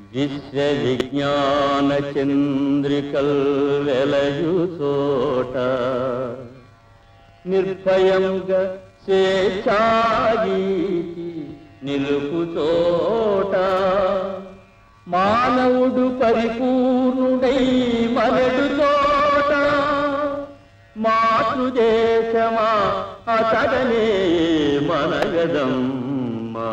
విశ్వవిజ్ఞాన చంద్రికల్ వెలయు చోట నిర్భయంగా స్వేచ్ఛాగీతి నిలుపు చోట మానవుడు పరిపూర్ణుడై మరడు చోట మాతృదేశమా అతడనే మనగదమ్మా.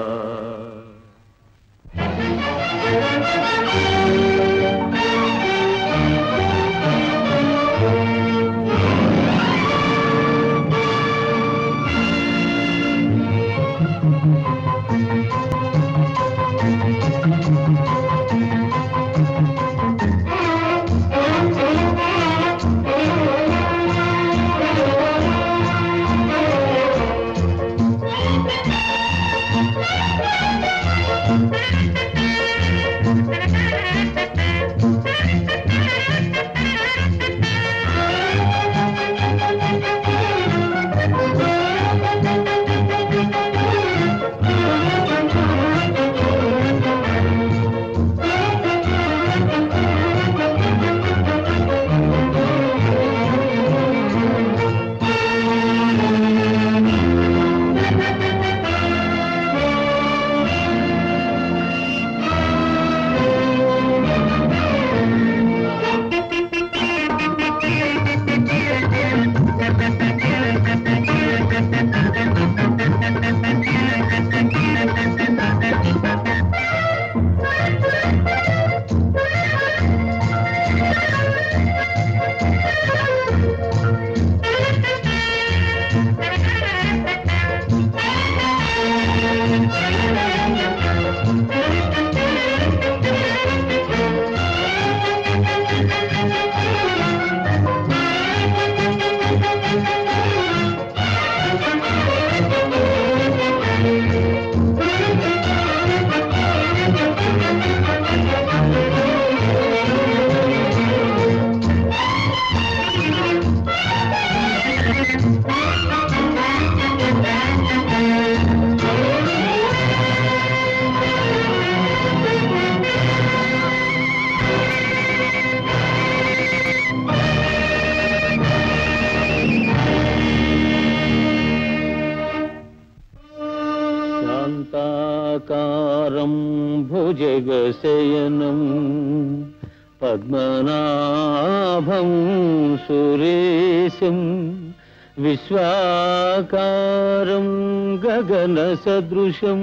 శాంతాకారం భుజగశయనం పద్మనాభం సురేశం విశ్వాకారం గగన సదృశం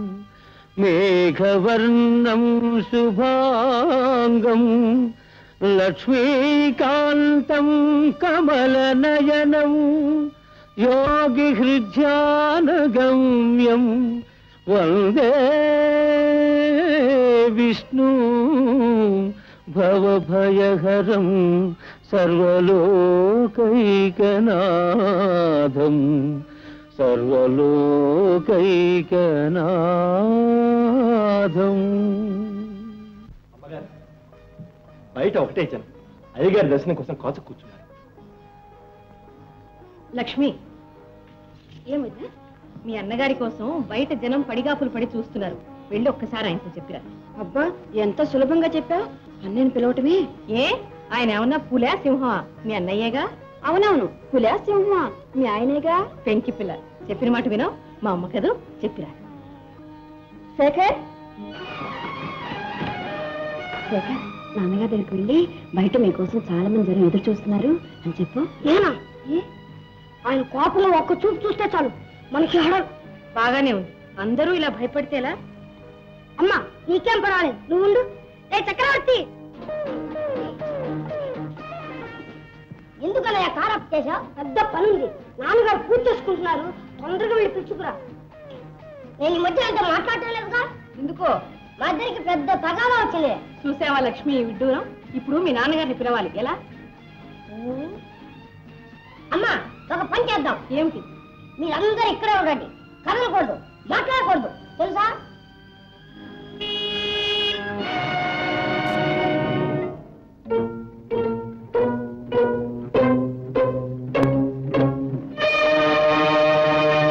మేఘవర్ణం శుభాంగం లక్ష్మీకాంతం కమలనయనం యోగి హృద్యానగమ్యం వందే విష్ణు భవభయహరం సర్వలోకైకనాథం సర్వలోకైకనాథం. బయట ఒకటే జనం అయ్యగారి దర్శనం కోసం కాచు కూర్చున్నారు. లక్ష్మి, ఏమొద్దా? మీ అన్నగారి కోసం బయట జనం పడిగాపులు పడి చూస్తున్నారు. వెళ్ళి ఒక్కసారి ఆయనతో చెప్పిరా. అబ్బా, ఎంత సులభంగా చెప్పావు. అన్నయ్యని పిలవటమే. ఏ, ఆయన ఏమన్నా పులా సింహమా? మీ అన్నయ్యేగా. అవునవును, పులా సింహమా మీ ఆయనేగా. పెంకి పిల్ల, చెప్పిన మాట వినో. మా అమ్మ కదూ, చెప్పిరా. శేఖర్, శేఖర్, నాన్నగారి దగ్గరికి వెళ్ళి బయట మీకోసం చాలా మంది జనం ఎదురు చూస్తున్నారు అని చెప్పు. ఏనా? ఆయన కోపంలో ఒక్క చూపు చూస్తే చాలు మనకి హడలు. బాగానే ఉంది. అందరూ ఇలా భయపడితే ఎలా? అమ్మా, నీకేం పర్వాలేదు, నువ్వు ఉండు. ఏ చక్రవర్తి, ఎందుకలా కారప్ చేసా? పెద్ద పనుంది, నాన్నగారు పూజ చేసుకుంటున్నారు. తొందరగా వెళ్ళి పిలుచుకురా. నేను ఈ మధ్య అంతా మాట్లాడటం లేదుగా. ఎందుకో? మా ఇద్దరికి పెద్ద తగాదా వచ్చింది. చూసావా లక్ష్మి విడ్డూరం? ఇప్పుడు మీ నాన్నగారిని పిలవాలి. ఎలా? అమ్మా, ఒక పని చేద్దాం. ఏమిటి? మీరందరూ ఇక్కడే ఉండండి, కదలకూడదు, మాట్లాడకూడదు, తెలుసా?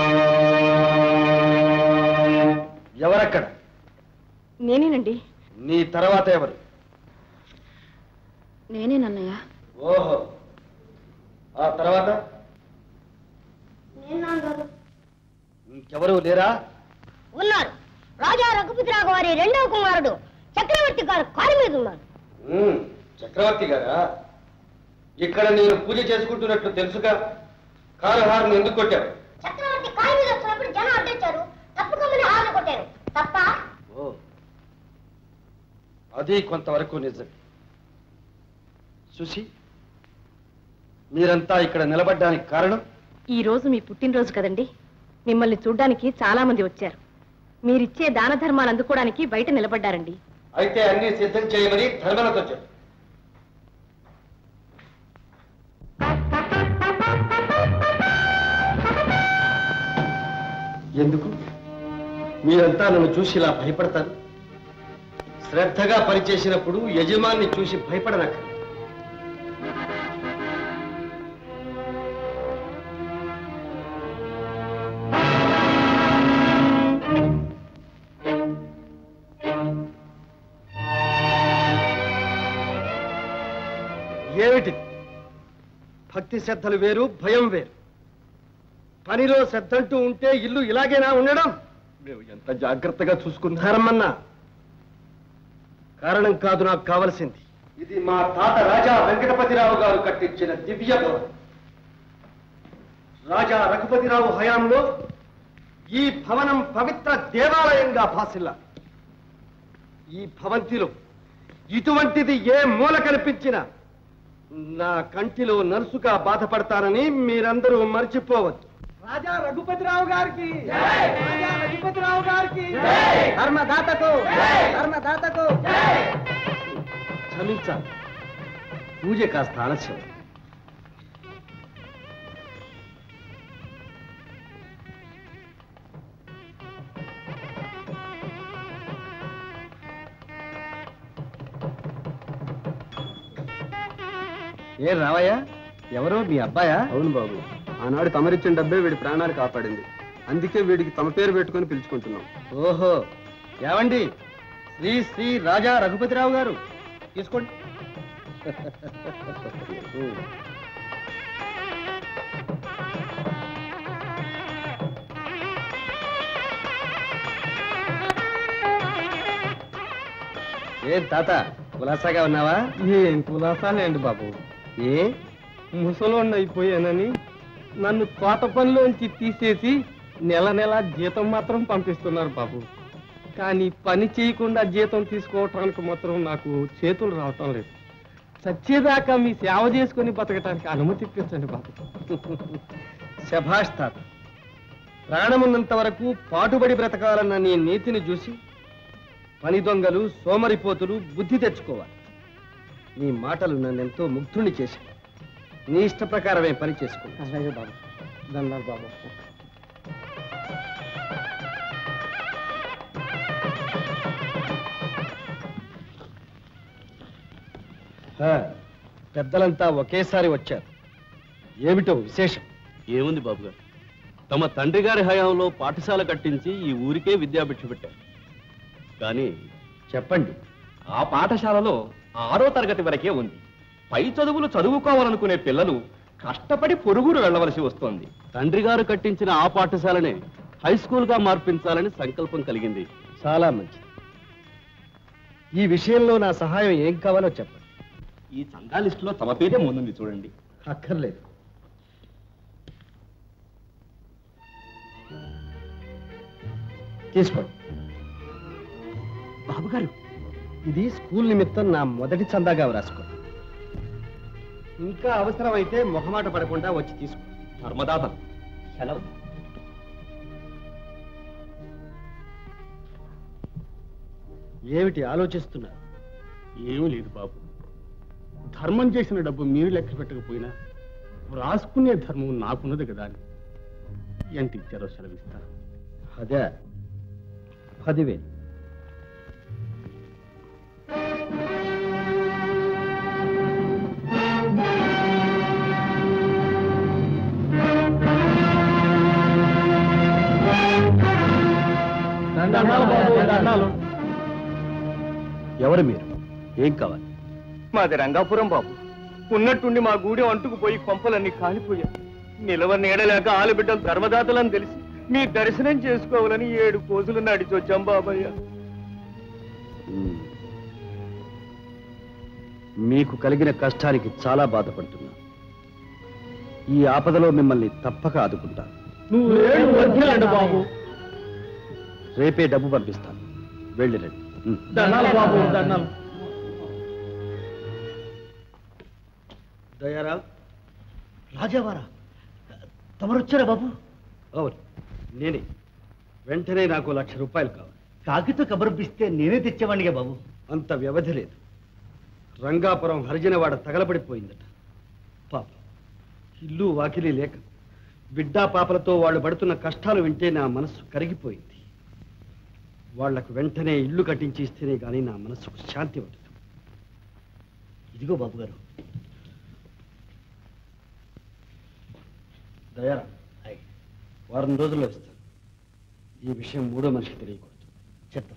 ఎవరక్కడ? నేనేనండి. తర్వాత ఎవరు? నేనేనన్నయ్య. ఓహో, ఆ తర్వాత ఇంకెవరు లేరా? ఉన్నారు. రాజా రఘుపతిరావు వారి రెండవ కుమారుడు చక్రవర్తి గారు కారు మీద ఉన్నారు. చక్రవర్తి గారా? ఇక్కడ నేను పూజ చేసుకుంటున్నట్లు తెలుసుగా, కారు హార్న్ ఎందుకు కొట్టావు? చక్రవర్తి కారు మీద వచ్చినప్పుడు జనం అడ్డొచ్చారు, తప్పుకోమని హార్న్ కొట్టారు. తప్ప? ఓ, అది కొంతవరకు నిజం. సుశీ, మీరంతా ఇక్కడ నిలబడ్డానికి కారణం? ఈ రోజు మీ పుట్టినరోజు కదండి, మిమ్మల్ని చూడ్డానికి చాలా మంది వచ్చారు. మీరిచ్చే దాన ధర్మాలు అందుకోవడానికి బయట నిలబడ్డారండి. అయితే అన్ని సిద్ధం చేయమని ధర్మలతో చెప్పు. ఎందుకు మీరంతా నన్ను చూసి ఇలా భయపడతారు? శ్రద్ధగా పనిచేసినప్పుడు యజమాన్ని చూసి భయపడనక్క. ఏమిటి? భక్తి శ్రద్ధలు వేరు, భయం వేరు. పనిలో శ్రద్ధంటూ ఉంటే ఇల్లు ఇలాగేనా ఉండడం? మేము ఎంత జాగ్రత్తగా చూసుకున్నా. ధర్మన్నా కారణం కాదు నాకు కావలసింది. ఇది మా తాత రాజా వెంకటపతిరావు గారు కట్టించిన దివ్య భవనం. రాజా రఘుపతిరావు హయాంలో ఈ భవనం పవిత్ర దేవాలయంగా భాసిల్లా. ఈ భవంతిలో ఇటువంటిది ఏ మూల కనిపించినా నా కంటిలో నలుసుగా బాధపడతానని మీరందరూ మర్చిపోవద్దు. రాజా రఘుపతిరావు గారికి, రాజా రఘుపతిరావు గారికి, ధర్మదాతకు, ధర్మదాతకు. క్షమించాలి, పూజ కాస్త ఆలస్యం. ఏ రావయ్యా, ఎవరో మీ అబ్బాయా? అవును బాబు, ఆనాడు తమరిచ్చిన డబ్బే వీడి ప్రాణాలు కాపాడింది. అందుకే వీడికి తమ పేరు పెట్టుకొని పిలుచుకుంటున్నాం. ఓహో, ఏవండి, శ్రీ శ్రీ రాజా రఘుపతిరావు గారు, తీసుకోండి. ఏం తాత, కులాసాగా ఉన్నావా? ఏం కులాసాలేండి బాబు, ఏ ముసలోండి అయిపోయానని నన్ను తోట పనిలోంచి తీసేసి నెల నెల జీతం మాత్రం పంపిస్తున్నారు బాబు. కానీ పని చేయకుండా జీతం తీసుకోవటానికి మాత్రం నాకు చేతులు రావటం లేదు. చచ్చేదాకా మీ సేవ చేసుకుని బతకటానికి అనుమతి ఇప్పించండి బాబు. శభాష్ తాత, ప్రాణమున్నంత వరకు పాటుబడి బ్రతకాలన్న నీ నీతిని చూసి పని దొంగలు, సోమరిపోతులు బుద్ధి తెచ్చుకోవాలి. నీ మాటలు నన్నెంతో ముగ్ధుని చేశాయి. నీ ఇష్ట ప్రకారమే పని చేసుకో. అలాగే బాబు, దండాలు బాబు. పెద్దలంతా ఒకేసారి వచ్చారు. ఏమిటో విశేషం? ఏముంది బాబు గారు, తమ తండ్రి గారి హయాంలో పాఠశాల కట్టించి ఈ ఊరికే విద్యాభిక్ష పెట్టారు. కానీ చెప్పండి. ఆ పాఠశాలలో 6వ తరగతి వరకే ఉంది. పై చదువులు చదువుకోవాలనుకునే పిల్లలు కష్టపడి పొరుగురు వెళ్ళవలసి వస్తోంది. తండ్రి గారు కట్టించిన ఆ పాఠశాలనే హై స్కూల్ గా మార్పించాలని సంకల్పం కలిగింది. చాలా మంచిది. ఈ విషయంలో నా సహాయం ఏం కావాలో చెప్పండి. ఈ చందా లిస్టులో తమ పేరే ముందుంది చూడండి. అక్కర్లేదు. తీసుకోండి. బాబుగారు, ఇది స్కూల్ నిమిత్తం నా మొదటి చందాగా వ్రాసుకోండి. ఇంకా అవసరమైతే మొహమాట పడకుండా వచ్చి తీసుకో. ధర్మదాత సెలవు. ఏమిటి ఆలోచిస్తున్నారు? ఏమీ లేదు బాబు, ధర్మం చేసిన డబ్బు మీరు లెక్క పెట్టకపోయినా రాసుకునే ధర్మం నాకున్నది కదా అని. ఎంత ఇచ్చారో సెలవిస్తారు. అదే 10,000. ఎవరు ఎవరు మీరు? ఏం కావాలి? మాది రంగాపురం బాబు. ఉన్నట్టుండి మా గూడెం అంటుకుపోయి కొంపలన్నీ కాలిపోయాయి. నిలవ నీడలేక ఆలుబిడ్డలు ధర్మదాతలని తెలిసి మీ దర్శనం చేసుకోవాలని 7 కోసులు నడిచి వచ్చాం బాబయ్య. మీకు కలిగిన కష్టానికి చాలా బాధపడుతున్నా. ఈ ఆపదలో మిమ్మల్ని తప్పక ఆదుకుంటాను. బాబు. రేపే డబ్బు పంపిస్తాను. వెళ్ళిరండి. బాబు దండాలు. దయారావు, రాజావారా, తమరొచ్చారా బాబు? అవును, నేనే. వెంటనే నాకు 1,00,000 రూపాయలు కావాలి. కాకితో కబుర్పిస్తే నేనే తెచ్చేవాడిగా బాబు. అంత వ్యవధి లేదు. రంగాపురం హరిజనవాడ తగలబడిపోయిందట. పాప, ఇల్లు వాకిలి లేక బిడ్డా పాపలతో వాళ్ళు పడుతున్న కష్టాలు వింటే నా మనస్సు కరిగిపోయింది. వాళ్లకు వెంటనే ఇల్లు కట్టించి ఇస్తేనే కానీ నా మనస్సుకు శాంతి పడదు. ఇదిగో బాబు గారు. దయారా, వారం రోజుల్లో ఇస్తాను. ఈ విషయం 3వ మనిషికి తెలియకూడదు. చెప్తాం.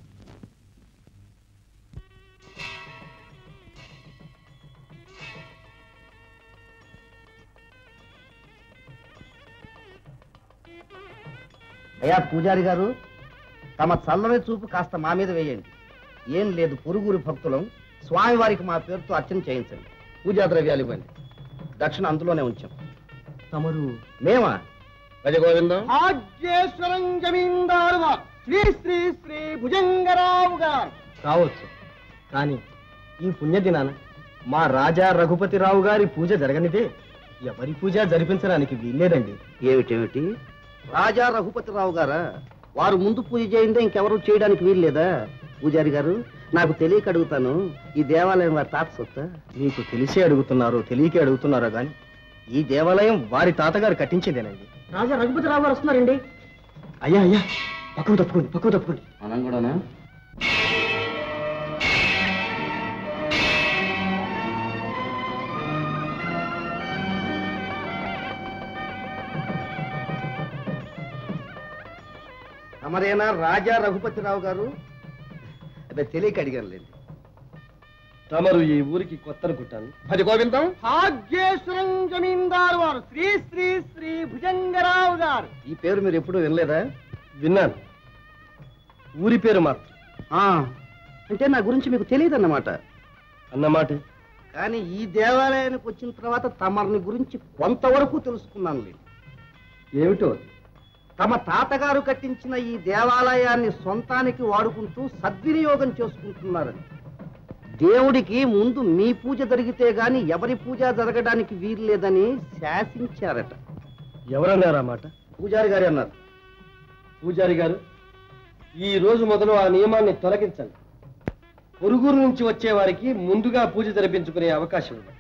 అయ్యా పూజారి గారు, తమ చల్లని చూపు కాస్త మా మీద వేయండి. ఏం లేదు, పొరుగురు భక్తులం. స్వామివారికి మా పేరుతో అర్చన చేయించండి. పూజా ద్రవ్యాలు ఇవ్వండి. దక్షిణ అందులోనే ఉంచాం. తమరు? మేమా? గజగోవిందం. భాగ్యేశ్వరం జమీందారు శ్రీ శ్రీ శ్రీ భుజంగరావు గారు కావచ్చు, కానీ ఈ పుణ్యదినాన మా రాజా రఘుపతిరావు గారి పూజ జరగనిదే ఎవరి పూజ జరిపించడానికి వీల్లేదండి. ఏమిటేమిటి? రాజా రఘుపతిరావు గారా? వారు ముందు పూజ చేయండి, ఇంకెవరు చేయడానికి వీల్లేదా? పూజారి గారు, నాకు తెలియక అడుగుతాను, ఈ దేవాలయం వారి తాత సొత్తా? మీకు తెలిసే అడుగుతున్నారో తెలియకే అడుగుతున్నారో గాని ఈ దేవాలయం వారి తాతగారు కట్టించేదేనండి. రాజా రఘుపతిరావు గారు వస్తున్నారండి. అయ్యా అయ్యా, పక్కకు తప్పుకోండి. మనం కూడానా? తమరేనా రాజా రఘుపతిరావు గారు? అదే తెలియక అడిగానులేండి. తమరు ఈ ఊరికి కొత్త అనుకుంటాను. అది గోవిందం. భాగ్యేశ్వరం జమీందారు వారు శ్రీ శ్రీ శ్రీ భుజంగరావు గారు. ఈ పేరు మీరు ఎప్పుడు వినలేదా? విన్నాను, ఊరి పేరు మాత్రం. అంటే నా గురించి మీకు తెలియదన్నమాట. అన్నమాట. కానీ ఈ దేవాలయానికి వచ్చిన తర్వాత తమరిని గురించి కొంతవరకు తెలుసుకున్నాను. ఏమిటో? తమ తాతగారు కట్టించిన ఈ దేవాలయాన్ని సొంతానికి వాడుకుంటూ సద్వినియోగం చేసుకుంటున్నారని, దేవుడికి ముందు మీ పూజ జరిగితే గాని ఎవరి పూజ జరగడానికి వీల్లేదని శాసించారట. ఎవరన్నారా మాట? పూజారి గారు అన్నారు. పూజారి గారు, ఈ రోజు మొదలు ఆ నియమాన్ని తొలగించండి. పొరుగురు నుంచి వచ్చే వారికి ముందుగా పూజ జరిపించుకునే అవకాశం ఉంది.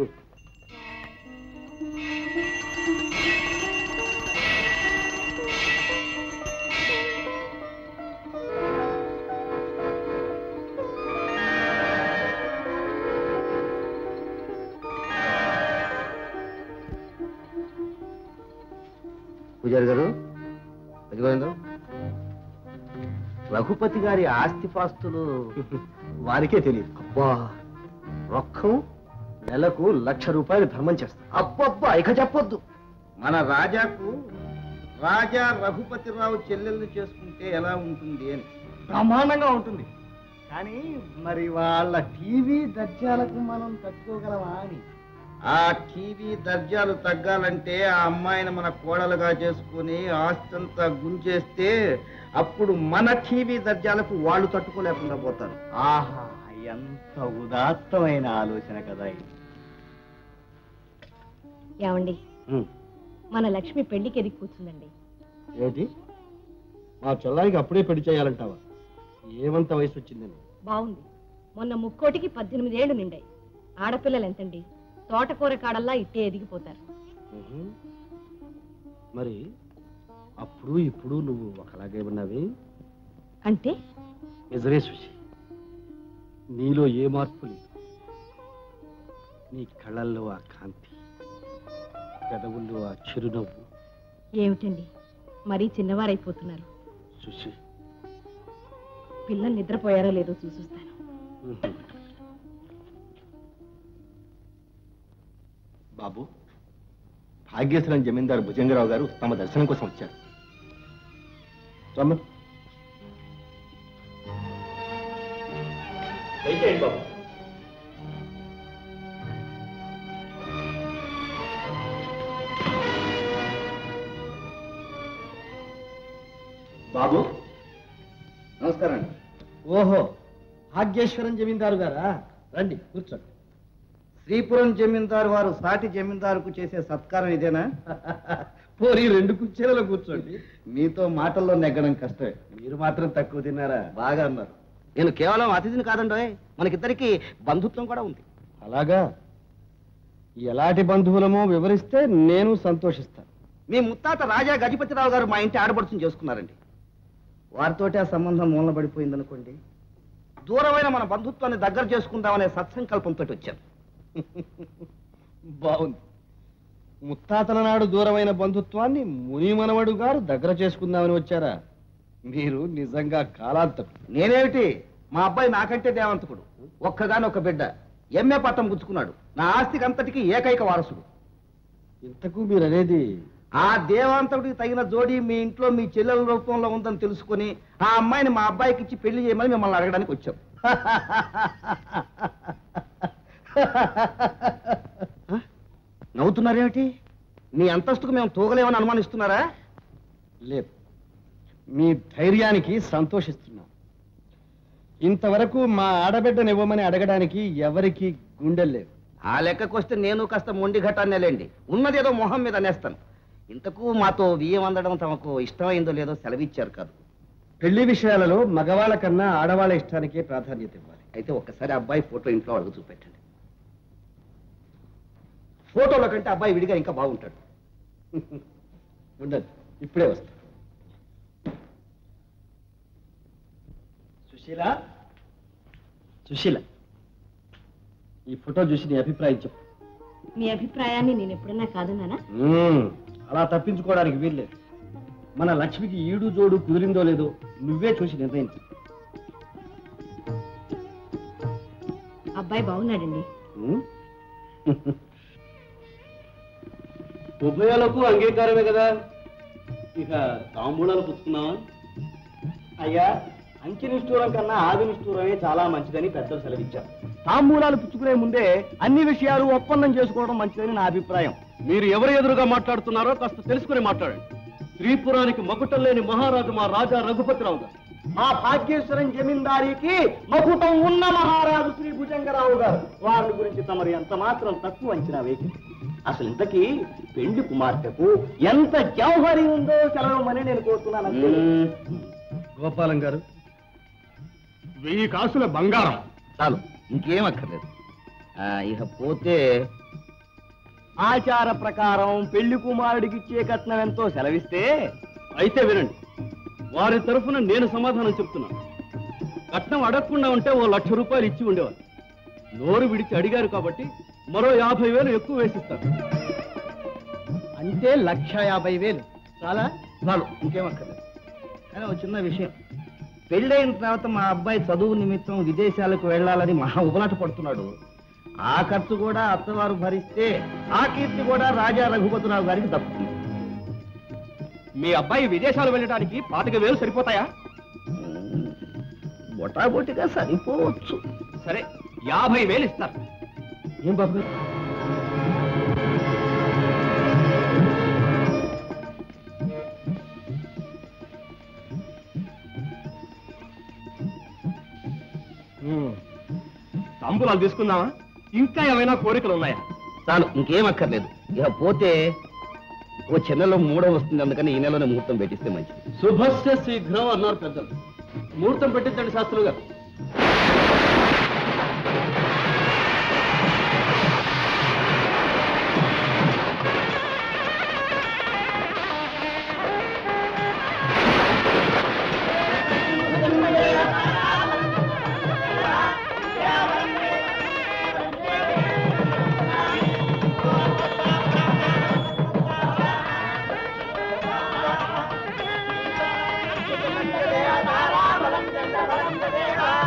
పూజారి గారు, రఘుపతి గారి ఆస్తిపాస్తులు వారికే తెలియదు. అబ్బా, రొక్కం నెలకు 1,00,000 రూపాయలు ధర్మం చేస్తారు. అబ్బబ్బా, ఇక చెప్పొద్దు. మన రాజాకు రాజా రఘుపతిరావు చెల్లెల్ని చేసుకుంటే ఎలా ఉంటుంది అని. బ్రహ్మాండంగా ఉంటుంది. కానీ మరి వాళ్ళ టీవీ దర్జాలకు మనం తట్టుకోగలమా అని. ఆ టీవీ దర్జాలు తగ్గాలంటే ఆ అమ్మాయిని మన కోడలుగా చేసుకుని ఆస్తంతా గుంజేస్తే అప్పుడు మన టీవీ దర్జాలకు వాళ్ళు తట్టుకోలేకుండా పోతారు. ఆహా, ఎంత ఉదాత్తమైన ఆలోచన కదా ఇది. ఏమండి, మన లక్ష్మి పెళ్లికి ఎదిగి కూర్చుందండి. ఏమిటి, మా చెల్లాయికి అప్పుడే పెళ్లి చేయాలంటావా? ఏమంత వయసు వచ్చిందని? బాగుంది. మొన్న ముక్కోటికి 18 ఏళ్లు నిండాయి. ఆడపిల్లలు ఎంతండి, తోటకూర కాడల్లా ఇట్టే ఎదిగిపోతారు. మరి అప్పుడు ఇప్పుడు నువ్వు ఒకలాగే ఉన్నావి అంటే? నిజమే సుశీ, నీలో ఏ మార్పు లేదు. నీ కళ్ళల్లో ఆ కాంతి, పెదవుల్లో ఆ చిరునవ్వు. ఏమిటండి, మరీ చిన్నవారైపోతున్నారు. సుశీ, పిల్లలు నిద్రపోయారో లేదో చూసొస్తాను. బాబు, భాగ్యేశ్వరం జమీందారు భుజంగరావు గారు తమ దర్శనం కోసం వచ్చారు. రమ్మను. బాబు. బాబు, నమస్కారం అండి. ఓహో, భాగ్యేశ్వరం జమీందారు గారా? రండి కూర్చోండి. శ్రీపురం జమీందారు వారు సాటి జమీందారుకు చేసే సత్కారం ఇదేనా? పోనీ 2 కుర్చీలలో కూర్చోండి. మీతో మాటల్లో నెగ్గడం కష్టమే. మీరు మాత్రం తక్కువ తిన్నారా? బాగా అన్నారు. నేను కేవలం అతిథిని కాదండి, మనకిద్దరికి బంధుత్వం కూడా ఉంది. అలాగా? ఎలాంటి బంధువులమో వివరిస్తే నేను సంతోషిస్తాను. మీ ముత్తాత రాజా గజపతిరావు గారు మా ఇంటి ఆడపడుచుని చేసుకున్నారండి. వారితోటి ఆ సంబంధం మూలన పడిపోయిందనుకోండి. దూరమైన మన బంధుత్వాన్ని దగ్గర చేసుకుందామనే సత్సంకల్పంతో వచ్చాను. బాగుంది. ముత్తాతల నాడు దూరమైన బంధుత్వాన్ని ముని మనవడు గారు దగ్గర చేసుకుందామని వచ్చారా? మీరు నిజంగా కాలాంతకుడు. నేనేమిటి, మా అబ్బాయి నాకంటే దేవంతకుడు. ఒక్కగానొక్క బిడ్డ, ఎంఏ పట్టం పుచ్చుకున్నాడు. నా ఆస్తికి అంతటికి ఏకైక వారసుడు. ఇంతకు మీరు అనేది? ఆ దేవాంతకుడికి తగిన జోడి మీ ఇంట్లో మీ చెల్లెల రూపంలో ఉందని తెలుసుకుని ఆ అమ్మాయిని మా అబ్బాయికి ఇచ్చి పెళ్లి చేయమని మిమ్మల్ని అడగడానికి వచ్చాం. నవ్వుతున్నారేమిటి? మీ అంతస్తుకు మేము తూగలేమని అనుమానిస్తున్నారా? లేదు, మీ ధైర్యానికి సంతోషిస్తున్నాం. ఇంతవరకు మా ఆడబిడ్డనివ్వమని అడగడానికి ఎవరికి గుండెలు లేవు. ఆ లెక్కకొస్తే నేను కాస్త మొండి ఘటాన్నేలేండి. ఉన్నదేదో మొహం మీద అనేస్తాను. ఇంతకు మాతో బియ్యం అందడం తమకు ఇష్టమైందో లేదో సెలవిచ్చారు కాదు. పెళ్లి విషయాలలో మగవాళ్ళ కన్నా ఆడవాళ్ళ ఇష్టానికే ప్రాధాన్యత ఇవ్వాలి. అయితే ఒక్కసారి అబ్బాయి ఫోటో ఇంట్లో అడుగు చూపెట్టండి. ఫోటోలో కంటే అబ్బాయి విడిగా ఇంకా బాగుంటాడు. ఉండదు, ఇప్పుడే వస్తా. సుశీల, ఈ ఫోటో చూసి నీ అభిప్రాయం చెప్పు. మీ అభిప్రాయాన్ని నేను ఎప్పుడన్నా కాదన్నానా? అలా తప్పించుకోవడానికి వీల్లేదు. మన లక్ష్మికి ఈడు జోడు కుదిరిందో లేదో నువ్వే చూసి నిర్ణయించు. అబ్బాయి బాగున్నాడండి. ఉభయాలకు అంగీకారమే కదా, ఇక తాంబూలాలు పుచ్చుకున్నావా? అయ్యా, అంచె నిష్ఠూరం కన్నా ఆది నిష్ఠూరమే చాలా మంచిదని పెద్దలు సెలవిచ్చారు. తాంబూలాలు పుచ్చుకునే ముందే అన్ని విషయాలు ఒప్పందం చేసుకోవడం మంచిదని నా అభిప్రాయం. మీరు ఎవరు ఎదురుగా మాట్లాడుతున్నారో కాస్త తెలుసుకుని మాట్లాడండి. శ్రీపురానికి మకుటం లేని మహారాజు మా రాజా రఘుపతిరావు గారు. మా భాగ్యేశ్వరం జమీందారికి మకుటం ఉన్న మహారాజు శ్రీ భుజంగరావు గారు. వారి గురించి తమరు ఎంత మాత్రం తక్కువ అంచనా వేసి అసలు ఇంతకీ పెండి కుమార్తెకు ఎంత జౌహరి ఉందో సెలవమని నేను కోరుతున్నాను. గోపాలం గారు, 1000 కాసుల బంగారం చాలు, ఇంకేం అక్కర్లేదు. ఇక పోతే ఆచార ప్రకారం పెళ్లి కుమారుడికి ఇచ్చే కట్నం ఎంతో సెలవిస్తే. అయితే వినండి, వారి తరఫున నేను సమాధానం చెప్తున్నాను. కట్నం అడగకుండా ఉంటే 1,00,000 రూపాయలు ఇచ్చి ఉండేవారు. నోరు విడిచి అడిగారు కాబట్టి మరో 50,000 ఎక్కువ వేసిస్తారు. అంటే 1,50,000 చాలా? చాలు, ఇంకేం అక్కర్లేదు. కానీ ఒక చిన్న విషయం, పెళ్ళైన తర్వాత మా అబ్బాయి చదువు నిమిత్తం విదేశాలకు వెళ్ళాలని మహా ఉపలాట పడుతున్నాడు. ఆ ఖర్చు కూడా అత్తవారు భరిస్తే ఆ కీర్తి కూడా రాజా రఘుపతిరావు గారికి దక్కుతుంది. మీ అబ్బాయి విదేశాలు వెళ్ళడానికి 25,000 సరిపోతాయా? బొటాబొటిగా సరిపోవచ్చు. సరే, 50,000 ఇస్తారు. ఏం బాబు గారు? తాంబూలాలు తీసుకుందామా? ఇంకా ఏమైనా కోరికలు ఉన్నాయా? చాలు, ఇంకేం అక్కర్లేదు. ఇక పోతే ఓ చిన్నలో 3వ వస్తుంది, అందుకని ఈ నెలలోనే ముహూర్తం పెట్టిస్తే మంచిది. శుభస్య శీఘ్రం అన్నారు పెద్దలు. ముహూర్తం పెట్టించండి శాస్త్రులు గారు. రామ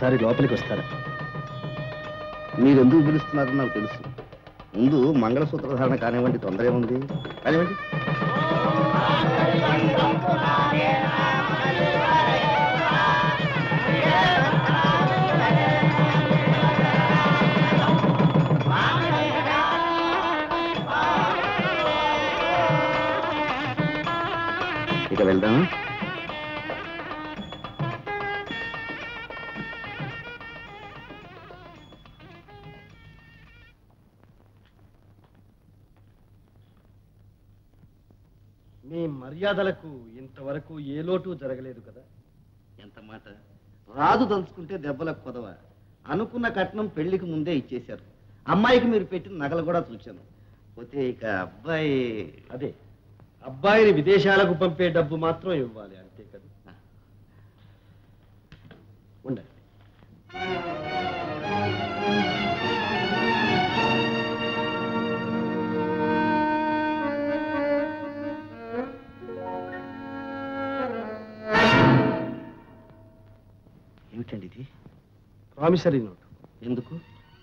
ఒక్కసారి లోపలికి వస్తారా? మీరు ఎందుకు పిలుస్తున్నారో నాకు తెలుసు. ముందు మంగళసూత్ర ధారణ కానివ్వండి, తొందర ఏముంది కానివ్వండి. ఇక వెళ్దాం. మీ మర్యాదలకు ఇంతవరకు ఏ లోటు జరగలేదు కదా? ఎంత మాట! రాజు తలుచుకుంటే దెబ్బలకు కొదవ. అనుకున్న కట్నం పెళ్లికి ముందే ఇచ్చేశారు. అమ్మాయికి మీరు పెట్టిన నగలు కూడా చూశాను. పోతే ఇక అబ్బాయి అదే, అబ్బాయిని విదేశాలకు పంపే డబ్బు మాత్రం ఇవ్వాలి, అంతే కదా? ఉండండి. ఏమిటండి ఇది? Promissory note. ఎందుకు?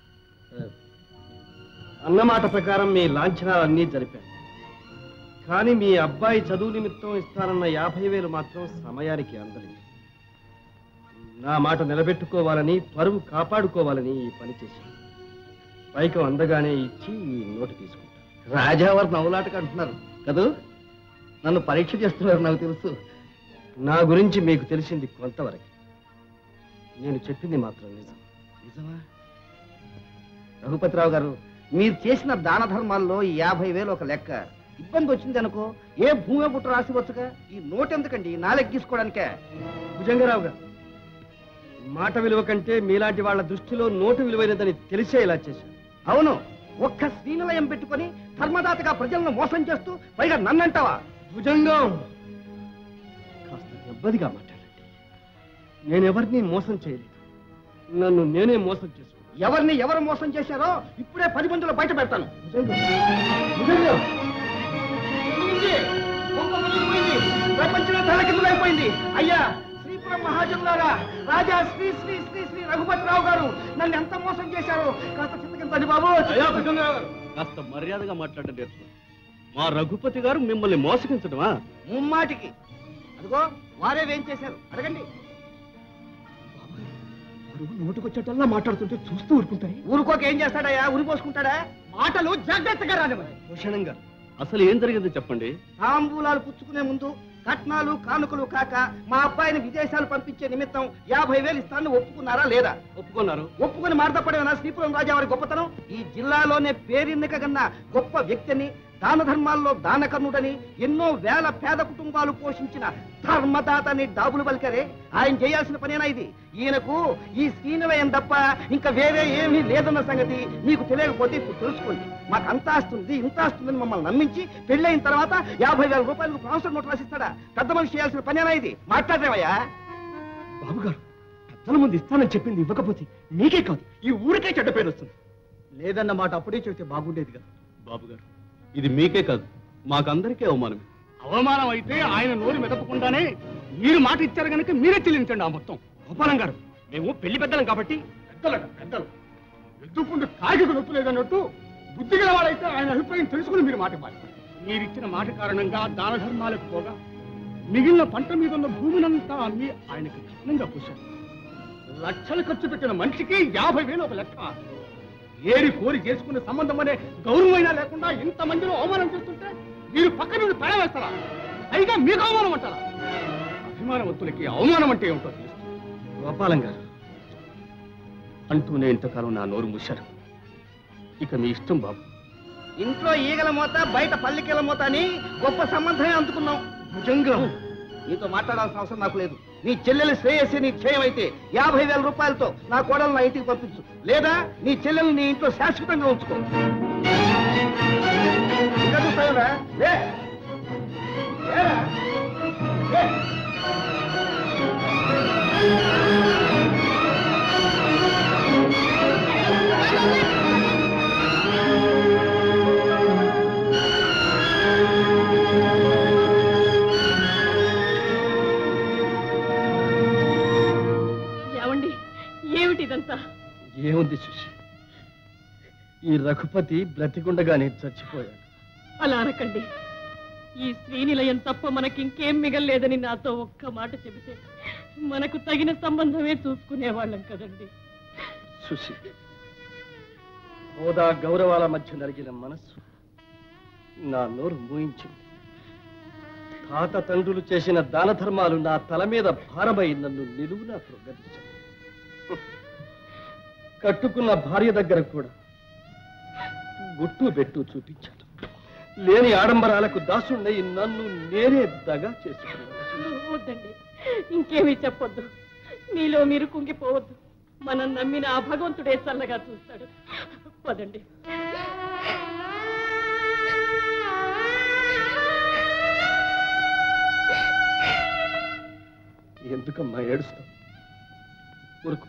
అన్నమాట ప్రకారం మీ లాంఛనాలన్నీ జరిపాను. కానీ మీ అబ్బాయి చదువు నిమిత్తం ఇస్తానన్న 50,000 మాత్రం సమయానికి అందలేదు. నా మాట నిలబెట్టుకోవాలని, పరువు కాపాడుకోవాలని ఈ పని చేశాను. పైకం అందగానే ఇచ్చి ఈ నోటు తీసుకుంటాను. రాజావారు నవ్వులాటకు అంటున్నారు కదూ? నన్ను పరీక్ష చేస్తున్నారు, నాకు తెలుసు. నా గురించి మీకు తెలిసింది కొంతవరకు. నేను చెప్పింది మాత్రం నిజం. నిజమా? రఘుపతిరావు గారు, మీరు చేసిన దాన ధర్మాల్లో ఈ 50,000 ఒక లెక్క. ఇబ్బంది వచ్చింది అనుకో, ఏ భూమి పుట్ట రాసివచ్చుగా. ఈ నోటు ఎందుకండి? నా లెక్కేసుకోవడానికే. భుజంగరావు గారు, మాట విలువ కంటే మీలాంటి వాళ్ళ దృష్టిలో నోటు విలువైనదని తెలిసే ఇలా చేశాను. అవును, ఒక్క శ్రీనిలయం పెట్టుకొని ధర్మదాతగా ప్రజలను మోసం చేస్తూ పైగా నన్నంటావా? భుజంగం, కాస్త నెమ్మదిగా మాట్లాడండి. నేనెవరిని మోసం చేయలేదు. నన్ను నేనే మోసం చేసుకున్నాను. ఎవరిని ఎవరు మోసం చేశారో ఇప్పుడే 10 మందిలో బయట పెడతాను. ప్రపంచమే తలకిందులైపోయింది. అయ్యా శ్రీపురం మహాజనులారా, రాజా శ్రీ శ్రీ శ్రీ శ్రీ రఘుపతిరావు గారు నన్ను ఎంత మోసం చేశారో కాస్త చింతకించండి బాబు. కాస్త మర్యాదగా మాట్లాడడం నేర్చుకో. మా రఘుపతి గారు మిమ్మల్ని మోసగించడమా? ముమ్మాటికి. అదిగో వారే వేం చేశారు, అడగండి. నోటుకొచ్చేటల్లా మాట్లాడుతుంటే చూస్తూ ఊరుకుంటాయి. ఊరుకోక ఏం చేస్తాడయ్యా? ఊరి పోసుకుంటాడా? మాటలు జాగ్రత్తగా రానివ్వండి. భూషణం గారు, అసలు ఏం జరిగిందో చెప్పండి. తాంబూలాలు పుచ్చుకునే ముందు కట్నాలు కానుకలు కాక మా అబ్బాయిని విదేశాలు పంపించే నిమిత్తం 50,000 ఇస్తానని ఒప్పుకున్నారా లేదా? ఒప్పుకున్నారు. ఒప్పుకొని మరదపడేనా శ్రీపురం రాజావారి గొప్పతనం? ఈ జిల్లాలోనే పేరెన్నిక కన్నా గొప్ప వ్యక్తిని, దాన ధర్మాల్లో దానకర్ణుడని, ఎన్నో వేల పేద కుటుంబాలు పోషించిన ధర్మదాతని డాబులు పలికరే. ఆయన చేయాల్సిన పనేనా ఇది? ఈయనకు ఈ శ్రీనిలయం తప్ప ఇంకా వేరే ఏమీ లేదన్న సంగతి మీకు తెలియకపోతే ఇప్పుడు తెలుసుకోండి. మాకు అంత ఆస్తుంది ఇంత ఆస్తుందని మమ్మల్ని నమ్మించి పెళ్ళైన తర్వాత 50,000 రూపాయలకు ట్రాన్స్ఫర్ నోట్ రాసిస్తాడా? పెద్ద మనిషి చేయాల్సిన పనేనా ఇది? మాట్లాడరేవయ్యా? బాబు గారు, పెద్దల ముందు ఇస్తానని చెప్పింది ఇవ్వకపోతే మీకే కాదు ఈ ఊరికే చెడ్డ పేరు వస్తుంది. లేదన్న మాట అప్పుడే చెబితే బాగుండేది కదా. బాబు గారు, ఇది మీకే కాదు మాకందరికీ అవమానం. అవమానం అయితే ఆయన నోరు మెదపకుండానే మీరు మాట ఇచ్చారు కనుక మీరే చెల్లించండి ఆ మొత్తం. గోపాలం గారు, మేము పెళ్లి పెద్దలం కాబట్టి పెద్దలు ఎద్దుకుంటూ కాగికు నొప్పి లేదన్నట్టు బుద్ధి గల వాళ్ళైతే ఆయన అభిప్రాయం తెలుసుకుని మీరు మాట ఇవ్వాలి. మీరిచ్చిన మాట కారణంగా దాన ధర్మాలకు పోగా మిగిలిన పంట మీద ఉన్న భూమినంతా అన్ని ఆయనకి కఠినంగా పూశారు. లక్షలు ఖర్చు పెట్టిన మనిషికి 50,000 ఒక లెక్క. ఏరి కోరి చేసుకున్న సంబంధం అనే గౌరవమైనా లేకుండా ఇంతమందిలో అవమానం చేస్తుంటే మీరు పక్క నుండి పడ వేస్తారా? పైగా మీకు అవమానం అంటారా? అభిమానవంతులకి అవమానం అంటే ఏమిటో తెలుసు. గోపాలం గారు, అంటూనే ఇంతకాలం నా నోరు మూశారు. ఇక మీ ఇష్టం బాబు. ఇంట్లో ఈగల మోత బయట పల్లికల మోత అని గొప్ప సంబంధమే అందుకున్నాం. భుజంగం, నీతో మాట్లాడాల్సిన అవసరం నాకు లేదు. నీ చెల్లెలు శ్రేయస్సు నీ క్షయమైతే 50,000 రూపాయలతో నా కోడలు నా ఇంటికి పంపించు, లేదా నీ చెల్లెలు నీ ఇంట్లో శాశ్వతంగా ఉంచుకో. ఇంకా చూస్తావురా? లే. లేరా? లే. ఏముంది సుషి, ఈ రఘుపతి బ్రతికుండగానే చచ్చిపోయాడు. అలా అనకండి. ఈ శ్రీనిలయం తప్ప మనకింకేం మిగల్లేదని నాతో ఒక్క మాట చెబితే మనకు తగిన సంబంధమే చూసుకునేవాళ్ళం కదండి. సుషి, హోదా గౌరవాల మధ్య నలిగిన మనస్సు నా నోరు మూయించింది. తాత తండ్రులు చేసిన దాన ధర్మాలు నా తల మీద భారమై నన్ను నిలువునా కృంగదీశాయి. కట్టుకున్న భార్య దగ్గర కూడా గుట్టు బెట్టు చూపించాను. లేని ఆడంబరాలకు దాసుండై నన్ను నేనే దగా చేసుకున్నాను. వద్దండి, ఇంకేమీ చెప్పొద్దు. మీలో మీరు కుంగిపోవద్దు. మనం నమ్మిన ఆ భగవంతుడే చల్లగా చూస్తాడు. పదండి. ఎందుకమ్మా ఏడుస్తావు? ఊరుకు.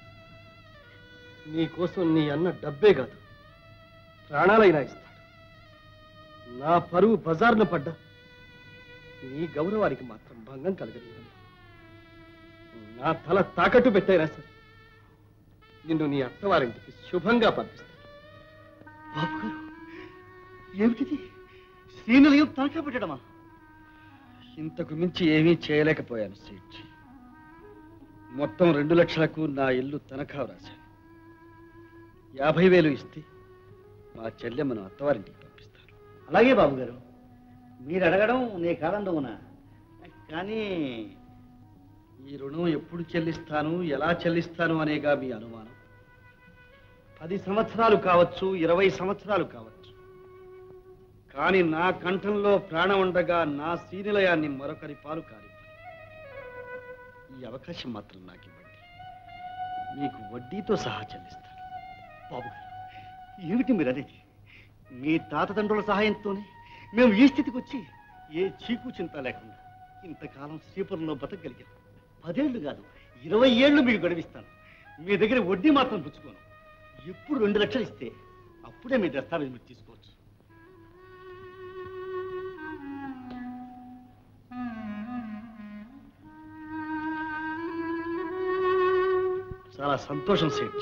నీకోసం నీ అన్న డబ్బే కాదు, ప్రాణాలైనా ఇస్తాడు. నా పరువు బజార్ను పడ్డా నీ గౌరవానికి మాత్రం భంగం కలగలేదు. నా తల తాకట్టు పెట్టైనా సరే నిన్ను నీ అత్తవారింటికి శుభంగా పంపిస్తాను. బాబు గారు, ఏమిటిది? శ్రీనిలయం తనఖా పెట్టడమా? ఇంతకు మించి ఏమీ చేయలేకపోయాను సేఠ్. మొత్తం 2 లక్షలకు నా ఇల్లు తనఖా రాశాను. 50,000 ఇస్తే మా చెల్లెమ్మను అత్తవారింటికి పంపిస్తాను. అలాగే బాబు గారు, మీరు అడగడం నే కాదందువునా, కానీ ఈ రుణం ఎప్పుడు చెల్లిస్తాను, ఎలా చెల్లిస్తాను అనేగా మీ అనుమానం. 10 సంవత్సరాలు కావచ్చు, 20 సంవత్సరాలు కావచ్చు, కానీ నా కంఠంలో ప్రాణం ఉండగా నా శ్రీనిలయాన్ని మరొకరి పాలు కాని ఈ అవకాశం మాత్రం నాకు ఇవ్వండి. మీకు వడ్డీతో సహా చెల్లిస్తాను. బాబు గారు, ఏమిటి మీరు అనేది? మీ తాత తండ్రుల సహాయంతోనే మేము ఈ స్థితికి వచ్చి ఏ చీకు చింత లేకుండా ఇంతకాలం శ్రీపురంలో బతకగలిగాం. 10 ఏళ్ళు కాదు, 20 ఏళ్ళు మీకు గడివిస్తాను. మీ దగ్గర వడ్డీ మాత్రం పుచ్చుకోను. ఎప్పుడు 2 లక్షలు ఇస్తే అప్పుడే మీ దస్తావేజ్ మీరు తీసుకోవచ్చు. చాలా సంతోషం సేఠ్.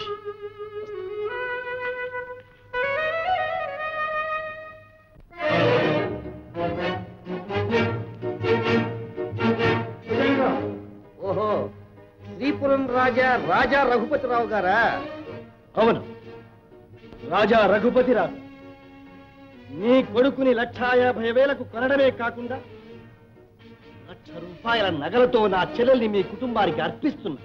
ఓహో, శ్రీపురం రాజా రఘుపతిరావు గారా? అవును, రాజా రఘుపతిరావు. నీ కొడుకుని 1,50,000కు కొనడమే కాకుండా 1,00,000 రూపాయల నగలతో నా చెల్లెల్ని మీ కుటుంబానికి అర్పిస్తున్నా.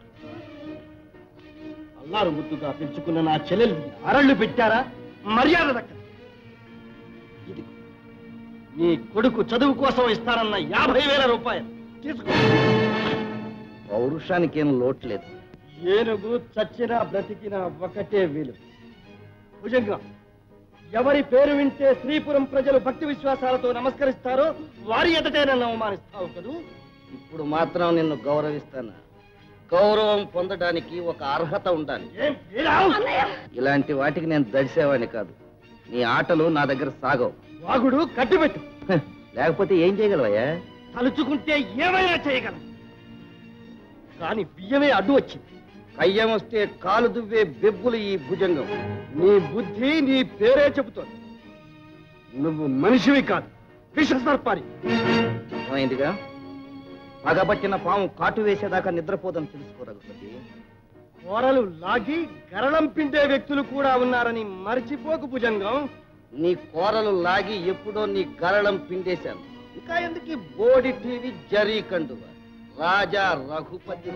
అల్లారు ముద్దుగా పెంచుకున్న నా చెల్లెల్ని అరళ్ళు పెట్టారా? మర్యాద దక్క. ఇది నీ కొడుకు చదువు కోసం ఇస్తానన్న 50,000 రూపాయలు తీసుకో. పౌరుషానికేం లోట్లేదు. ఏనుగు చచ్చినా బ్రతికినా ఒకటే వీలు. భుజంగా, ఎవరి పేరు వింటే శ్రీపురం ప్రజలు భక్తి విశ్వాసాలతో నమస్కరిస్తారో వారి ఎదుటే నన్ను అవమానిస్తావు కదూ. ఇప్పుడు మాత్రం నిన్ను గౌరవిస్తాను. గౌరవం పొందడానికి ఒక అర్హత ఉండాలి. ఇలాంటి వాటికి నేను దడిసేవాడిని కాదు. నీ ఆటలు నా దగ్గర సాగవు. వాగుడు కట్టిపెట్టు. లేకపోతే ఏం చేయగలవయ్యా? తలుచుకుంటే ఏమైనా చేయగలం, కానీ బియ్యమే అడ్డు వచ్చింది. కయ్యం వస్తే కాలు దువ్వే బెబ్బులు ఈ భుజంగం. నీ బుద్ధి నీ పేరే చెబుతోంది. నువ్వు మనిషివి కాదు, విషసర్పారి. అర్థమైందిగా? పగబట్టిన పాము కాటు వేసేదాకా నిద్రపోదని తెలుసుకో రఘుపతి. కూరలు లాగి గరళం పిండే వ్యక్తులు కూడా ఉన్నారని మర్చిపోకు భుజంగం. నీ కూరలు లాగి ఎప్పుడో నీ గరళం పిండేశాను. ఇంకా ఎందుకు బోడి టీవీ జరీ కండువ? రాజా రఘుపతి.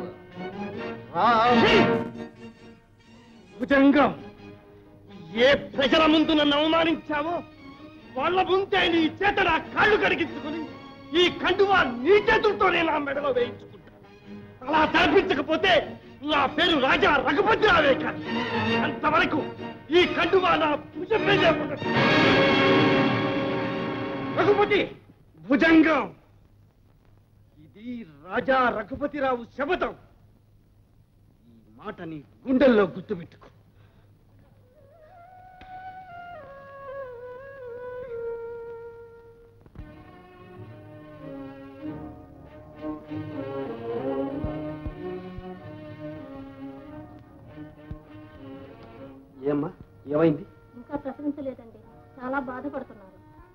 భుజంగం, ఏ ప్రజల ముందు నన్ను అవమానించావో వాళ్ళ ముందే నీ చేత నా కాళ్ళు కడిగించుకుని ఈ కండువా నీ చేతులతోనే నా మెడలో వేయించుకుంటా. అలా జరిపించకపోతే నా పేరు రాజా రఘుపతి రావే కాదు. అంతవరకు ఈ కండువా నా భుజం మీద ఉండదు. రఘుపతి, భుజంగం, ఇది రాజా రఘుపతిరావు శపథం. ఈ మాటని గుండెల్లో గుర్తుపెట్టుకో. ఏమైంది? ఇంకా ప్రసవించలేదండి, చాలా బాధపడుతున్నారు.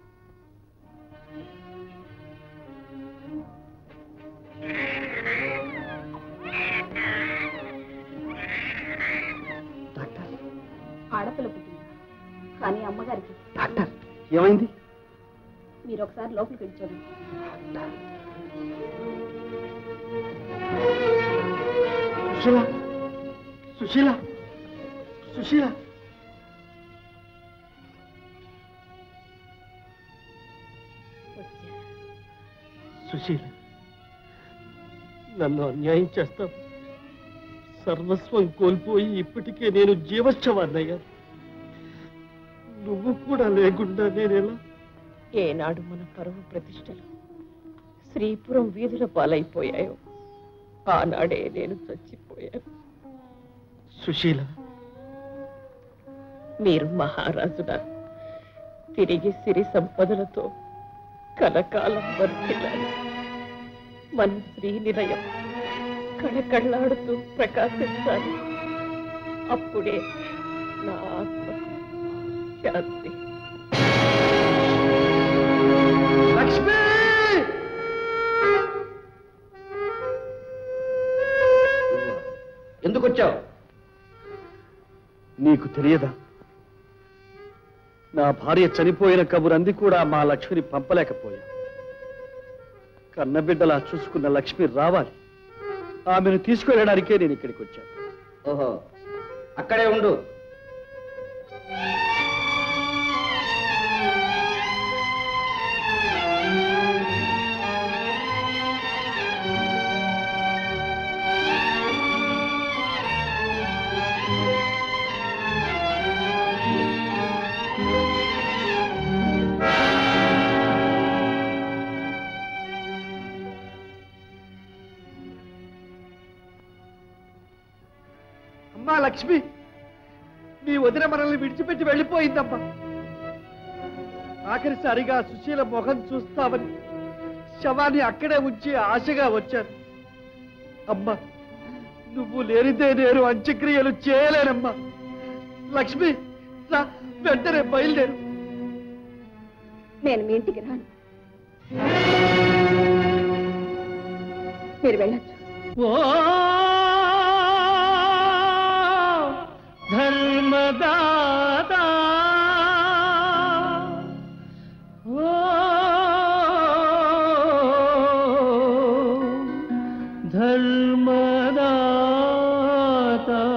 డాక్టర్, ఆడపిల్ల పుట్టింది, కానీ అమ్మగారికి. డాక్టర్ ఏమైంది? మీరు ఒకసారి లోపలికి వెళ్ళి చూడండి. సుశీల, సుశీల, సుశీల. సుశీల, నన్ను అన్యాయం చేస్తావు. సర్వస్వం కోల్పోయి ఇప్పటికే నేను జీవశ్చవాన్నయ్యా. నువ్వు కూడా లేకుండా నేనెలా? ఏనాడు మన పరువు ప్రతిష్టలు శ్రీపురం వీధుల పాలైపోయాయో ఆనాడే నేను చచ్చిపోయాను. సుశీల, మీరు మహారాజున తిరిగి సిరి సంపదలతో కలకాలం వర్ధిల్లాలి. మన శ్రీ నిలయం కళకళ్ళాడుతూ ప్రకాశించాలి. అప్పుడే నా ఆత్మకు శాంతి. లక్ష్మి! ఎందుకు వచ్చావు? నీకు తెలియదా? నా భార్య చనిపోయిన కబురంది కూడా మా లక్ష్మిని పంపలేకపోయా. కన్నబిడ్డలా చూసుకున్న లక్ష్మి రావాలి. ఆమెను తీసుకువెళ్ళడానికే నేను ఇక్కడికి వచ్చాను. ఓహో, అక్కడే ఉండు. అమ్మా లక్ష్మి, నీ వదిన మనల్ని విడిచిపెట్టి వెళ్ళిపోయిందమ్మా. ఆఖరిసారిగా సుశీల మొహం చూస్తామని శవాన్ని అక్కడే ఉంచి ఆశగా వచ్చాను. అమ్మా, నువ్వు లేనిదే నేను అంత్యక్రియలు చేయలేనమ్మా. లక్ష్మి, రా, వెంటనే బయలుదేరు. నేను మీ ఇంటికి రాను, మీరు వెళ్ళచ్చు. ఓ ధర్మదాతా, ఓ ధర్మదాతా,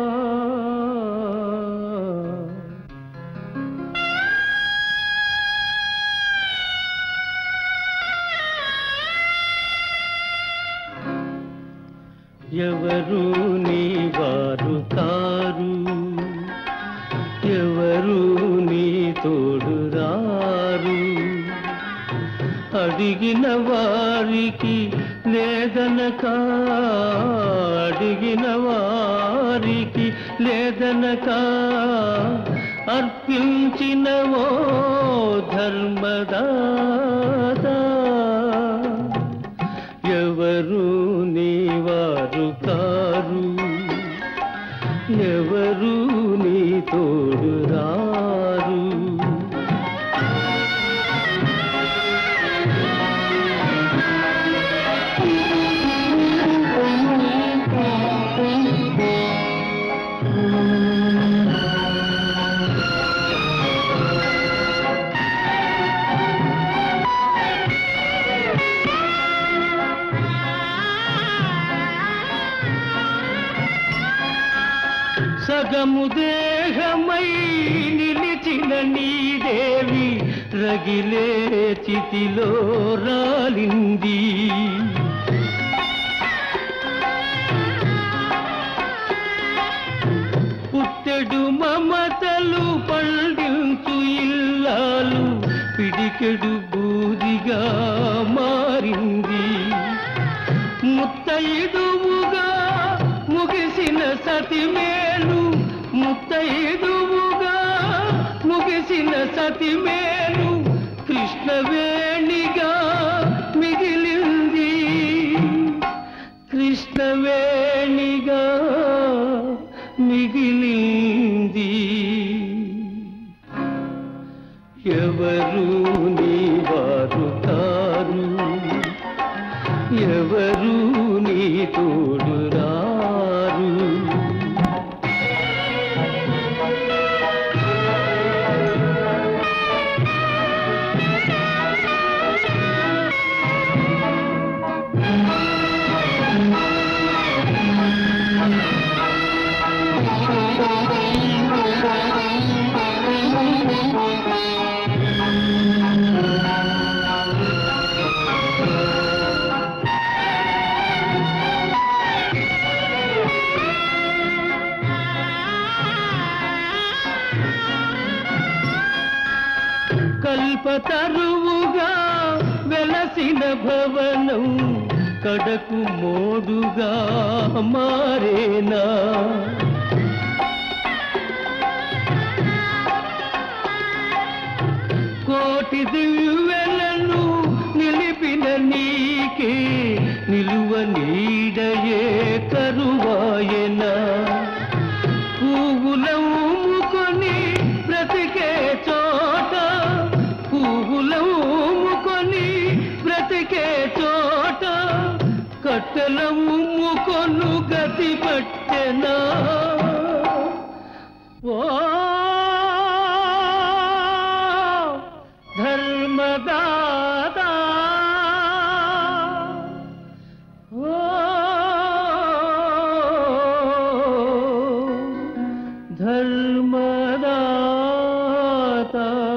ఎవరు నీ వారు కారు, ఎవరు నీ తోడు రారు, అడిగిన వారికి లేదనక, అడిగిన వారికి లేదనక, అర్పించినవో ధర్మదాతా, ఎవరు నీ వారు కారు, ఎవరు నీ తోడు రారు. సగము దేహమై నిలిచిన నీదేవి రగిలే చితిలో రాలింది. పుట్టెడు మమతలు పండించు ఇల్లాలు పిడికెడు బూదిగా మారింది. ముత్తైదువుగా ముగిసిన సతిమేలు, ముత్తైదువుగా ముగిసిన సతిమేలు కృష్ణవేణిగా మిగిలింది, కృష్ణవేణిగా మిగిలింది. ఎవరు నీ తోడు రారు. కల్పతరువుగా వెలసిన భవనం కడకు మోడుగా మారేనా. కోటి దివ్వెలను నిలిపిన నీకే నిలువ నీడయే కరువాయనా. పువ్వులముకొని బ్రతికే చోట, పువ్వులముకొని బ్రతికే చోట కట్టెలముకొను గతి పట్టెనా. ఓ ధర్మదాత, ఓ ధర్మదాత.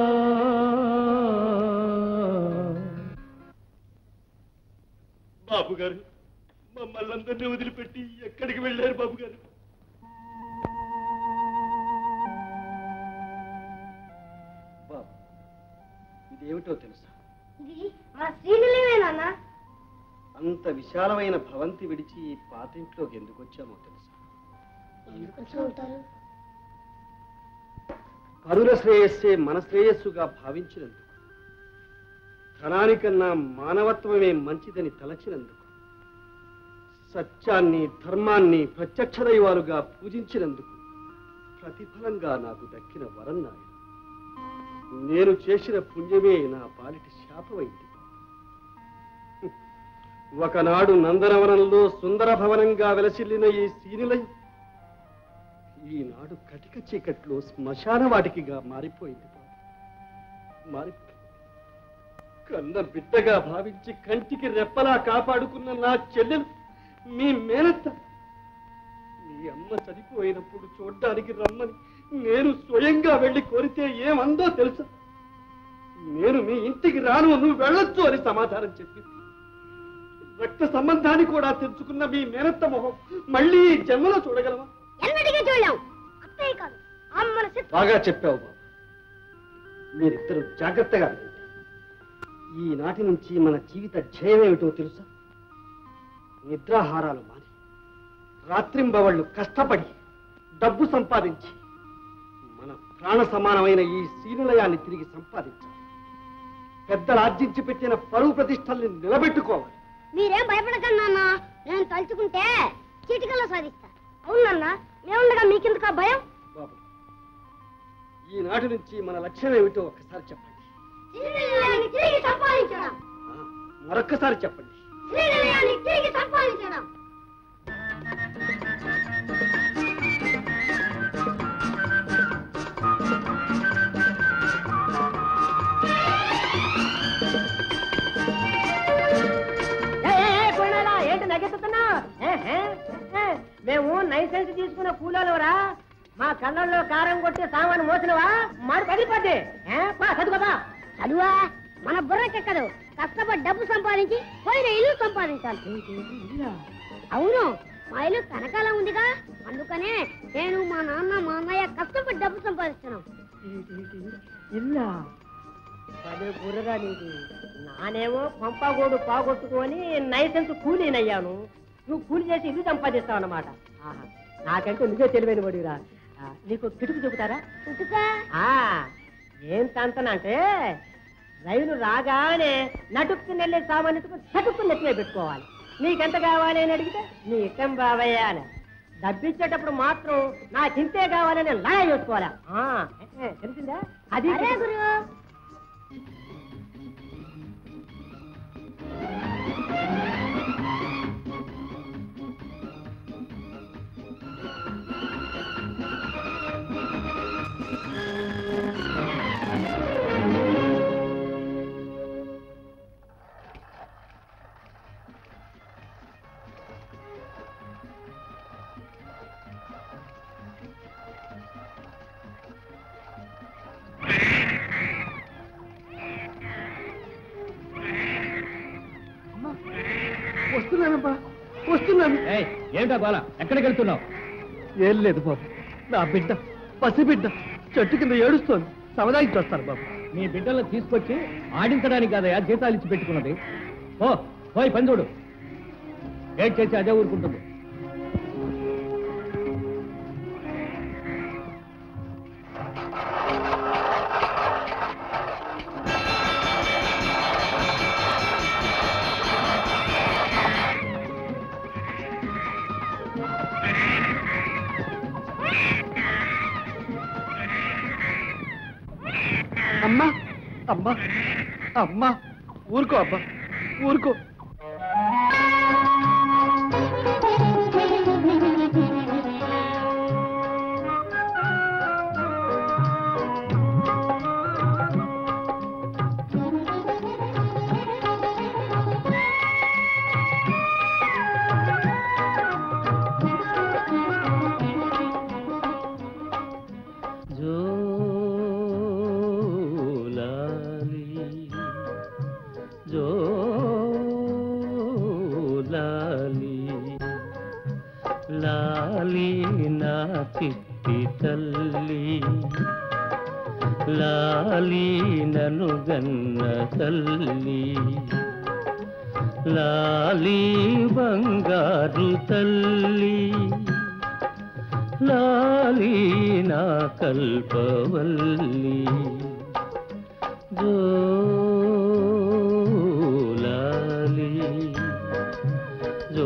బాబు గారు, మమ్మల్ని అందరినీ వదిలిపెట్టి ఎక్కడికి వెళ్ళారు బాబు గారు? బాబు, ఇదేమిటో తెలుసా? ఇది మన శ్రీనిలయమే నాన్న. అంత విశాలమైన భవంతి విడిచి ఈ పాతింట్లోకి ఎందుకు వచ్చామో తెలుసా? ఎందుకు వచ్చి ఉంటారు? పరుల శ్రేయస్సే మన శ్రేయస్సుగా భావించినందుకు, ధనానికన్నా మానవత్వమే మంచిదని తలచినందుకు, సత్యాన్ని ధర్మాన్ని ప్రత్యక్ష దైవాలుగా పూజించినందుకు ప్రతిఫలంగా నాకు దక్కిన వరం నాయన. నేను చేసిన పుణ్యమే నా పాలిటి శాపమైంది. ఒకనాడు నందనవనంలో సుందర భవనంగా వెలసిల్లిన ఈ శ్రీనిలయం ఈనాడు కటిక చీకట్లో శ్మశాన వాటికిగా మారిపోయింది. కన్న బిడ్డగా భావించి కంటికి రెప్పలా కాపాడుకున్న నా చెల్లెలు మీ మేనత్త మీ అమ్మ చనిపోయినప్పుడు చూడ్డానికి రమ్మని నేను స్వయంగా వెళ్ళి కోరితే ఏమందో తెలుసా? నేను మీ ఇంటికి రాను, నువ్వు వెళ్ళొచ్చు అని సమాధానం చెప్పింది. రక్త సంబంధాన్ని కూడా తెచ్చుకున్న మీ మేనత్త మొహం మళ్ళీ ఈ జన్మలో చూడగలవా? ఎన్నటికీ చూడలేం. అత్తయ్య కాదు, అమ్మల శత్రు. బాగా చెప్పావు బాబు. మీరిద్దరు జాగ్రత్తగా వినండి. ఈనాటి నుంచి మన జీవిత ధ్యేయమేమిటో తెలుసా? నిద్రాహారాలు మాని రాత్రింబవళ్ళు కష్టపడి డబ్బు సంపాదించి మన ప్రాణ సమానమైన ఈ శ్రీనిలయాన్ని తిరిగి సంపాదించాలి. పెద్దలు ఆర్జించి పెట్టిన పరువు ప్రతిష్టల్ని నిలబెట్టుకోవాలి. మీరేం భయపడకండి నాన్న, నేను తలుచుకుంటే చీటికల్లో సాధిస్తా. అవును నాన్న, మేముండగా మీకెందుకు ఆ భయం? బాబు, ఈనాటి నుంచి మన లక్ష్యం ఏమిటో ఒక్కసారి చెప్పండి. శ్రీనిలయాన్ని తిరిగి సంపాదించడం. మరొక్కసారి చెప్పండి. శ్రీనిలయాన్ని తిరిగి సంపాదించడం. ఏంటి నగెత్తుతున్నా? మేము లైసెన్స్ తీసుకున్న కూలోరా, మా కళ్ళల్లో కారం కొట్టి సామాను మోసినవా మారు పడిపోద్ది. చదువుకోదా? చదువా మన బుర్రకెక్కదు. కష్టపడి డబ్బు సంపాదించి పోయిన ఇల్లు సంపాదించాలి. అవును, మా ఇల్లు కనకాల ఉందిగా, అందుకనే నేను మా నాన్న మా అన్నయ్య కష్టపడి డబ్బు సంపాదిస్తున్నాం. ఇల్లా అదే బుర్రగా నీది. నానేమో పంపగోడు పాగొట్టుకొని లైసెన్స్ కూలీనయ్యాను. నువ్వు కూలి చేసి ఇల్లు సంపాదిస్తావు అన్నమాట. నాకంటే నువ్వే తెలివైన పడిరా. నీకు కిటుకు చెబుతారా? ఏం తంతనంటే రైలు రాగానే నటుక్కుని వెళ్ళే సామాన్యతకు చటుక్కుని నెత్తిగా పెట్టుకోవాలి. నీకెంత కావాలి అని అడిగితే నీ ఇష్టం బావయ్య అని. డబ్బిచ్చేటప్పుడు మాత్రం నాకింతే కావాలని లాగా చూసుకోవాలా. తెలిసిందా? అది గురు వస్తున్నానమ్మా వస్తున్నాను. ఏమిటా బాల ఎక్కడికి వెళ్తున్నావు? ఏం లేదు బాబు, నా బిడ్డ పసిబిడ్డ చెట్టు కింద ఏడుస్తోంది, సమాధానికి వస్తాను బాబు. నీ బిడ్డలను తీసుకొచ్చి ఆడించడానికి కాదయా జీతాలు ఇచ్చి పెట్టుకున్నది. ఓ పోయి పని చూడు. ఏడ్ చేసి అదే ఊరుకుంటుంది. అమ్మా అమ్మా అమ్మా ఊరుకో అబ్బా ఊరుకో. లాలి నా చిట్టి తల్లి, లాలి నను గన్న తల్లి, లాలి బంగారు తల్లి, లాలి నా కల్పవల్లి. జో లాలి జో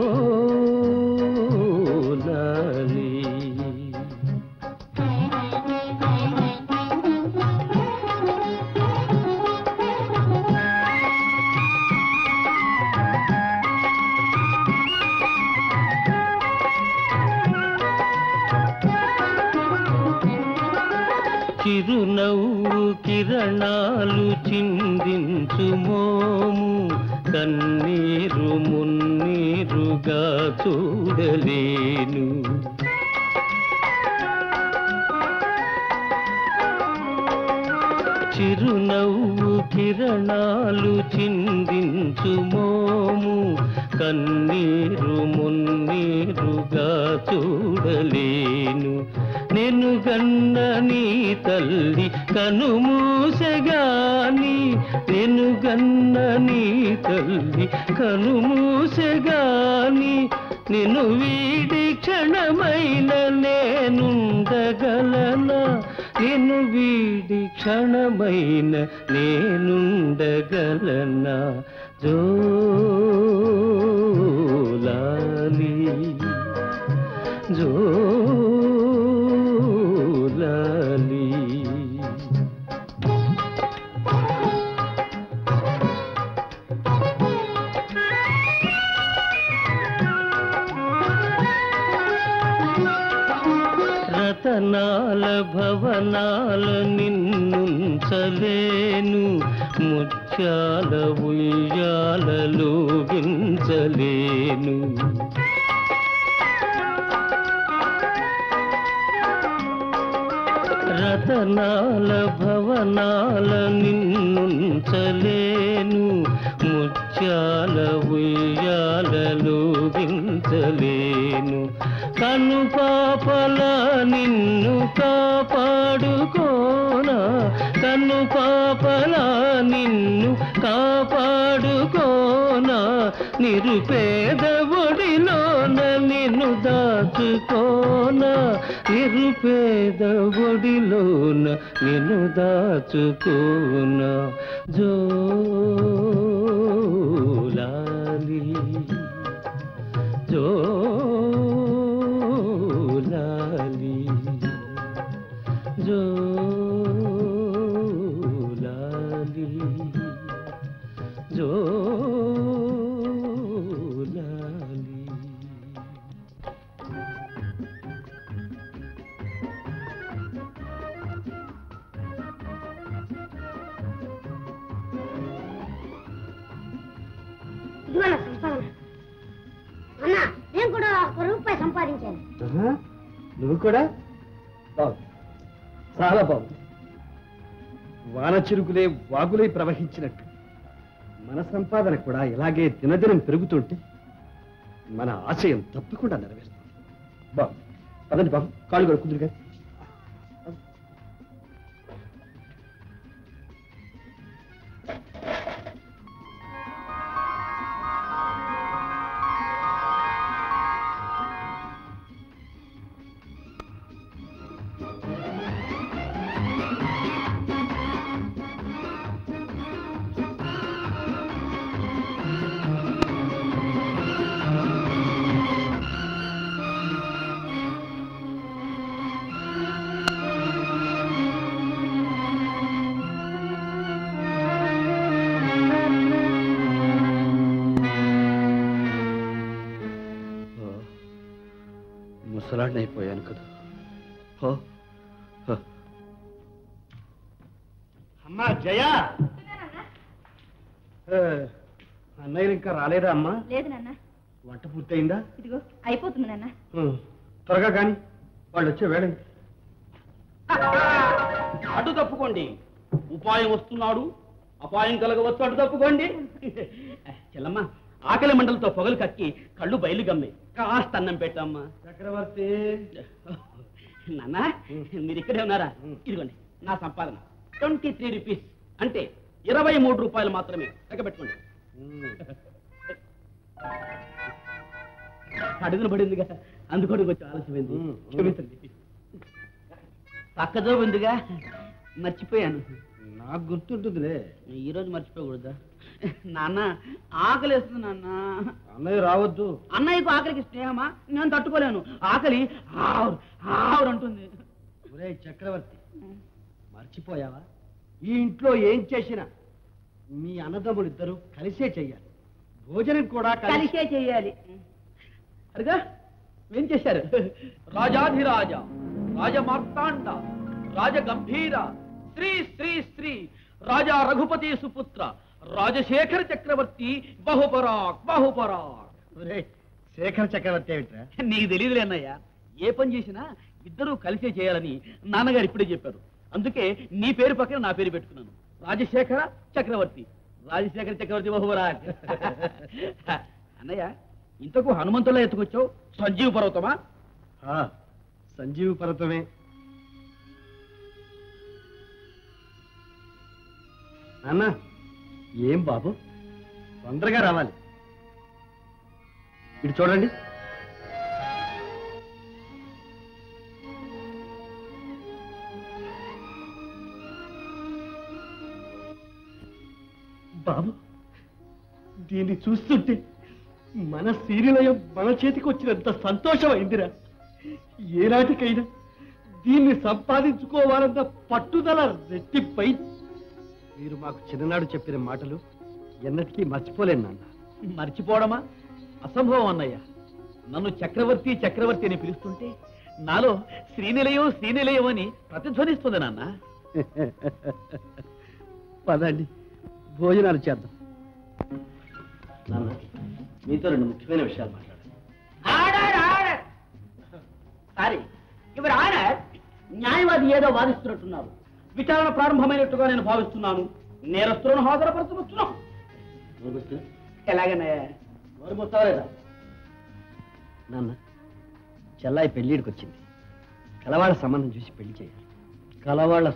లాలి. చిరునవ్వు కిరణాలు చిందించు మోము, కన్నీరు మున్నీరుగా చూడలేను. చిరునవ్వు కిరణాలు చిందించు మోము, కన్నీరు మున్నీరుగా చూడలేను. నేను గన్న నీ తల్లి కనుమూసెగాని, నేను గన్న నీ తల్లి కనుమూసెగాని, నిన్ను వీడి క్షణమైన నేనుండగలనా, నిన్ను వీడి క్షణమైన నేనుండగలనా. జో లాలి జో లాలి. రతనాల భవనాల నిన్నుంచలేను, ముత్యాల ఉయ్యాలలో గించలేను. రతనాల భవనాల నిన్నుంచలేను, ముత్యాల ఉయ్యాలలో గించలేను. కను పాపల నిన్ను కాపాడుకోనా, కను పాపల నిన్ను కాపాడుకోనా, నిరుపేద ఒడిలోన నిన్ను దాచుకోనా, నిరుపేద ఒడిలోన నిన్ను దాచుకోనా. జో లాలి జో లాలి జో లాలి జో లాలి. అన్నా నేను కూడా ₹1 సంపాదించాను. నువ్వు కూడా బాగు, చాలా బాగుంది. వాన చిరుకులే వాగులై ప్రవహించినట్టు మన సంపాదన కూడా ఇలాగే దినదినం పెరుగుతుంటే మన ఆశయం తప్పకుండా నెరవేరుతుంది. బాబు పదండి బాబు, కాళ్ళు కడుక్కుందురుగా. ముసలాడిని అయిపోయాను కదా. అమ్మా జయ, అన్నయ్య ఇంకా రాలేదా అమ్మా? లేదు నాన్న. వంట పూర్తయిందా? ఇదిగో అయిపోతుంది నాన్న. త్వరగా కానీ, వాళ్ళు వచ్చే వేళ. అటు తప్పుకోండి, ఉపాయం వస్తున్నాడు, అపాయం కలగవచ్చు, అటు తప్పుకోండి. చెల్లమ్మ, ఆకలి మండలతో పొగలు కక్కి కళ్ళు బయలు గమ్మే, కాస్త అన్నం పెట్టమ్మా. చక్రవర్తి నాన్న, మీరు ఇక్కడే ఉన్నారా? ఇదిగోండి నా సంపాదన 23 రూపీస్, అంటే 23 రూపాయలు మాత్రమే. లెక్క పెట్టుకోండి. అడుగులు పడిందిగా, అందుకోవడానికి వచ్చి ఆలస్యమైంది, క్షమించండి. పక్కదో ఉందిగా, మర్చిపోయాను. నాకు గుర్తుంటుందిలే. ఈరోజు మర్చిపోకూడదా? నాన్న ఆకలి వేస్తుంది నాన్న. అన్నయ్య రావద్దు. అన్నయ్యకు ఆకలికి స్నేహమా? నేను తట్టుకోలేను. ఆకలి ఆవురు ఆవురు అంటుంది. ఒరే చక్రవర్తి, మర్చిపోయావా? ఈ ఇంట్లో ఏం చేసినా మీ అన్నదమ్ములు ఇద్దరు కలిసే చెయ్యాలి. భోజనం కూడా కలిసే చెయ్యాలి. అదిగా ఏం చేశారు? రాజాధిరాజ, రాజమార్తాండ, రాజగంభీర, శ్రీ శ్రీ శ్రీ రాజా రఘుపతి సుపుత్ర రాజశేఖర చక్రవర్తి బహుపరాక్ బహుపరాక్. శేఖర చక్రవర్తి ఏమిట్రా? నీకు తెలియదులే అన్నయ్య, ఏ పని చేసినా ఇద్దరూ కలిసే చేయాలని నాన్నగారు ఇప్పుడే చెప్పారు. అందుకే నీ పేరు పక్కన నా పేరు పెట్టుకున్నాను, రాజశేఖర చక్రవర్తి. రాజశేఖర చక్రవర్తి బహుపరాక్. అన్నయ్య, ఇంతకు హనుమంతులా ఎత్తుకొచ్చావు? సంజీవ పర్వతమా? సంజీవ పర్వతమే. నాన్న, ఏం బాబు, తొందరగా రావాలి. ఇటు చూడండి. బాబు, దీన్ని చూస్తుంటే మన శ్రీనిలయం మన చేతికి వచ్చినంత సంతోషమైందిరా. ఏనాటికైనా దీన్ని సంపాదించుకోవాలన్న పట్టుదల రెట్టిపై. మీరు మాకు చిన్ననాడు చెప్పిన మాటలు ఎన్నటికీ మర్చిపోలేను నాన్న. మర్చిపోవడమా? అసంభవం అన్నయ్య. నన్ను చక్రవర్తి చక్రవర్తి అని పిలుస్తుంటే నాలో శ్రీనిలయం శ్రీనిలయం అని ప్రతిధ్వనిస్తుంది నాన్న. పదండి, భోజనాలు చేద్దాం. నాన్న, మీతో 2 ముఖ్యమైన విషయాలు మాట్లాడాలి. సారీ, ఇవర్ ఆనర్, న్యాయవాది ఏదో వాదిస్తున్నట్టున్నారు. విచారణ ప్రారంభమైనట్టుగా నేను భావిస్తున్నాను. నేరస్తులను హాజరుపరచవచ్చును. ఎలాగనే లేదా నాన్న, చెల్లాయి పెళ్ళిడికి వచ్చింది. కలవాళ్ళ సంబంధం చూసి పెళ్లి చేయాలి. కలవాళ్ళ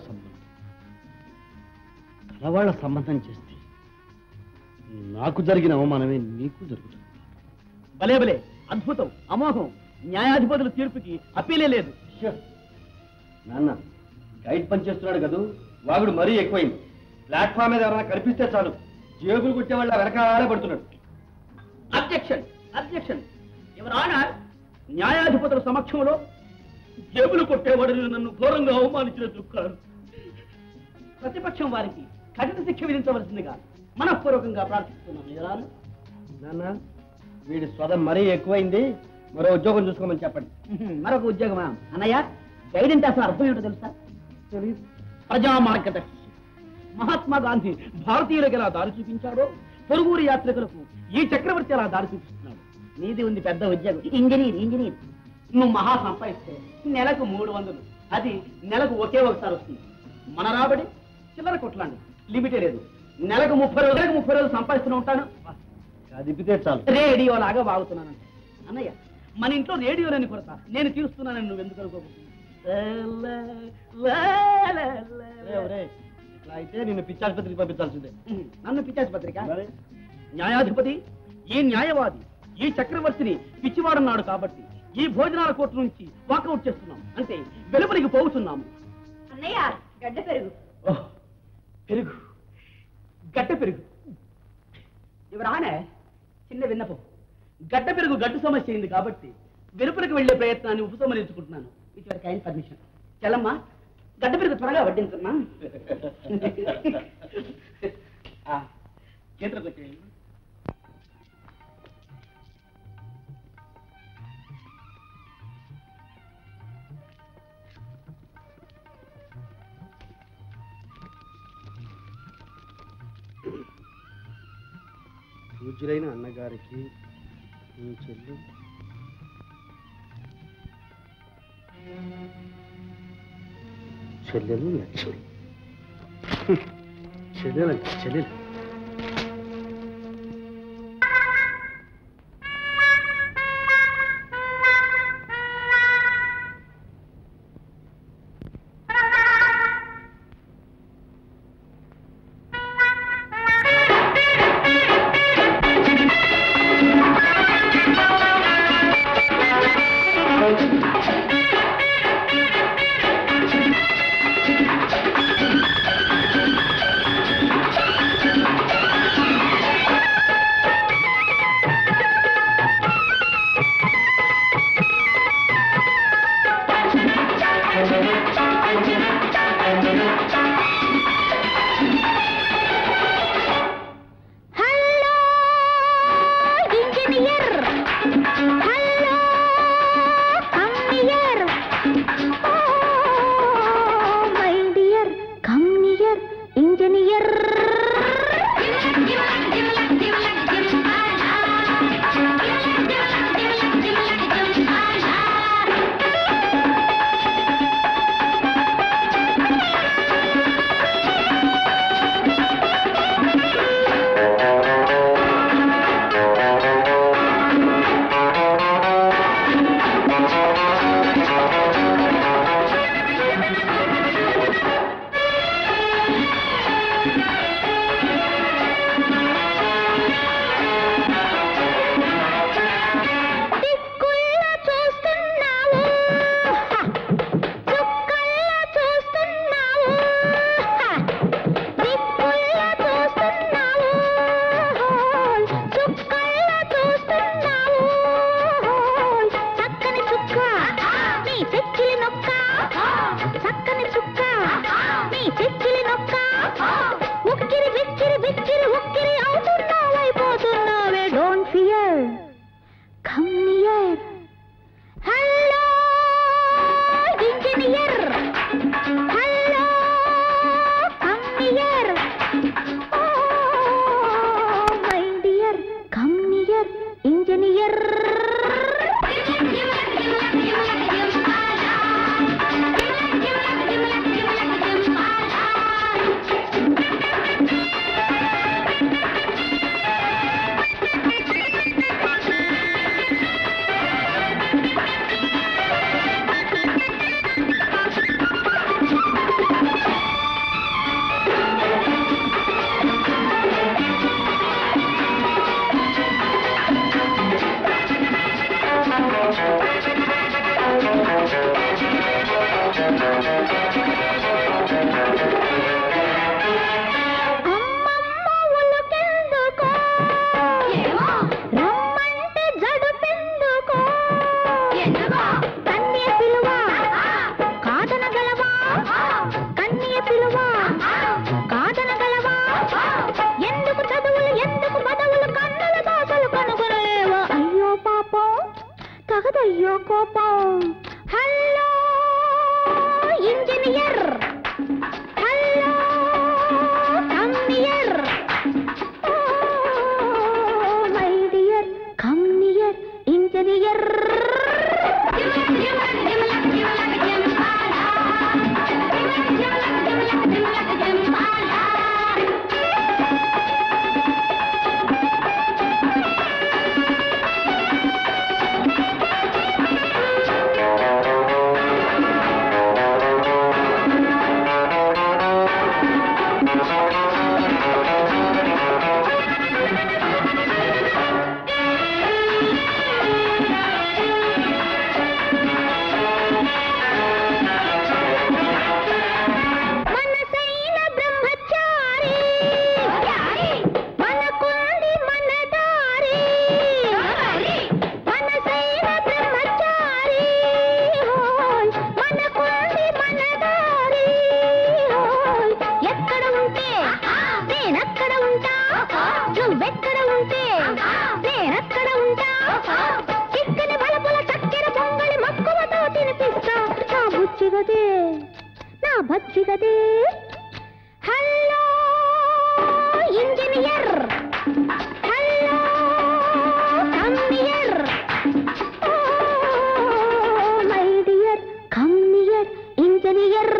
సంబంధం చేస్తే నాకు జరిగిన అవమానమే నీకు జరుగుతుంది. భలే భలే, అద్భుతం, అమోఘం. న్యాయాధిపతుల తీర్పుకి అప్పీలే లేదు. నాన్న, గైడ్ పనిచేస్తున్నాడు కదూ, వాగుడు మరీ ఎక్కువైంది. ప్లాట్ఫామ్ మీద ఎవరైనా కనిపిస్తే చాలు జేబులు కొట్టేవాళ్ళ వెనకాలే పడుతున్నాడు. Objection, objection. యువర్ ఆనర్, న్యాయాధిపతుల సమక్షంలో జేబులు కొట్టేవాడిని నన్ను ఘోరంగా అవమానించిన దుఃఖాలు. ప్రతిపక్షం వారికి కఠిన శిక్ష విధించవలసిందిగా మనఃపూర్వకంగా ప్రార్థిస్తున్నాను. Your honour. నాన్న, వీడి స్వదం మరీ ఎక్కువైంది. మరో ఉద్యోగం చూసుకోమని చెప్పండి. మరొక ఉద్యోగమా? అన్నయ్య, గైడ్ అంటే అసలు అర్థం ఏమిటో తెలుసా? తెలియదు. ప్రజా మార్గదర్శి. మహాత్మా గాంధీ భారతీయులకు ఎలా దారి చూపించాడో పొరుగురు యాత్రికులకు ఈ చక్రవర్తి ఎలా దారి చూపిస్తున్నాడు. నీది ఉంది పెద్ద ఉద్యోగం, ఇంజనీర్. నువ్వు మహా సంపాదిస్తే నెలకు 300, అది నెలకు ఒకే ఒకసారి వస్తుంది. మన రాబడి చిల్లర కొట్లాండి, లిమిటే లేదు. నెలకు 30 రోజులు సంపాదిస్తూనే ఉంటాను. చదివితే చాలు. రేడియో లాగా వాగుతున్నాను. అన్నయ్య, మన ఇంట్లో రేడియో లేని కొరత నేను తీరుస్తున్నానని నువ్వు ఎందుకు అనుకోబోతున్నావు? ఇట్లా అయితే నిన్ను పిచ్చాసుపత్రికి పంపించాల్సిందే. నన్ను పిచ్చాసుపత్రిక? న్యాయాధిపతి, ఈ న్యాయవాది, ఈ చక్రవర్తిని పిచ్చివాడన్నాడు కాబట్టి ఈ భోజనాల కోర్టు నుంచి వాకౌట్ చేస్తున్నాం. అంటే వెలుపలికి పోతున్నాము. అన్నయ్య, గడ్డ పెరుగు. పెరుగు, గడ్డ పెరుగు. ఎవరానే చిన్న విన్నపం. గడ్డ పెరుగు గడ్డు సమస్య అయింది కాబట్టి వెలుపలికి వెళ్లే ప్రయత్నాన్ని ఉపసంహరించుకుంటున్నాను. With your kind permission. చలమ్మా, గడ్డ పెరుగు త్వరగా వడ్డించమ్మా. చేతులకు వచ్చేయండి. పూజ్యులైన అన్నగారికి ఈ చెల్లి చెల్లెలు లక్ష్మి. చెల్లెలంట చెల్లెలు. కనిపించదే హలో ఇంజనీర్ హలో కమ్మియర్ ఓ మై డియర్ కమ్మియర్ ఇంజనీర్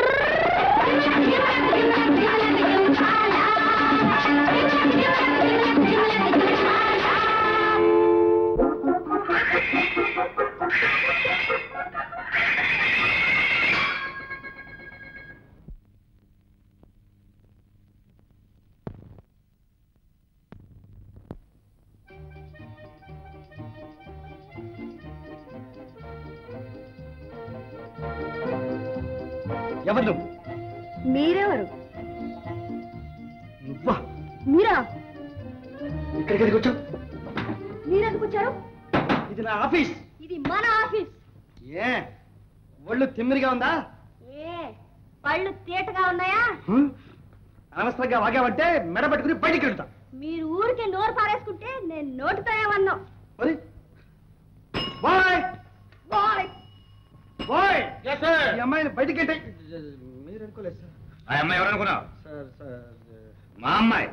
ఎవరు నువ్వు? మీరెవరు? నువ్వా? మీరా? ఇక్కడికి ఎందుకు వచ్చావు? మీరెందుకు వచ్చారు? ఇది నా ఆఫీస్. ఇది మన ఆఫీస్. ఏ ఒళ్ళు తిమ్మిరిగా ఉందా? ఏ పళ్ళు తేటగా ఉన్నాయా? అనవసరంగా వాగావంటే మెడ పట్టుకుని బయటికి వెళ్తా. మీరు ఊరికే నోరు పారేసుకుంటే నేను నోటితో ఏమన్నా. మరి బాయ్ బాయ్ బాయ్. ఈ అమ్మాయిని బయటికి వెళ్ళి మీరు అనుకోలేదు సార్. ఆ అమ్మాయి ఎవరనుకున్నావు? సార్ సార్ మా అమ్మాయి.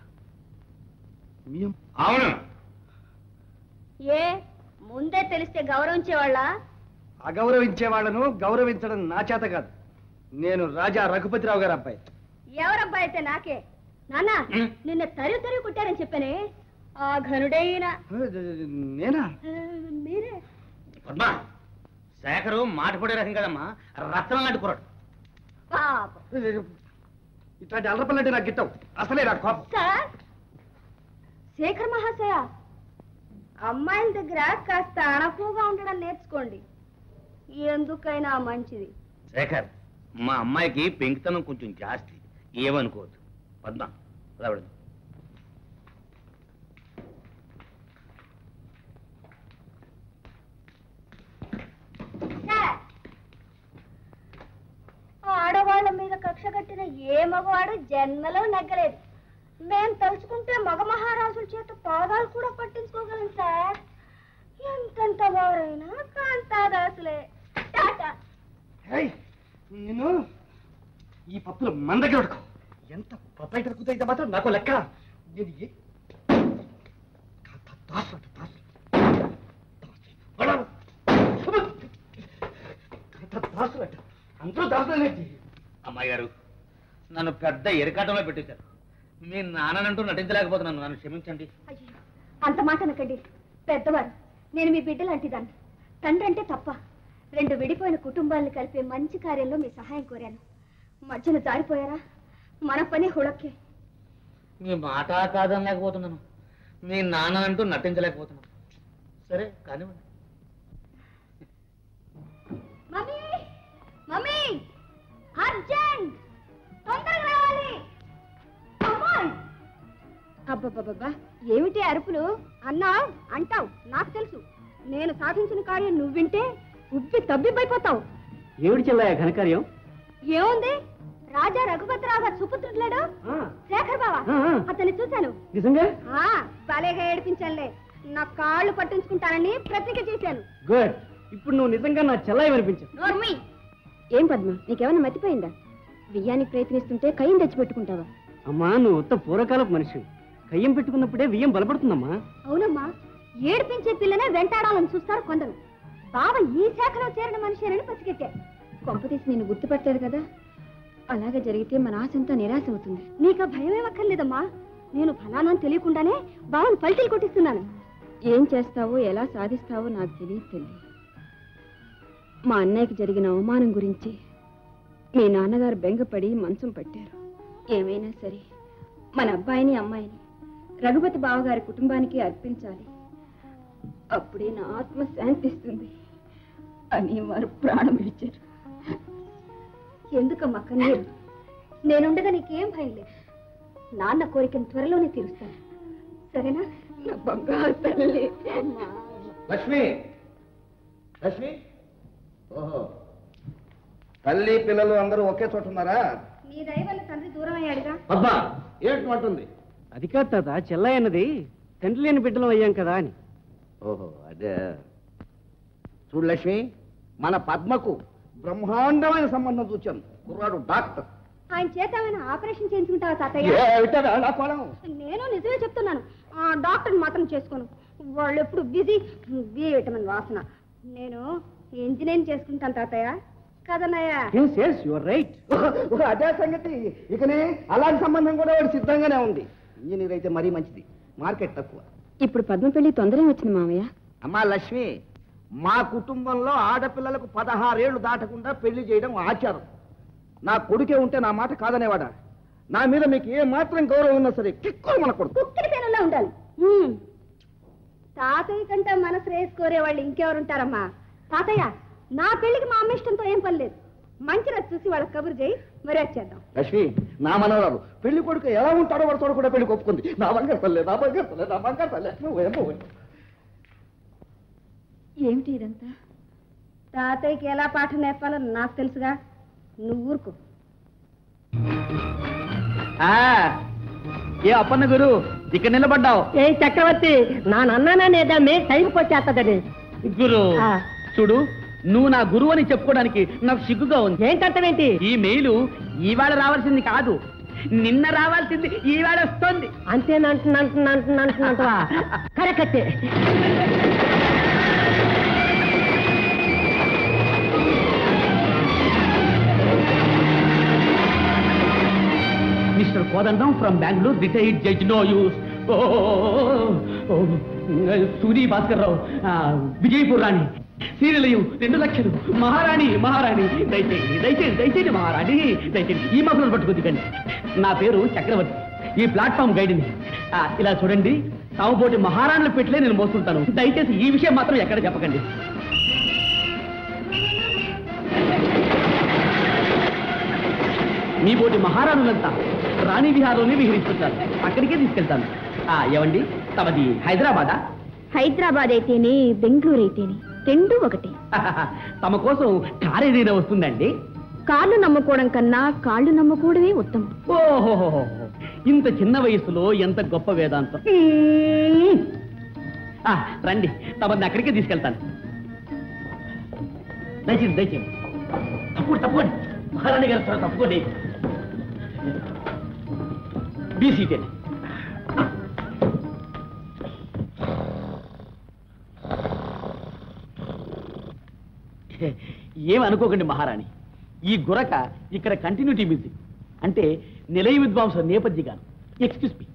మీ అవును. ఏ ముందే తెలిస్తే గౌరవించేవాళ్ళ? అగౌరవించే వాళ్ళను గౌరవించడం నా చేత కాదు. నేను రాజా రఘుపతిరావు గారి అబ్బాయి. ఎవరబ్బాయి అయితే నాకే. నాన్న నిన్న తరి కుట్టారని చెప్పానే ఆ ఘనుడైన నేనా? మీరే. పద్మా, శేఖరు మాట పడే రకం కదమ్మా, రత్నం లాంటి కుర్రాడు. పాపం. ఇట్లాంటి అల్లపల్లంటే నాకు గిట్టవు. అసలే నాకు కోపం. సార్ శేఖర్ మహాశయ, అమ్మాయిల దగ్గర కాస్త అణకువగా ఉండడం నేర్చుకోండి, ఎందుకైనా మంచిది. శేఖర్, మా అమ్మాయికి పెంకితనం కొంచెం జాస్తి, ఏమనుకోవద్దు. పద్మా రావడం. ఆడవాళ్ళ మీద కక్ష కట్టిన ఏ మగవాడు జన్మలో నెగ్గలేదు. మేం తలుచుకుంటే మగ మహారాజుల చేత పాదాలు కూడా పట్టించుకోగలం సార్. ఎంతెంత వారైనా కాంతాదాసులే. టాటా. నేను ఈ పప్పులు మన దగ్గర ఉడకవు. ఎంత పప్పాయి తరుకుతాయితే మాత్రం నాకు లెక్క. నేను అందరూ దాసులేంటి? అమ్మాయి గారు, నన్ను పెద్ద ఎరకాటంలో పెట్టేశారు. మీ నాన్నంటూ నటించలేకపోతున్నాను, నన్ను క్షమించండి. అయ్యో, అంత మాట అనకండి. పెద్దవారు, నేను మీ బిడ్డ లాంటిదాన్ని. తండ్రి అంటే తప్ప. 2 విడిపోయిన కుటుంబాలను కలిపే మంచి కార్యంలో మీ సహాయం కోరాను. మధ్యన జారిపోయారా? మన పని హుళక్కే. మీ మాట కాదనలేకపోతున్నాను, మీ నాన్నంటూ నటించలేకపోతున్నాను. సరే కానివ్వండి. మమ్మీ, మమ్మీ, అర్జెంట్, తొందరగా రావాలి. అమ్మాయి. అబ్బబ్బబ్బా, ఏమిటి అరుపులు? అన్నావు అంటావు, నాకు తెలుసు. నేను సాధించిన కార్యం నువ్వు వింటే ఉబ్బి తబ్బిబ్బైపోతావు. ఏమిటి చెల్లయ్య ఘనకార్యం? ఏముంది? రాజా రఘుపతిరావు గారు సుపుత్రుడు శేఖర్ బావా, అతన్ని చూశాను. నిజంగా? భలేగా ఏడిపించానులే. నా కాళ్ళు పట్టించుకుంటానని ప్రతిజ్ఞ చేశాను. గుడ్. ఇప్పుడు నువ్వు నిజంగా నా చెల్లయ్య అనిపించావు. ఏం పద్మ, నీకేమైనా మతిపోయిందా? వియ్యానికి ప్రయత్నిస్తుంటే కయ్యం తెచ్చిపెట్టుకుంటావా? అమ్మా, నువ్వు ఉత్త పూర్వకాలపు మనిషి. కయ్యం పెట్టుకున్నప్పుడే వియ్యం బలపడుతుందమ్మా. అవునమ్మా, ఏడిపించే పిల్లనే వెంటాడాలని చూస్తారు కొందరు. బావ ఈ శాఖలో చేరిన మనిషేనని పసిగట్టారు. కొంపతీసి నిన్ను గుర్తుపట్టలేదు కదా. అలాగే జరిగితే మన ఆశంతా నిరాశ అవుతుంది. నీకు భయం ఏమక్కర్లేదమ్మా. నేను ఫలానా తెలియకుండానే బావను పల్టీలు కొట్టిస్తున్నాను. ఏం చేస్తావో ఎలా సాధిస్తావో నాకు తెలియదు తల్లి. మా అన్నయ్యకి జరిగిన అవమానం గురించి మీ నాన్నగారు బెంగపడి మంచం పట్టారు. ఏమైనా సరే మన అబ్బాయిని అమ్మాయిని రఘుపతి బావగారి కుటుంబానికి అర్పించాలి, అప్పుడే నా ఆత్మ శాంతిస్తుంది అని వారు ప్రాణం విడిచారు. ఎందుకమ్మా కన్నీరు? నేనుండగా నీకేం భయం లేదు. నాన్న కోరికను త్వరలోనే తీరుస్తాను, సరేనా? నా బంగారు తల్లి. లక్ష్మి, లక్ష్మి, ఓహో, తల్లి పిల్లలు అందరూ ఒకే చోట ఉన్నారా? నీ దయ వల్ల తండ్రి దూరం అయ్యాడుగా. పద్మా ఏంటంటుంది? అది కాదు తాత, చెల్లయ్య అన్నది తండ్రి లేని బిడ్డలం అయ్యాం కదా అని. ఓహో అదే. చూడు లక్ష్మి, మన పద్మకు బ్రహ్మాండమైన సంబంధం చూచాను. కుర్రాడు డాక్టర్. ఆయన చేత ఏమైనా ఆపరేషన్ చేయించుకుంటావా తాతయ్య? నేను నిజమే చెప్తున్నాను. డాక్టర్ని మాత్రం చేసుకోను. వాళ్ళు ఎప్పుడు బిజీ బి విటమిన్ వాసన. నేను ఇంజనీరింగ్ చేసుకుంటాను తాతయ్య. కదన్నయ్యా? రైట్. అదే సంగతి. ఇకనే అలాంటి సంబంధం కూడా వాడు సిద్ధంగానే ఉంది. ఇంజనీర్ అయితే మరీ మంచిది, మార్కెట్ తక్కువ. ఇప్పుడు పద్మ పెళ్లి తొందరగా వచ్చింది మామయ్య. అమ్మా లక్ష్మి, మా కుటుంబంలో ఆడపిల్లలకు 16 ఏళ్లు దాటకుండా పెళ్లి చేయడం ఆచారం. నా కొడుకే ఉంటే నా మాట కాదనేవాడా? నా మీద మీకు ఏ మాత్రం గౌరవం ఉన్నా సరే కిక్కులు మన కొడుకు కుక్కడి పేనుల్లో ఉండాలి. తాతయ్య కంటే మనసు రేసి కోరేవాళ్ళు ఇంకెవరుంటారమ్మా? తాతయ్య, నా పెళ్లికి మా అమ్మ ఇష్టంతో ఏం పని లేదు. మంచి రోజు చూసి వాళ్ళకి కబురు చేయి, మరి వచ్చేద్దాం. లక్ష్మి, నా మనవరాలు పెళ్లి కొడుకు ఎలా ఉంటాడో వాడితో కూడా పెళ్లి ఒప్పుకుంది. నా బంగారు తల్లే, నా బంగారు తల్లే, నా బంగారు తల్లే. ఏమిటి ఇదంతా? తాతయ్యకి ఎలా పాఠం నేర్పాలో నాకు తెలుసుగా, నువ్వు ఊరుకో. ఏ అప్పన్న గురు, ఇక్కడ నిలబడ్డావు? ఏ చక్రవర్తి, నా నన్ననేదామే టైంకి వచ్చేస్తుందని. గురు చూడు, నువ్వు నా గురువు అని చెప్పుకోవడానికి నాకు సిగ్గుగా ఉంది. ఏంటంటే ఈ మెయిలు ఈవేళ రావాల్సింది కాదు, నిన్న రావాల్సింది ఈవేళ వస్తుంది. అంతేనంటున్నావా? కరెక్టే. Mister Kodandam from Bengaluru, retired judge, no use. Suri Bhaskar Rao, Vijayapur Rani, Srinilayam 2 లక్షలు. మహారాణి మహారాణి, దయచేయండి దయచేయండి దయచేయండి మహారాణి, దయచేయండి. ఈ మాత్రం పట్టుకుందికండి. నా పేరు చక్రవర్తి, ఈ ప్లాట్ఫామ్ గైడ్ని. ఇలా చూడండి, తాముపోటి మహారాణుల పెట్టలే నేను మోస్తుంటాను. దయచేసి ఈ విషయం మాత్రం ఎక్కడ చెప్పకండి. మీ పోటీ మహారాణులంతా రాణి విహారంలోనే విహరిస్తుంటారు. అక్కడికే తీసుకెళ్తాను. ఏమండి, తమది హైదరాబాదా? హైదరాబాద్ అయితేనే, బెంగళూరు అయితేనే, 2 ఒకటి. తమ కోసం కారు ఏదైనా వస్తుందండి? కాళ్ళు నమ్ముకోవడం కన్నా కాళ్ళు నమ్ముకోవడమే ఉత్తమం. ఓహో, ఇంత చిన్న వయసులో ఎంత గొప్ప వేదాంతం. రండి, తమని అక్కడికే తీసుకెళ్తాను. దయచేసి దయచేసి. తప్పుకోండి మహారాణి గారు, తప్పుకోండి. Be seated. ఏమనుకోకండి మహారాణి, ఈ గురక ఇక్కడ కంటిన్యూటీ మ్యూజిక్ అంటే నిలయ విద్వాంస నేపథ్యగాను. Excuse me.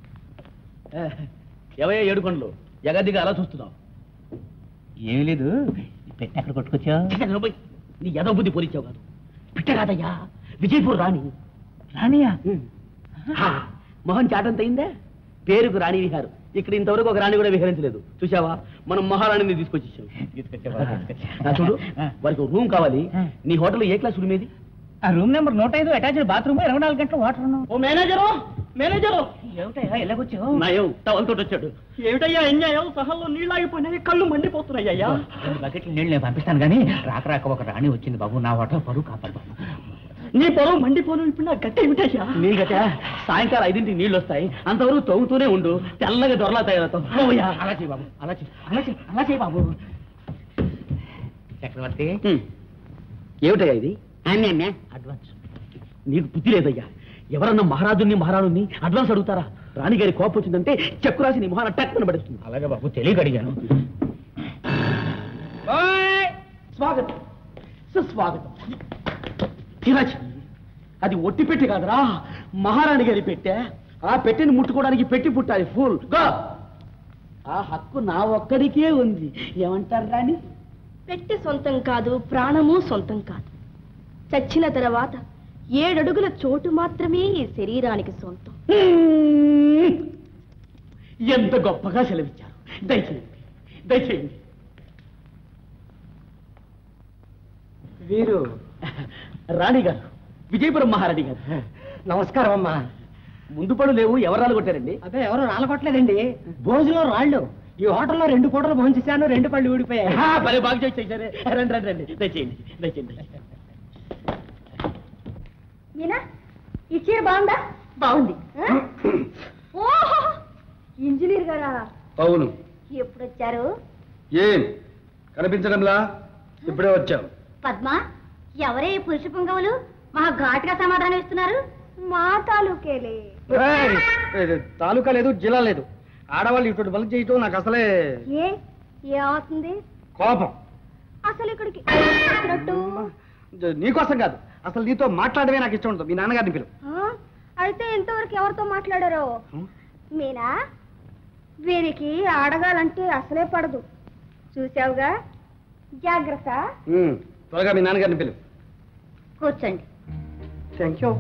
ఎవయో ఏడుకొండలు ఎగదిగా అలా చూస్తున్నావు? ఏమీ లేదు, పెట్టి అక్కడ కొట్టుకొచ్చా. నీ ఎదో బుద్ధి పోలిచ్చావు కాదు. పిట్ట కాదయ్యా, విజయపూర్ రాణి. రాణియా? మొహం చాటంత అయిందే. పేరుకు రాణి విహారు. ఇక్కడ ఇంతవరకు ఒక రాణి కూడా విహరించలేదు. చూసావా, మనం మహారాణిని తీసుకొచ్చేసాం. చూడు, వారికి ఒక రూమ్ కావాలి. నీ హోటల్ ఏ క్లాస్ రూమ్ ఏది? ఆ రూమ్ నెంబర్ 105, అటాచ్డ్ బాత్రూమ్, 24 గంటల వాటర్. ఓ మేనేజరు, మేనేజరు. ఏమిటయ్యా ఎలాగొచ్చావు? నయం టవల్తో వచ్చాడు. ఏమిటయ్యా అన్యాయం? సహల్లో నీళ్ళు ఆగిపోయినాయి, కళ్ళు మండిపోతున్నాయ్యా. బకెట్లు నీళ్ళు నేను పంపిస్తాను కానీ రాక ఒక రాణి వచ్చింది బాబు, నా హోటల్ పరువు కాపాడు బాబు. నీ పొలం మండిపోను. ఇప్పుడు నా గట్ట ఏమిటయ్యా? నీ గట్ట సాయంకాలం 5ంటికి నీళ్ళు వస్తాయి, అంతవరకు తవ్వుతూనే ఉండు. తెల్లగా దొరలా తయారవుతావు. అలా చేయి బాబు, అలా చేయి బాబు. చక్రవర్తి, ఏమిటయ్యా ఇది? అడ్వాన్స్. నీకు బుద్ధి లేదయ్యా. ఎవరన్నా మహారాజుని మహారాణుని అడ్వాన్స్ అడుగుతారా? రాణిగారి కోపం వచ్చిందంటే చెక్కు రాసి నీ మొహాన టక్కున పడుతుంది. అలాగే బాబు, తెలియక అడిగాను. స్వాగతం, సుస్వాగతం. అది ఒట్టి పెట్టి కాదురా, మహారాణి గారి పెట్టే. ఆ పెట్టెని ముట్టుకోవడానికి పెట్టి పుట్టాలి. ఫుల్ గా ఆ హక్కు నా ఒక్కడికే ఉంది. ఏమంటారు రాణి? పెట్టి సొంతం కాదు, ప్రాణము సొంతం కాదు. చచ్చిన తర్వాత 7 అడుగుల చోటు మాత్రమే ఈ శరీరానికి సొంతం. ఎంత గొప్పగా సెలవిచ్చారు. దయచేయండి దయచేయండి. వీరు రాణి గారు, విజయపురం మహారాణి గారు. నమస్కారం అమ్మా. ముందు పడు లేవు, ఎవరు రాళ్ళు కొట్టారండి? అదే ఎవరు రాలగొట్టలేదండి, భోజనం రాళ్ళు. ఈ హోటల్లో 2 పూటలు భోంచేశాను, 2 పళ్ళు ఊడిపోయాయి. పని బాగా చేశారే. రండి రండి రండి, దయచేయండి దయచేయండి. మీనా, ఈ చీర బాగుందా? బాగుంది. ఓహో, ఇంజనీర్ గారా? అవును. ఎప్పుడు వచ్చారు? ఏం కనిపించడంలా? ఇప్పుడే వచ్చావు. పద్మ, ఎవరే ఈ పురుష పుంగవులు? మా ఘాటుగా సమాధానం ఇస్తున్నారు. మా తాలూకేలే. తాలూకా లేదు, జిల్లా లేదు. ఆడవాళ్ళు ఇటువంటి పనులు చేయటం నాకు అసలే ఏమవుతుంది? కోపం. అసలు ఇక్కడికి వచ్చినట్టు నీకోసం కాదు, అసలు నీతో మాట్లాడమే నాకు ఇష్టం ఉంటుంది. మీ నాన్నగారిని పిలువు. అయితే ఇంతవరకు ఎవరితో మాట్లాడారో? మీనా, వీరికి అడగాలంటే అసలే పడదు. చూసావుగా, జాగ్రత్త. త్వరగా మీ నాన్నగారిని పిలువు. కూర్చోండి. Thank you.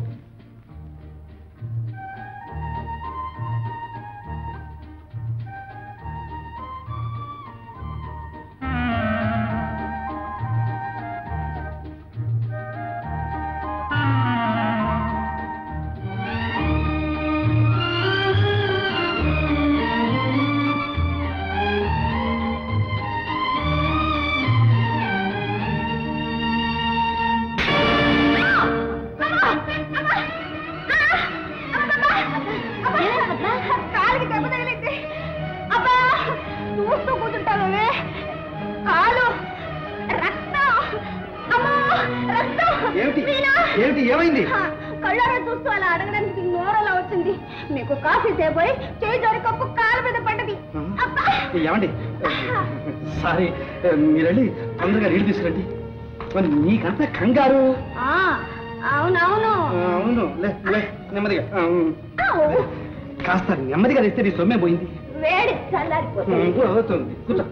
ఏమైంది? కళ్ళారా చూస్తూ అలా అడగడానికి నోరలా వచ్చింది. మీకు కాఫీ తేపోయి చేయి జోరి కప్పు కాలు మీద పడ్డది. ఏమండి, సారీ, మీరు వెళ్ళి తొందరగా నీళ్ళు తీసుకురండి. నీకంతా కంగారు. అవునవును. అవును, నెమ్మదిగా. కాస్త నెమ్మదిగా తెస్తే నీ సొమ్మే పోయింది. వేడి చల్లారిపోతుంది. కూర్చో.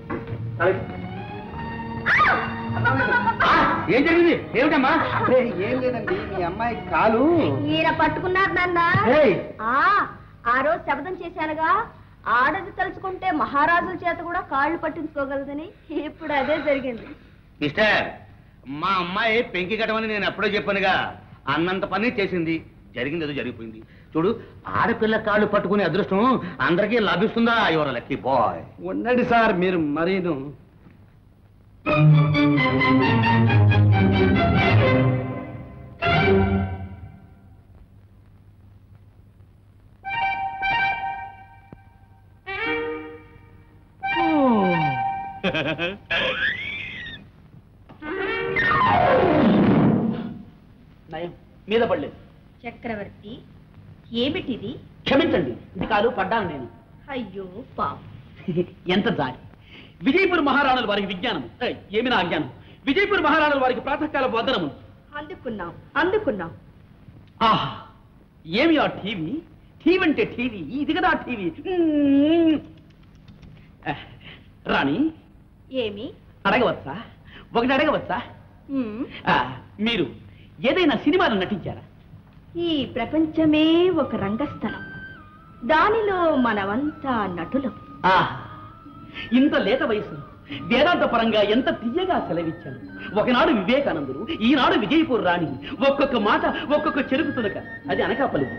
ఏం జరిగింది? ఏమిటమ్మా? ఏం లేదండి, మీ అమ్మాయి కాలు ఈయన పట్టుకున్నారు నాన్న. ఆ రోజు శబ్దం చేశానుగా, ఆడది తలుచుకుంటే మహారాజుల చేత కూడా కాళ్ళు పట్టించుకోగలదని. ఇప్పుడు అదే జరిగింది. మిస్టర్, మా అమ్మాయి పెంకి కట్టమని నేను ఎప్పుడో చెప్పానుగా. అన్నంత పని చేసింది, జరిగింది ఏదో జరిగిపోయింది. చూడు, ఆడపిల్ల కాళ్ళు పట్టుకునే అదృష్టం అందరికీ లభిస్తుందా? Your lucky boy. ఉండండి సార్, మీరు మరీను. నయం మీద పడలేదు. చక్రవర్తి, ఏమిటిది? క్షమించండి, ఇది కాదు, పడ్డాను నేను. అయ్యో పాపం. ఎంత జాలి. విజయపూర్ మహారాణుల వారికి విజ్ఞానము, ఏమి నా అజ్ఞానం. విజయపూర్ మహారాణుల వారికి ప్రాతకాల బోధనము. అందుకున్నాం. ఆహా, ఏమి ఆ టీవీ? టీవీ అంటే టీవీ, ఇది కదా టీవీ. రాణి, ఏమి అడగవచ్చా? ఒకటి అడగవచ్చా? మీరు ఏదైనా సినిమాలో నటించారా? ఈ ప్రపంచమే ఒక రంగస్థలం, దానిలో మనమంతా నటులం. ఇంత లేత వయసులో వేదాంత పరంగా ఎంత తీయగా సెలవిచ్చాను. ఒకనాడు వివేకానందుడు, ఈనాడు విజయపూర్ రాణి. ఒక్కొక్క మాట, ఒక్కొక్క చెరుకు తునక. అది అనకాపల్లి.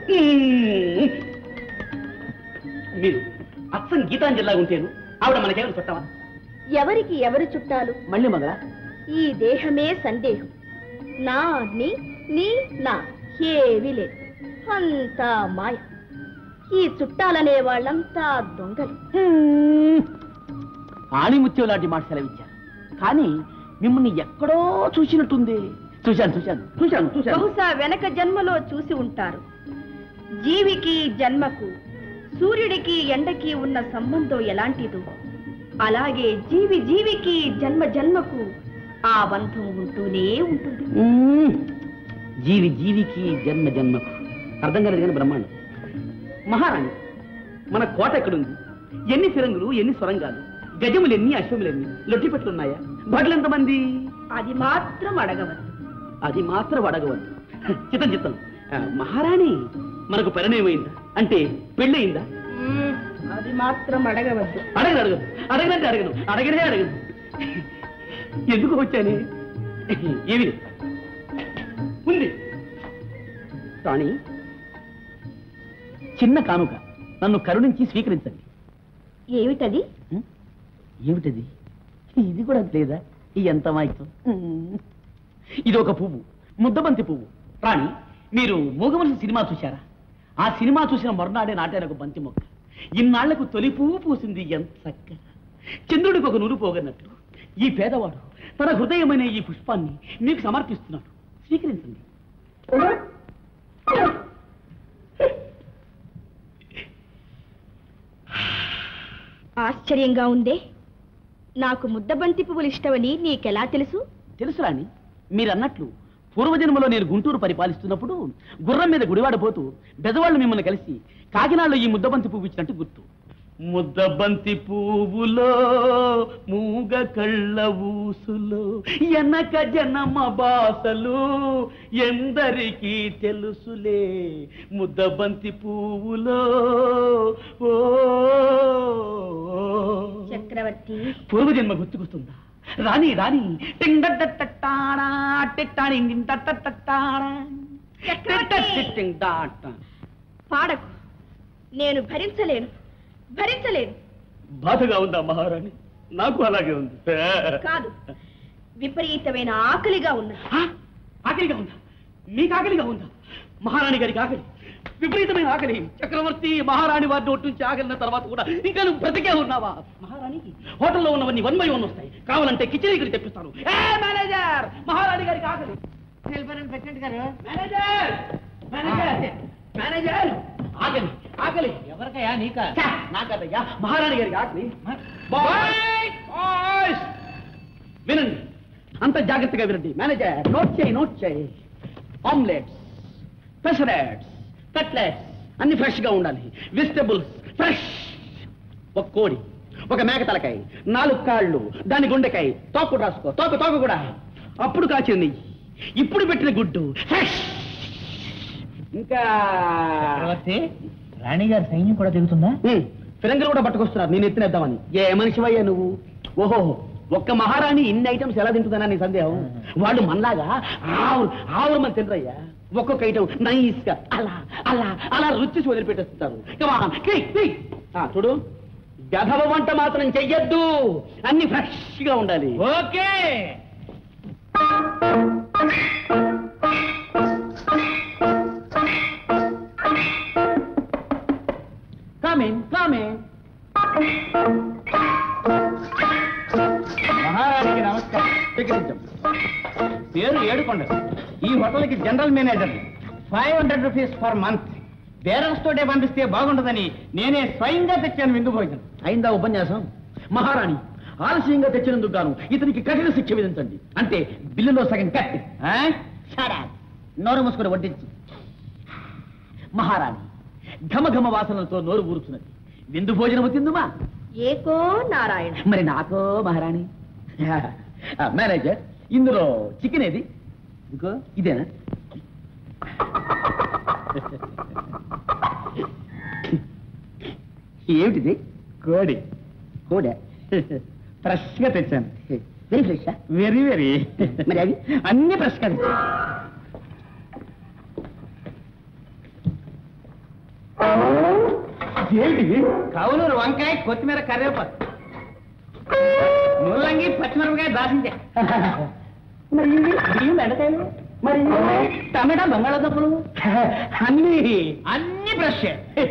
మీరు అచ్చం గీతాంజలిలాగా ఉంటేను ఆవిడ మనకేమైనా చుట్టావా? ఎవరికి ఎవరు చుట్టాలు? మళ్ళీ మొదల. ఈ దేహమే సందేహం. నా నీ నీ నా ఏవీ లేదు, అంతా మాయ. ఈ చుట్టాలనే వాళ్ళంతా దొంగలు. ఆణిముత్యం లాంటి మాట సెలవిచ్చారు, కానీ మిమ్మల్ని ఎక్కడో చూసినట్టుంది. చూశాను. బహుశా వెనక జన్మలో చూసి ఉంటారు. జీవికి జన్మకు, సూర్యుడికి ఎండకి ఉన్న సంబంధం ఎలాంటిదో, అలాగే జీవికి జన్మకు ఆ బంధం ఉంటూనే ఉంటుంది. జీవికి జన్మకు అర్థం కాలేదు కానీ బ్రహ్మాండం. మహారాణి, మన కోట ఎక్కడుంది? ఎన్ని ఫిరంగులు, ఎన్ని సొరంగాలు, గజములెన్ని, అశ్వములెన్ని, లొట్టిపెట్లున్నాయా? భటులు ఎంతమంది? అది మాత్రం అడగవద్దు. చిత్తం. మహారాణి, మనకు పరిణయమైందా? అంటే పెళ్ళయిందా? అది మాత్రం అడగవద్దు. అడగను. ఎందుకు వచ్చానే? ఏమి ఉంది రాణి, చిన్న కానుక నన్ను కరుణించి స్వీకరించండి. ఏమిటది? ఇది కూడా లేదా? ఎంత మాయితో. ఇది ఒక పువ్వు, ముద్దబంతి పువ్వు. రాణి, మీరు మూగమనిషి సినిమా చూశారా? ఆ సినిమా చూసిన మరునాడే నాటారు ఒక బంతి మొక్క. ఇన్నాళ్లకు తొలి పువ్వు పూసింది. ఎంత చక్కగా, చంద్రుడికి ఒక నూరు పోగన్నట్లు ఈ పేదవాడు తన హృదయమైన ఈ పుష్పాన్ని మీకు సమర్పిస్తున్నాడు. స్వీకరించండి. ఆశ్చర్యంగా ఉందే. నాకు ముద్దబంతి పువ్వులు ఇష్టమని నీకెలా తెలుసు? తెలుసు రాణి, మీరన్నట్లు పూర్వజన్మలో నేను గుంటూరు పరిపాలిస్తున్నప్పుడు గుర్రం మీద గుడివాడపోతూ బెదవాళ్ళు మిమ్మల్ని కలిసి కాకినాడలో ఈ ముద్దబంతి పువ్వు ఇచ్చినట్టు గుర్తు. ముద్దబంతి పువ్వులో మూగ కళ్ళ ఊసులో ఎనక జనమ బాసలు ఎందరికీ తెలుసులే ముద్దబంతి పువ్వులో. ఓ చక్రవర్తి, పూర్వజన్మ గుర్తుకొస్తుందా? రాణి రాణి పాడకు, నేను భరించలేను. బాధగా ఉందా మహారాణి? నాకు అలాగే ఉంది. కాదు, విపరీతమైన ఆకలిగా ఉన్నా. ఆకలిగా ఉందా? మీకు ఆకలిగా ఉందా? మహారాణి గారికి ఆకలి, విపరీతమైన ఆకలి. చక్రవర్తి మహారాణి వారి నోటి నుంచి ఆకలిన తర్వాత కూడా ఇంకా నువ్వు బ్రతికే ఉన్నావా? మహారాణికి హోటల్లో ఉన్నవన్నీ 1 by 1 వస్తాయి. కావాలంటే కిచెన్ దగ్గర తెప్పిస్తాను. మేనేజర్, మహారాణి గారికి ఆకలి. మేనేజర్, మేనేజర్, ఆకలి ఆకలి. ఎవరికయ్యా? నీకా? నాకదయ్యా, మహారాణి గారికి ఆకలి. వినండి, అంత జాగ్రత్తగా వినండి. మేనేజర్, నోట్ చేయి. ఆమ్లెట్స్, పెసరెట్స్, కట్లెట్స్ అన్ని ఫ్రెష్ గా ఉండాలి. Vegetables fresh. ఒక కోడి, ఒక మేక తలకాయ, 4 కాళ్ళు, దాని గుండెకాయ, తోకు రాసుకో, తోకు కూడా. అప్పుడు కాచిన నెయ్యి, ఇప్పుడు పెట్టిన గుడ్డు ఫ్రెష్. ఇంకా రాణిగారి సైన్యం కూడా తిరుగుతుందా? ఫిరంగులు కూడా పట్టుకొస్తున్నారు, నేను ఎత్తినేద్దామని. ఏ మనిషివయ్యా నువ్వు? ఓహో, ఒక్క మహారాణి ఇన్ని ఐటమ్స్ ఎలా తింటుందనా నీ సందేహం? వాళ్ళు మనలాగా ఆవురు మన తినరయ్యా. ఒక్కొక్క ఐటమ్ నైస్ గా అలా అలా అలా రుచి వదిలిపెట్టేస్తుంటారు. చూడు, గధవ వంట మాత్రం చెయ్యొద్దు, అన్ని ఫ్రెష్ గా ఉండాలి. ఓకే. మహారాణికి నమస్కారం. పేరు ఏడుకొండ. ఈ హోటల్కి general manager. 500 rupees per month. Bearers తోటే పంపిస్తే బాగుంటుందని నేనే స్వయంగా తెచ్చాను విందు భోజనం. అయిందా ఉపన్యాసం? మహారాణి, ఆలస్యంగా తెచ్చినందుకు గాను ఇతనికి కఠిన శిక్ష విధించండి. అంటే బిల్లులో సగం కట్టి. నోరు మూసుకొని వడ్డించు. మహారాణి ఘమఘమ వాసనలతో నోరు ఊరుతున్నది. విందు భోజనము తిందుమా? ఏకో నారాయణ. మరి నాకో మహారాణి. మేనేజర్, ఇందులో చికెన్ ఏది? ఇదిగో ఇదేనా? ఏమిటిది? కోడి. కోడా? ఫ్రెష్ గా తెచ్చాను. Very fresh. Very very. మరి అవి అన్ని ఫ్రెష్ గా తెచ్చాను. ఏమిటివి? కవులూరు వంకాయ, కొత్తిమీర, కరివేపాకు, ముల్లంగి, పచ్చిమిరపకాయ, దాసించే. మరి ఇవి బెండకాయలు, మరి టమాటా, బంగాళాదుంపలు అన్ని ఫ్రెష్.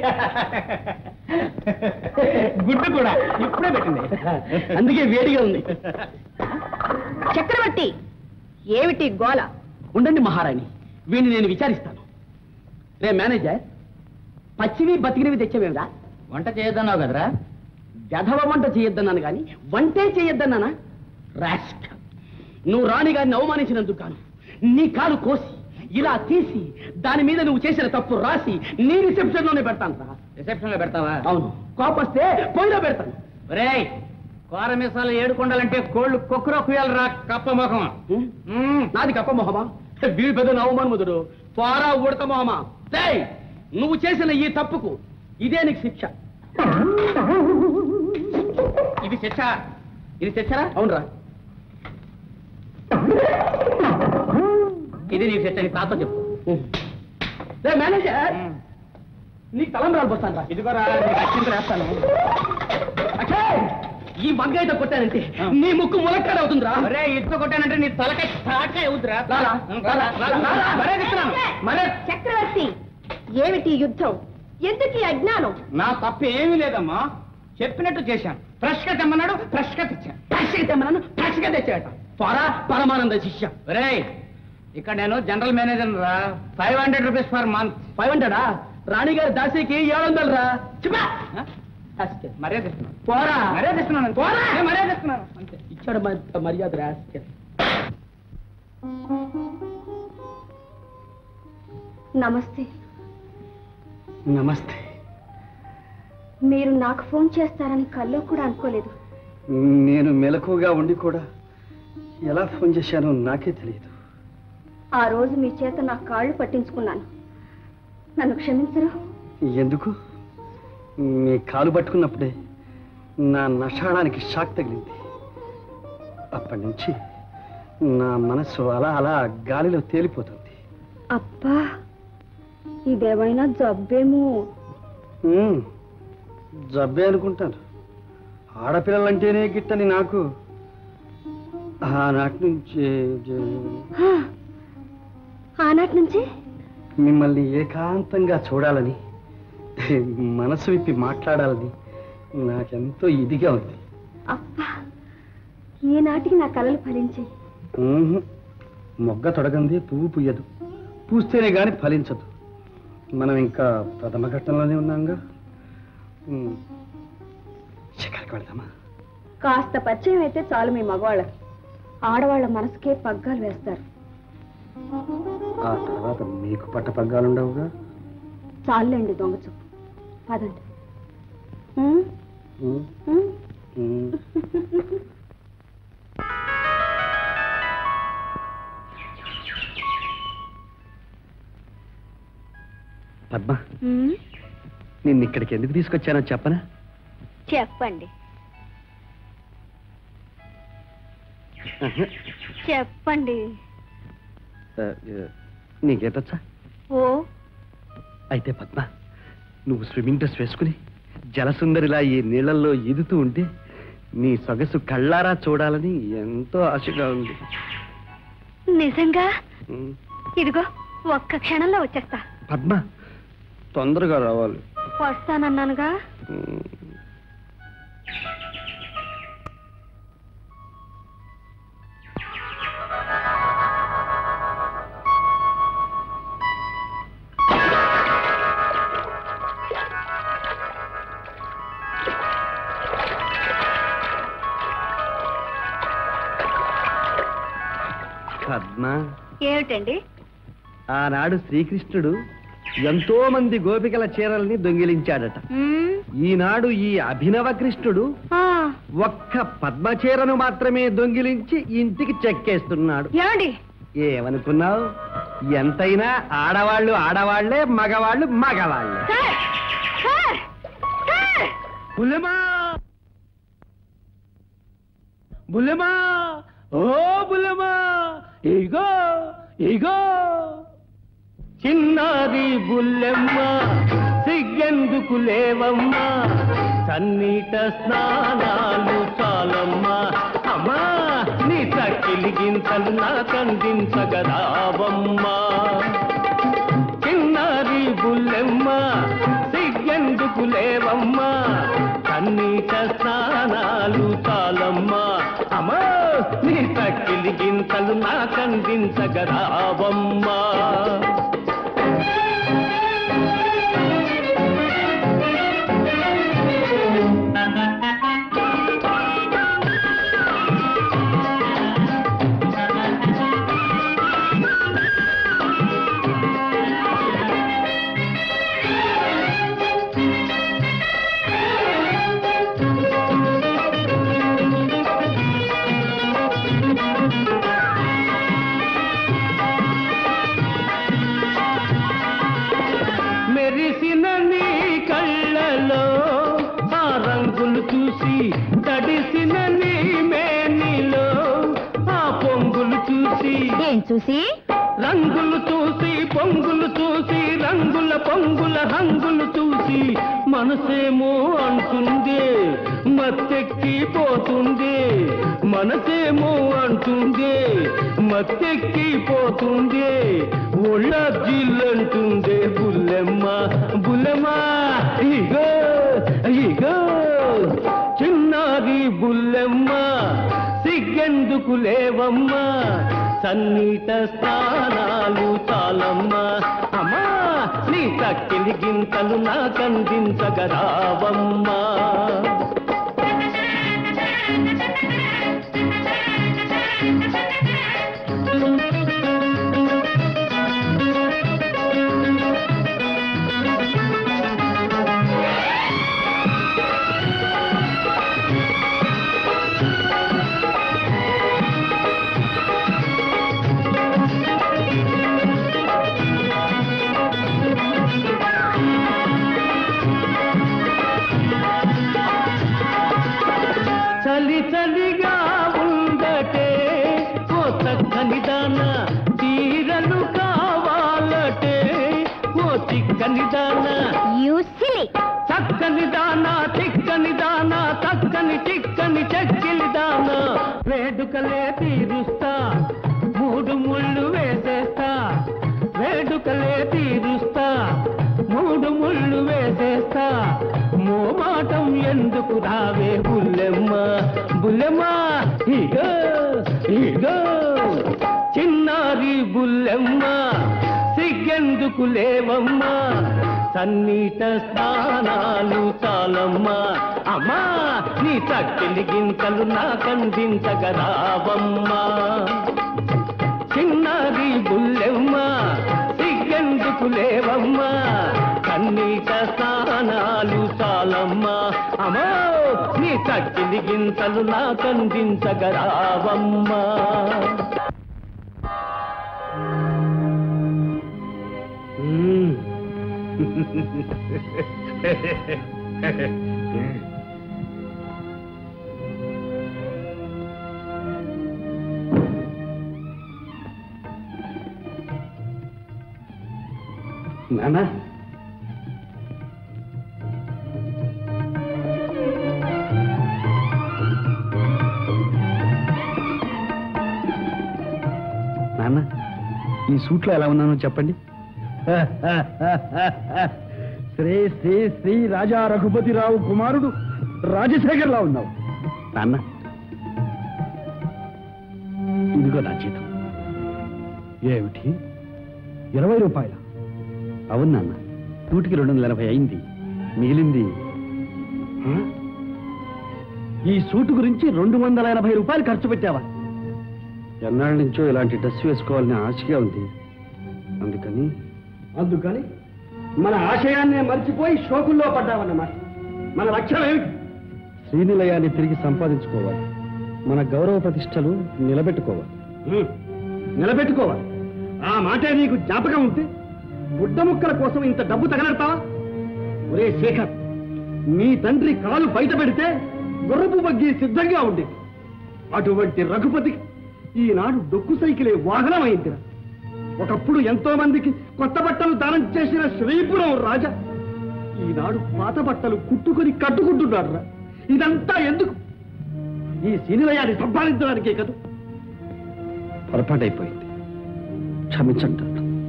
గుడ్డు కూడా ఇప్పుడే పెట్టింది, అందుకే వేడిగా ఉంది. చక్రవర్తి, ఏమిటి గోల? ఉండండి మహారాణి, వీడిని నేను విచారిస్తాను. రే మేనేజర్, పచ్చివి బతికినవి తెచ్చేవేమిరా? వంట చేయొద్దన్నావు కదరా? గధవ వంట చేయొద్దన్నాను కానీ వంటే చేయొద్దన్నానా? రాష్క, నువ్వు రాణి గారిని అవమానించినందుకు కాను నీ కాలు కోసి ఇలా తీసి దాని మీద నువ్వు చేసిన తప్పు రాసి నీ రిసెప్షన్ లోనే పెడతాను. రిసెప్షన్ లో పెడతావా? అవును, కోపస్తే పొయ్యిలో పెడతాను. రేయ్, కోరమీసాలు ఏడుకొండాలంటే కోళ్ళు కొక్కురో కుయాలరా కప్ప మొహం. నాది కప్ప మొహమా? వీడి పెద్ద అవమానముదుడు, పోరా ఉడత మొహమా. రేయ్, నువ్వు చేసిన ఈ తప్పుకు ఇదే నీకు శిక్ష. ఇది శిక్ష? ఇది శిక్షరా? అవునరా. ఇది నీ శిక్ష. నీ తాత చెప్పు. రే మేనేజర్, నీకు తలంబరాలు పోస్తాను రా. ఇదిగోరా, నీకు అత్యంత వేస్తాను. ఈ మగ్గైతే కొట్టానంటే నీ ముక్కు ములక్కాడ అవుతుందిరా. మరే ఇట్టు కొట్టానంటే నీ తలకాయ తాటకాయ అవుతురా. మరే చక్రవర్తి, ఏమిటి యుద్ధం? ఎందుకు అజ్ఞానం? నా తప్పు ఏమీ లేదమ్మా, చెప్పినట్టు చేశాను. ఫ్రెష్ గా తెమ్మన్నాడు, ఫ్రెష్ గా తెచ్చాను. ఫ్రెష్గా తెమ్మన్నాను, ఫ్రెష్గా తెచ్చాట. పోరా పరమానంద శిష్య. రేయ్, ఇక్కడ నేను జనరల్ మేనేజర్ రా. 500 రూపీస్ పర్ మంత్. 500 రాణి గారి దాసికి 700 రా. మర్యాద ఇస్తున్నాను. పోరా మర్యాద ఇస్తున్నాను. పోరా మర్యాద ఇస్తున్నాను అంతే. ఇచ్చాడు మర్యాద రా. నమస్తే. నమస్తే. మీరు నాకు ఫోన్ చేస్తారని కల్లో కూడా అనుకోలేదు. నేను మెలకుగా ఉండి కూడా ఎలా ఫోన్ చేశానో నాకే తెలియదు. ఆ రోజు మీ చేత నా కాళ్ళు పట్టించుకున్నాను. నన్ను క్షమించరు? ఎందుకు? మీ కాలు పట్టుకున్నప్పుడే నా నషాడానికి షాక్ తగిలింది. అప్పటి నుంచి నా మనసు అలా అలా గాలిలో తేలిపోతుంది. అబ్బా, ఇదేమైనా జబ్బేమో. జబ్బే అనుకుంటాను. ఆడపిల్లలంటేనే గిట్టని నాకు ఆనాటి నుంచి మిమ్మల్ని ఏకాంతంగా చూడాలని, మనసు విప్పి మాట్లాడాలని నాకెంతో ఇదిగా ఉంది. అబ్బా, ఈనాటికి నా కలలు ఫలించాయి. మొగ్గ తొడగంది పువ్వు పుయ్యదు, పూస్తేనే గాని ఫలించదు. మనం ఇంకా ప్రథమ ఘట్టంలోనే ఉన్నాంగా. షికారుకి వెళ్దామా? కాస్త పరిచయం అయితే చాలు మీ మగవాళ్ళకి. ఆడవాళ్ళ మనసుకే పగ్గాలు వేస్తారు. ఆ తర్వాత మీకు పట్ట పగ్గాలుండవుగా. చాలండి దొంగ చూపు. పదండి. పద్మ, నిన్ను ఇక్కడికి ఎందుకు తీసుకొచ్చానో చెప్పనా? చెప్పండి. చెప్పండి. నీకేటొచ్చా? ఓ, అయితే పద్మ, నువ్వు స్విమ్మింగ్ డ్రెస్ వేసుకుని జలసుందరిలా ఈ నీళ్లలో ఈదుతూ ఉంటే నీ సొగసు కళ్ళారా చూడాలని ఎంతో ఆశగా ఉంది. నిజంగా? ఇదిగో ఒక్క క్షణంలో వచ్చేస్తా. పద్మ, తొందరగా రావాలి. వస్తానన్నానుగా. పద్మ, ఏమిటండి? ఆనాడు శ్రీకృష్ణుడు ఎంతో మంది గోపికల చీరల్ని దొంగిలించాడట. ఈనాడు ఈ అభినవ కృష్ణుడు ఒక్క పద్మ చీరను మాత్రమే దొంగిలించి ఇంటికి చెక్కేస్తున్నాడు. ఏమండి? ఏమనుకున్నావు? ఎంతైనా ఆడవాళ్ళు ఆడవాళ్లే, మగవాళ్ళు మగవాళ్లే. బుల్లెమా, బుల్లెమా, ఓ బుల్లెమా, ఇగో ఇగో చిన్నారి బుల్లెమ్మ, సిగ్గెందుకు లేవమ్మా, సన్నీట స్నానాలు చాలమ్మా. అమ్మా, నీ చక్కిలి గింతలు నాకందించగరావమ్మా. చిన్నారి బుల్లెమ్మ, సిగ్గెందుకు లేవమ్మా, సన్నీట స్నానాలు చాలమ్మా. అమ్మా, నీ చక్కిలి గింతలు నాకందించగరావమ్మా. మెరిసిన నీ కళ్ళలో ఆ రంగులు చూసి, తడిసిన నీ మేనిలో ఆ పొంగులు చూసి. ఏం చూసి? రంగులు చూసి, పొంగులు చూసి, రంగుల పొంగుల హంగులు చూసి మనసేమో అంటుంది, మత్తెక్కిపోతుంది. మనసేమో అంటుంది, మత్తెక్కిపోతుంది. ఒళ్ళ జిల్లంటుంది బుల్లెమ్మ, బుల్లెమ్మ, ఇగో ఇగో చిన్నారి బుల్లెమ్మ, సిగ్గెందుకు లేవమ్మా, సన్నీట స్నానాలు చాలమ్మా అమ్మా నీ చక్కిలి గింతలు నాకందించగరావమ్మా చలి చలిగా ఉండటే ఓ చక్కని దాన తీరలు కావాలటే ఓ చిక్కని దాన చక్కని దాన చిక్కని దాన చక్కని చిక్కని చెక్కిలి దాన వేడుకలే తీరుస్తా మూడు ముళ్ళు వేసేస్తా వేడుకలే తీరుస్తా మూడు ముళ్ళు వేసేస్తా మోమాటం ఎందుకు రావే బుల్లెమ్మ బుల్లెమ్మ ఇగో ఇగో చిన్నారి బుల్లెమ్మ సిగ్గెందుకు లేవమ్మా సన్నీట స్నానాలు చాలమ్మా అమ్మా నీ చక్కిలి గింతలు నాకందించగరావమ్మా చిన్నారి బుల్లెమ్మ సిగ్గెందుకు లేవమ్మా సన్నీట స్నానాలు చాలమ్మా అమ్మో నీ చక్కిలి గింతలు నాకందించగరావమ్మా నానా నాన్న ఈ సూట్లో ఎలా ఉన్నానో చెప్పండి శ్రీ శ్రీ శ్రీ రాజా రఘుపతిరావు కుమారుడు రాజశేఖర్లా ఉన్నావు నాన్న ఇదిగో నా జీతం ఏమిటి 20 రూపాయల అవును నాన్న 280 అయింది మిగిలింది ఈ సూటు గురించి 280 రూపాయలు ఖర్చు పెట్టావా ఎన్నాళ్ళ నుంచో ఇలాంటి డ్రెస్ వేసుకోవాలని ఆశగా ఉంది అందుకని మన ఆశయాన్నే మర్చిపోయి షోకుల్లో పడ్డావన్నమాట మన లక్ష్యం ఏమిటి శ్రీనిలయాన్ని తిరిగి సంపాదించుకోవాలి మన గౌరవ ప్రతిష్టలు నిలబెట్టుకోవాలి ఆ మాటే నీకు జ్ఞాపకం ఉంటే గుడ్డ ముక్కల కోసం ఇంత డబ్బు తగలడతావా ఒరే శేఖర్ నీ తండ్రి కాలు బయట పెడితే గుర్రపు బగ్గి సిద్ధంగా ఉండేది అటువంటి రఘుపతికి ఈనాడు డొక్కు సైకిలే వాహనమైందిరా ఒకప్పుడు ఎంతో మందికి కొత్త బట్టలు దానం చేసిన శ్రీపురం రాజా ఈనాడు పాత బట్టలు కుట్టుకొని కట్టుకుంటున్నాడు రా ఇదంతా ఎందుకు ఈ శ్రీనిలయాన్ని సంపాదించడానికే కదా పొరపాటైపోయింది క్షమించండి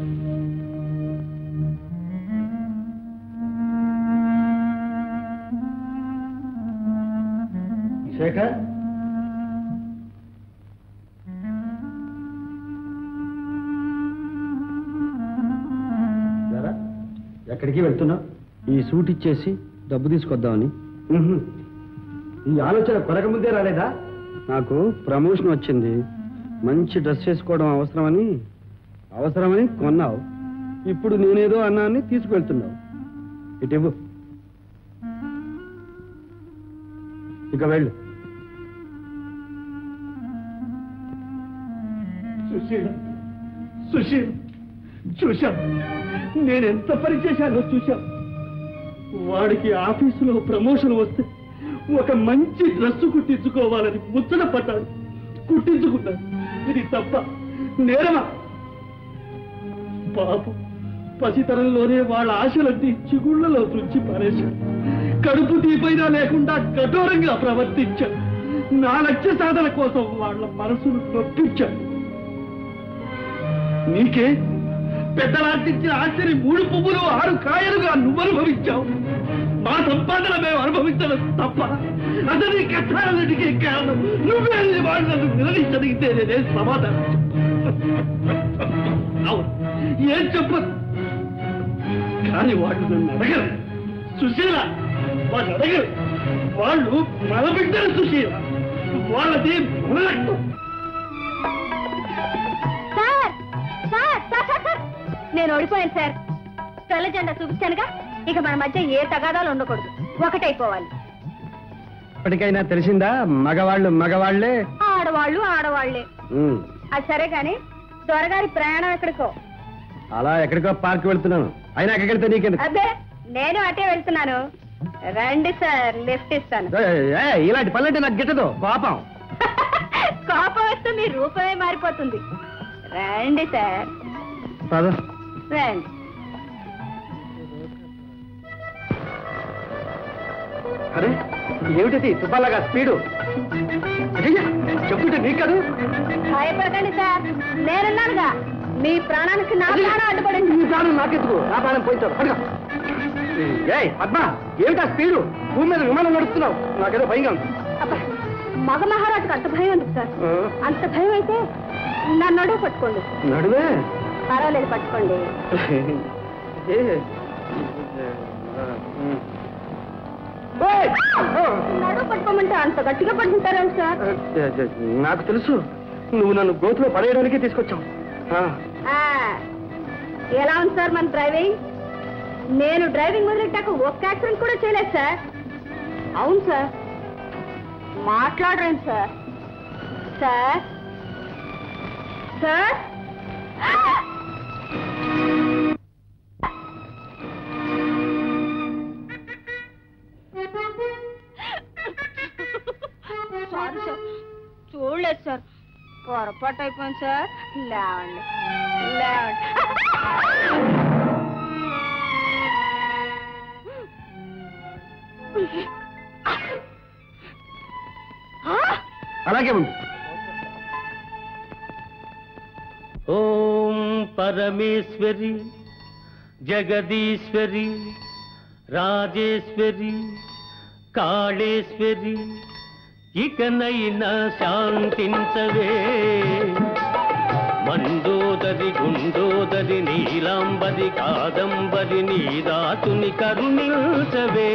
శేఖర్ ఎక్కడికి వెళ్తున్నావు ఈ సూట్ ఇచ్చేసి డబ్బు తీసుకొద్దామని ఈ ఆలోచన కొనక ముందే రాలేదా నాకు ప్రమోషన్ వచ్చింది మంచి డ్రెస్ వేసుకోవడం అవసరమని కొన్నావు ఇప్పుడు నేనేదో అన్నాన్ని తీసుకువెళ్తున్నావు ఇటు ఇక వెళ్ళు సుశీల్ చూశాం నేనెంత పని చేశానో చూశాం వాడికి ఆఫీసులో ప్రమోషన్ వస్తే ఒక మంచి డ్రెస్సు కుట్టించుకోవాలని ముచ్చట పడ్డాడు కుట్టించుకున్నాడు ఇది తప్ప నేరమా పాపం పసితనంలోనే వాళ్ళ ఆశలన్నీ చిగుళ్లలో తుంచి పారేశాడు కడుపు తీపైనా లేకుండా కఠోరంగా ప్రవర్తించాడు నా లక్ష్య సాధన కోసం వాళ్ళ మనసును నొప్పించాడు నీకే పెద్దలాంటించిన ఆశ్చర్య 3 పువ్వులు 6 కాయలుగా నువ్వు అనుభవించావు మా సంపాదన మేము అనుభవించడం తప్ప అతని కష్టాలన్నిటికీ కారణం నువ్వే వాడు నన్ను నిలదీసడిగితే నేనే సమాధానం అవును ఏం చెప్పదు కానీ వాడు నన్ను అడగరు సుశీల వాళ్ళు అడగరు వాళ్ళు మన బిడ్డలు సుశీల వాళ్ళది మన రక్తం నేను ఓడిపోయాను సార్ తెల్ల జెండా చూపించానుగా ఇక మన మధ్య ఏ తగాదాలు ఉండకూడదు ఒకటైపోవాలి ఇప్పటికైనా తెలిసిందా మగవాళ్ళు మగవాళ్లే ఆడవాళ్ళు ఆడవాళ్లే అది సరే గాని దొరగారి ప్రయాణం ఎక్కడికో అలా ఎక్కడికో పార్క్ వెళ్తున్నాను అయినా ఎక్కడితే నీకెందుకు అబ్బే నేను అటే వెళ్తున్నాను రండి సార్ లిఫ్ట్ ఇస్తాను ఇలాంటి పనులంటే నాకు గిట్టదు కోపం కోపం వస్తే మీ రూపమే మారిపోతుంది రండి సార్ రండి అరే ఏమిటిది తుపాలాగా స్పీడు చెప్పుంటే నీకు కాదు భయపడకండి సార్ నేనున్నానుగా మీ ప్రాణానికి నా ప్రాణం అడ్డుపడింది నీ ప్రాణం నాకెందుకు నా ప్రాణం పోయించారు అడుగు పద్మ ఏమిటా స్పీడు భూమి మీద విమానం నడుస్తున్నావు నాకేదో భయంగా ఉంది అబ్బా మగ మహారాజుకు అంత భయం ఉంది సార్ అంత భయం అయితే నా నడువు పట్టుకోండి నడువే పర్వాలేదు పట్టుకోండి నడువు పట్టుకోమంటే అంత గట్టిగా పట్టుకుంటారేం సార్ నాకు తెలుసు నువ్వు నన్ను గోతులో పడేయడానికే తీసుకొచ్చావు ఎలా ఉంది సార్ మన డ్రైవింగ్ నేను డ్రైవింగ్ మొదలెట్టాక ఒక్క యాక్సిడెంట్ కూడా చేయలేదు సార్ అవును సార్ మాట్లాడరేం sir sir sir sorry sir చూడలేదు సార్ పొరపాటు అయిపోయింది సార్ లేవండి లేవండి అలాగే ఉంది ఓం పరమేశ్వరి జగదీశ్వరి రాజేశ్వరి కాళేశ్వరి ఇకనైనా శాంతించవే మండోదరి గుండోదరి నీలాంబరి కాదంబరి నీదాతుని కరుణించవే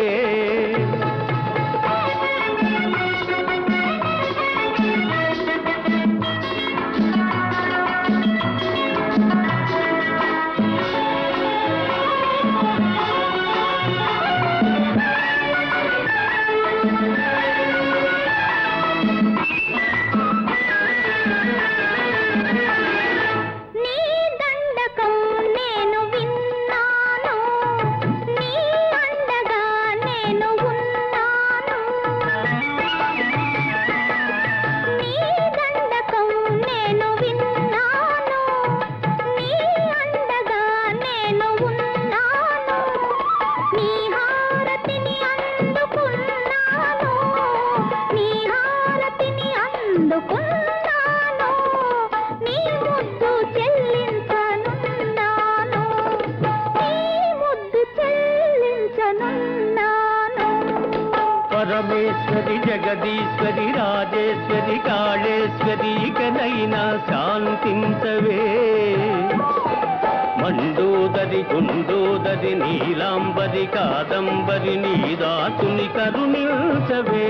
పరమేశ్వరి జగదీశ్వరి రాజేశ్వరి కాళేశ్వరి ఇకనైనా శాంతించవే మండోదరి గుండోదరి నీలాంబరి కాదంబరి నీదాతుని కరుణించవే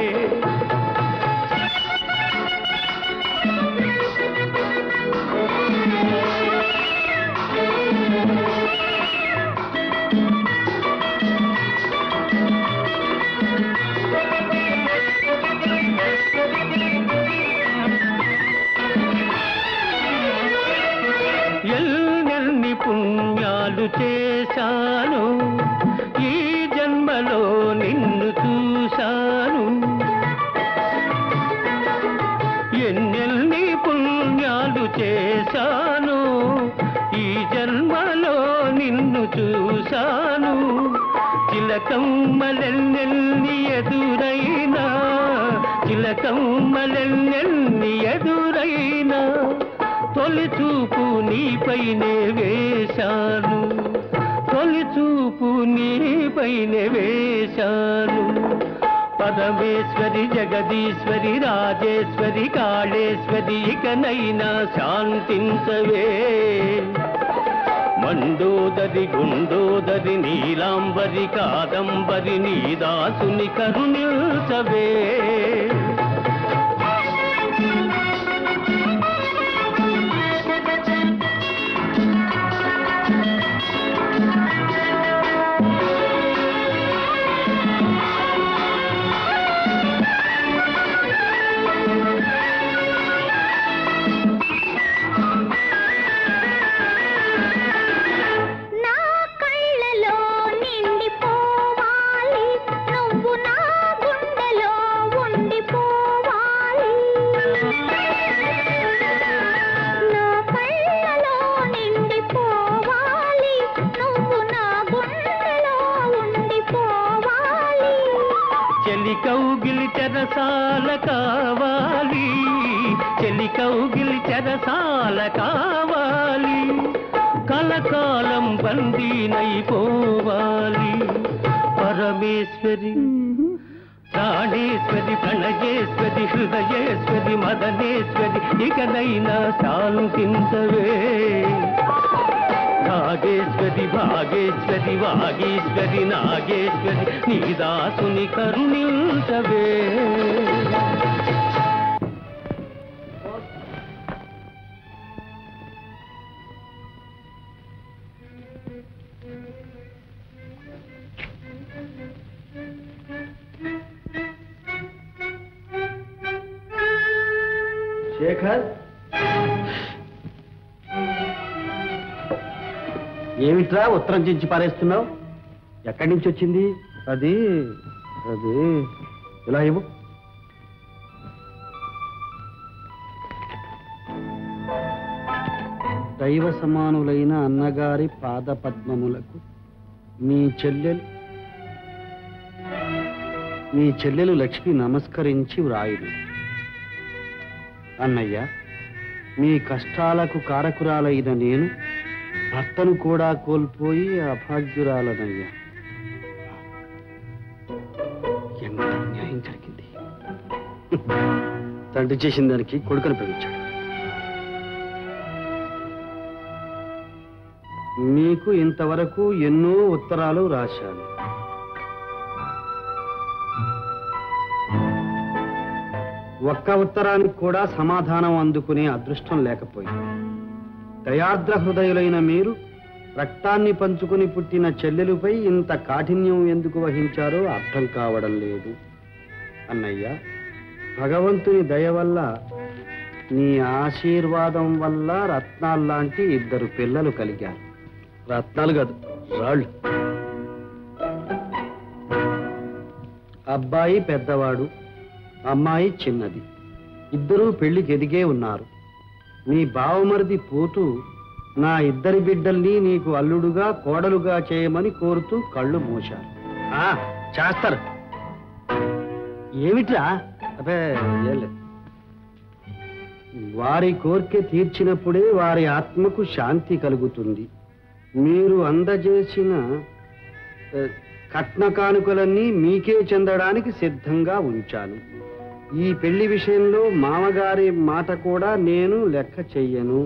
ఎన్నెన్ని పుణ్యాలు చేశాను ఈ జన్మలో నిన్ను చూశాను ఎన్నెన్ని పుణ్యాలు చేశాను ఈ జన్మలో నిన్ను చూశాను చిలకమ్మలెన్నెల్ని ఎదురైనా చిలకమ్మలెన్నెల్ని ఎదురైనా తొలి చూపు నీపైనే వేశాను తొలి చూపు నీపైనే వేశాను పరమేశ్వరి జగదీశ్వరి రాజేశ్వరి కాళేశ్వరి ఇకనైనా శాంతించవే మండోదరి గుండోదరి నీలాంబరి కాదంబరి నీ దాసుని కరుణించవే కౌగిలి చెరసాల కావాలి చెలి కౌగిలి చెరసాల కావాలి కలకాలం బందీనైపోవాలి పరమేశ్వరి ప్రాణేశ్వరి ప్రణయేశ్వరి హృదయేశ్వరి మదనేశ్వరి ఇకనైనా శాంతించవే నాగేశ్వరి భాగేశ్వరి వాగేశ్వరి నాగేశ్వరి నీ దాసుని కరుణించవే శేఖర్ ఏమిట్రా ఉత్తరం చించి పారేస్తున్నావు? ఎక్కడి నుంచి వచ్చింది? అది అది ఇలా ఇవ్వు. దైవ సమానులైన అన్నగారి పాద పద్మములకు మీ చెల్లెలు లక్ష్మి నమస్కరించి వ్రాయుడు. అన్నయ్య, మీ కష్టాలకు కారకురాలైన నేను భర్తను కూడా కోల్పోయి అభాగ్యురాలనయ్యా. ఎంత అన్యాయం జరిగింది. తండ్రి చేసిన దానికి కొడుకును పెంచాడు. మీకు ఇంతవరకు ఎన్నో ఉత్తరాలు రాశాను. ఒక్క ఉత్తరానికి కూడా సమాధానం అందుకునే అదృష్టం లేకపోయింది. దయార్ద్ర హృదయులైన మీరు రక్తాన్ని పంచుకుని పుట్టిన చెల్లెలుపై ఇంత కాఠిన్యం ఎందుకు వహించారో అర్థం కావడం లేదు. అన్నయ్య, భగవంతుని దయ వల్ల, నీ ఆశీర్వాదం వల్ల రత్నాల్లాంటి 2 పిల్లలు కలిగారు. రత్నాలు కాదు, రాళ్ళు. అబ్బాయి పెద్దవాడు, అమ్మాయి చిన్నది. 2 పెళ్లికి ఎదిగే ఉన్నారు. నీ బావమరిది పోతూ నా 2 బిడ్డల్ని నీకు అల్లుడుగా కోడలుగా చేయమని కోరుతూ కళ్ళు మూశారు. చేస్తారు. ఏమిట్రా? అదే ఏం లేదు. వారి కోరిక తీర్చినప్పుడే వారి ఆత్మకు శాంతి కలుగుతుంది. మీరు అందజేసిన కట్న కానుకలన్నీ మీకే చెందడానికి సిద్ధంగా ఉంచాను. ఈ పెళ్లి విషయంలో మామగారి మాట కూడా నేను లెక్క చెయ్యను.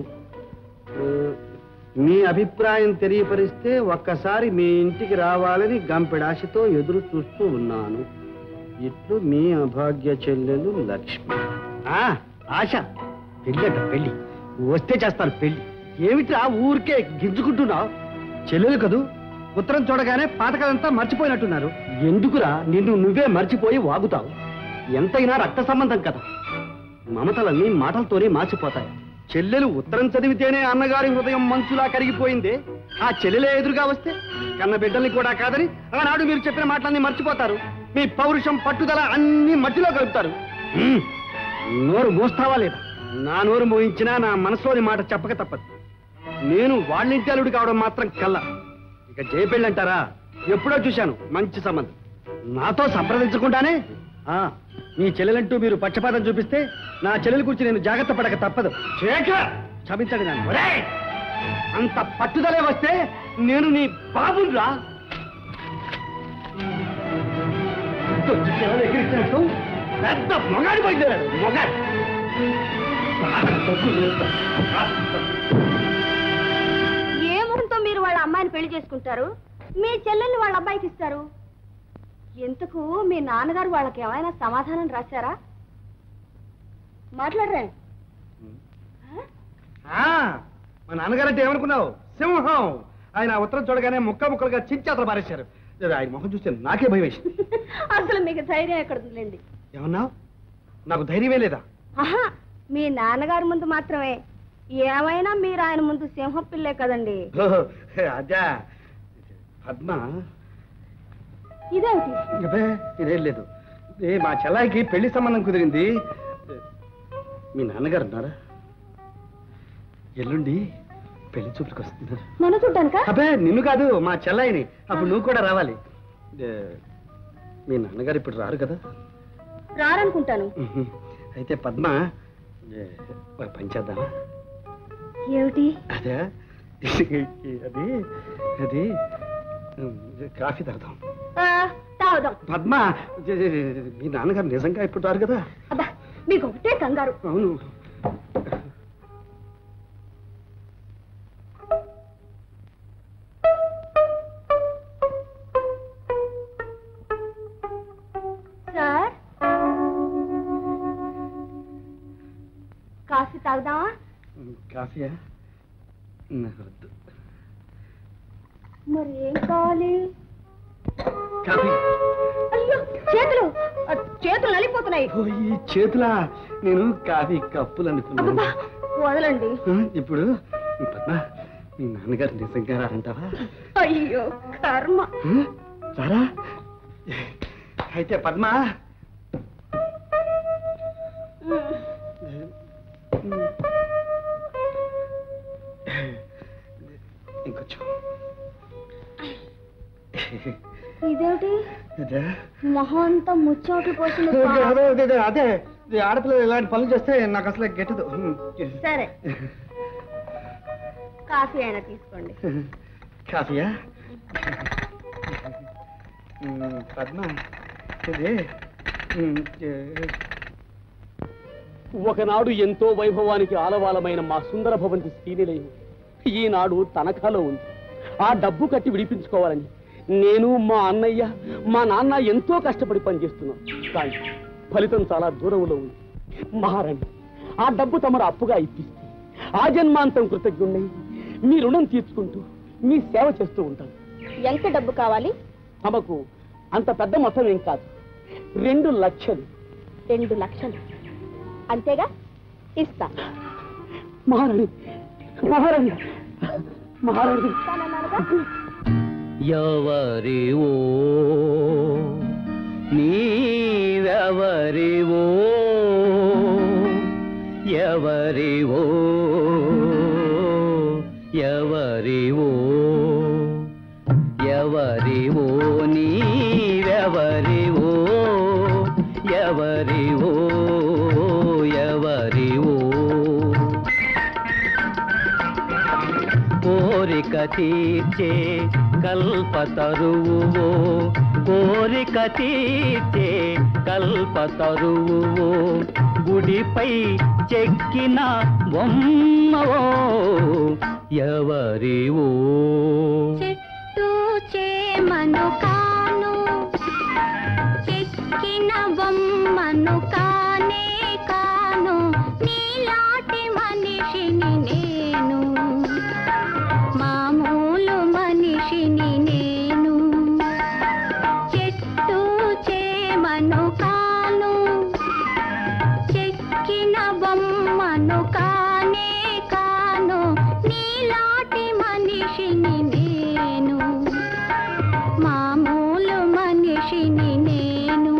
మీ అభిప్రాయం తెలియపరిస్తే ఒక్కసారి మీ ఇంటికి రావాలని గంపెడాశతో ఎదురు చూస్తూ ఉన్నాను. ఇట్లు మీ అభాగ్య చెల్లెలు లక్ష్మి. ఆశ, పెళ్ళట పెళ్ళి. వస్తే చేస్తాను పెళ్లి. ఏమిట్రా ఊరికే గింజుకుంటున్నావు? చెల్లెలు కదూ, ఉత్తరం చూడగానే పాతకదంతా మర్చిపోయినట్టున్నారు. ఎందుకురా నిన్ను నువ్వే మర్చిపోయి వాగుతావు? ఎంతైనా రక్త సంబంధం కదా. మమతలన్నీ మాటలతోనే మార్చిపోతాయి. చెల్లెలు ఉత్తరం చదివితేనే అన్నగారి హృదయం మంచులా కరిగిపోయింది. ఆ చెల్లెలే ఎదురుగా వస్తే కన్న బిడ్డల్ని కూడా కాదని ఆనాడు మీరు చెప్పిన మాటలన్నీ మర్చిపోతారు. మీ పౌరుషం, పట్టుదల అన్ని మట్టిలో కలుపుతారు. నోరు మోస్తావా లేదా? నా నోరు మోయించినా నా మనసులోని మాట చెప్పక తప్పదు. నేను వాళ్ళింటి అల్లుడు కావడం మాత్రం కల్లా. ఇక జయపెళ్ళి అంటారా? ఎప్పుడో చూశాను మంచి సంబంధం. నాతో సంప్రదించకుండానే నీ చెల్లెలంటూ మీరు పక్షపాతం చూపిస్తే నా చెల్లెల గురించి నేను జాగ్రత్త పడక తప్పదు. క్షమించండి నన్ను. అంత పట్టుదలే వస్తే నేను నీ బాబురా. పెద్ద మొగాడి బయలుదేరాడు మొగాడు. ఏ ముహూర్తంతో మీరు వాళ్ళ అమ్మాయిని పెళ్లి చేసుకుంటారు? మీ చెల్లెల్ని వాళ్ళ అబ్బాయికి ఇస్తారు. ఎంతకు మీ నాన్నగారు వాళ్ళకి ఏమైనా సమాధానం రాశారా? మాట్లాడరే. మా నాన్నగారంటే ఏమనుకున్నావు? సింహం. ఆయన ఉత్తరం చూడగానే ముక్కలుగా చించేతలు పారేశారు. ఆయన ముఖం చూస్తే నాకే భయం వేసింది. అసలు మీకు ధైర్యం ఎక్కడుందండి? ఏమన్నావు? నాకు ధైర్యమే లేదా? ఆహా, మీ నాన్నగారి ముందు మాత్రమే. ఏమైనా మీరు ఆయన ముందు సింహం పిల్లే కదండి. అదే పద్మ. ఇదేమిటి? అదే ఇదేం లేదు. మా చెల్లాయికి పెళ్లి సంబంధం కుదిరింది. మీ నాన్నగారు ఉన్నారా? ఎల్లుండి పెళ్లి చూపులకు వస్తున్నారు. నన్ను చూడ్డానికా? అబ్బే నిన్ను కాదు, మా చెల్లాయిని. అప్పుడు నువ్వు కూడా రావాలి. మీ నాన్నగారు ఇప్పుడు రారు కదా? రారనుకుంటాను. అయితే పద్మ ఒక పని చేద్దామా? ఏమిటి? అదే అది అది కాఫీ తాగుదాం. తాగుదాం. పద్మ, మీ నాన్నగారు నిజంగా ఇప్పుడు రారు కదా? అబ్బా మీకు ఒకటే కంగారు. అవును. సార్, కాఫీ తాగుదామా? కాఫీయా? వద్దు. మరి ఏం కావాలి? కాఫీ. అయ్యో చేతులు చేతులు నలిపోతున్నాయి. ఈ చేతులా? నేను కాఫీ కప్పులు అనుకున్నాను. అబ్బబ్బా, వదలండి. ఇప్పుడు పద్మ, మీ నాన్నగారు నిజంగా రారంటావా? అయ్యో కర్మ. రారా? అయితే పద్మ, ఇంకొంచెం. ఇదేమిటి? మొహం అంతా ముచ్చోట్లు పోసింది. అదే ఆడపిల్లలు ఇలాంటి పనులు చేస్తే నాకు అసలు గెట్టదు. సరే, కాఫీ అయినా తీసుకోండి. కాఫీయా? పద్మ, ఒకనాడు ఎంతో వైభవానికి ఆలవాలమైన మా సుందర భవంతి శ్రీనిలయం ఈనాడు తనఖాలో ఉంది. ఆ డబ్బు కట్టి విడిపించుకోవాలని నేను, మా అన్నయ్య, మా నాన్న ఎంతో కష్టపడి పనిచేస్తున్నాం. కానీ ఫలితం చాలా దూరంలో ఉంది. మహారాణి, ఆ డబ్బు తమరు అప్పుగా ఇప్పిస్తే ఆ జన్మాంతం కృతజ్ఞుణ్ణి మీ రుణం తీర్చుకుంటూ మీ సేవ చేస్తూ ఉంటాను. ఎంత డబ్బు కావాలి? తమకు అంత పెద్ద మొత్తం ఏం కాదు, 2 లక్షలు. 2 లక్షలు అంతేగా? ఇస్తా. మహారాణి, మహారాణి, మహారాణి. ఎవరివో నీవెవరివో, ఎవరివో ఎవరివో, ఎవరివో నీవెవరివో, ఎవరివో ఎవరివో. కోరిక తీర్చే కల్పతరువువో, కోరిక తీర్చే కల్పతరువువో, గుడిపై చెక్కిన బొమ్మవో, ఎవరివో. చెట్టు చేమను కాను, చెక్కిన బొమ్మను కానే కాను, నీలాంటి మనిషిని నేను, మామూలు మనిషిని నేను. చెట్టు చేమను కాను, చెక్కిన బొమ్మను కానే కాను, నీలాంటి మనిషిని నేను, మామూలు మనిషిని నేను.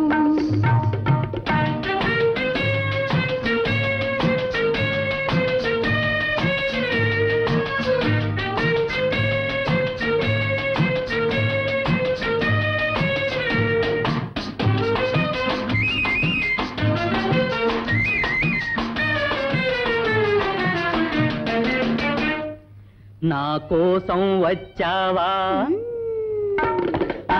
నా కోసం వచ్చావా,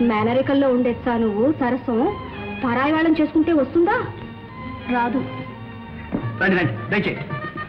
మేనరికల్లో ఉండేచ్చా నువ్వు సరస్వం పరాయి వాళ్ళని చేసుకుంటే వస్తుందా? రాదు. రండి రండి దయచేయండి.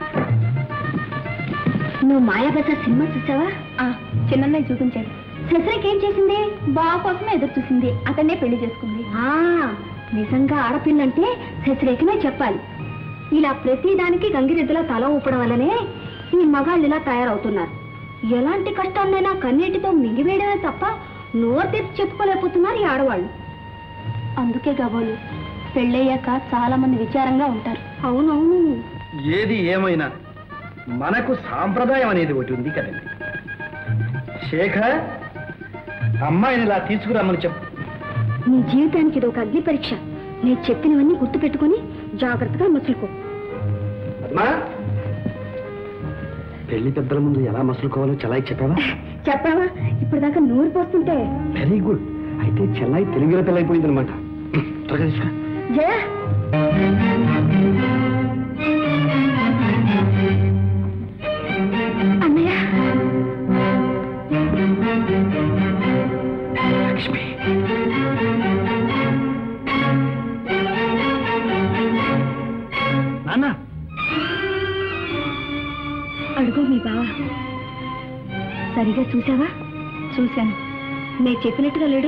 నువ్వు మాయాబజార్ సినిమా చూసావా? చిన్నన్నయ్య చూపించాడు. శశరికి ఏం చేసింది? బావ కోసమే ఎదురు చూసింది. అతన్నే పెళ్లి చేసుకుంది. నిజంగా ఆడపిల్లంటే శశరేఖనే చెప్పాలి. ఇలా ప్రతిదానికి గంగిరెద్దులా తల ఊపడం వల్లనే ఈ మగాళ్ళు ఇలా తయారవుతున్నారు. ఎలాంటి కష్టాలైనా కన్నీటితో మింగివేయడమే తప్ప నోరు తెచ్చి చెప్పుకోలేకపోతున్నారు ఈ ఆడవాళ్ళు. అందుకే కాబోలు పెళ్ళయ్యాక చాలా మంది విచారంగా ఉంటారు. అవునవును. ఏది ఏమైనా మనకు సాంప్రదాయం అనేది ఒకటి ఉంది కదండి. శేఖర్, అమ్మాయిని ఇలా తీసుకురామని చెప్పు. నీ జీవితానికి ఇది ఒక అగ్ని పరీక్ష. నేను చెప్పినవన్నీ గుర్తు పెట్టుకుని జాగ్రత్తగా మసులుకో. పెళ్లి పెద్దల ముందు ఎలా మసులుకోవాలో చెల్లాయి చెప్పావా? చెప్పావా? ఇప్పటిదాకా నోరు పోస్తుంటే. Very good. అయితే చెల్లాయి తెలుగులో పెళ్ళైపోయింది అనమాట. త్వరగా తీసుకురా. జయ, అన్నయ్య. లక్ష్మి, నాన్న. అడుగు మీ బావ. సరిగా చూసావా? చూశాను. నేను చెప్పినట్టుగా లేడు.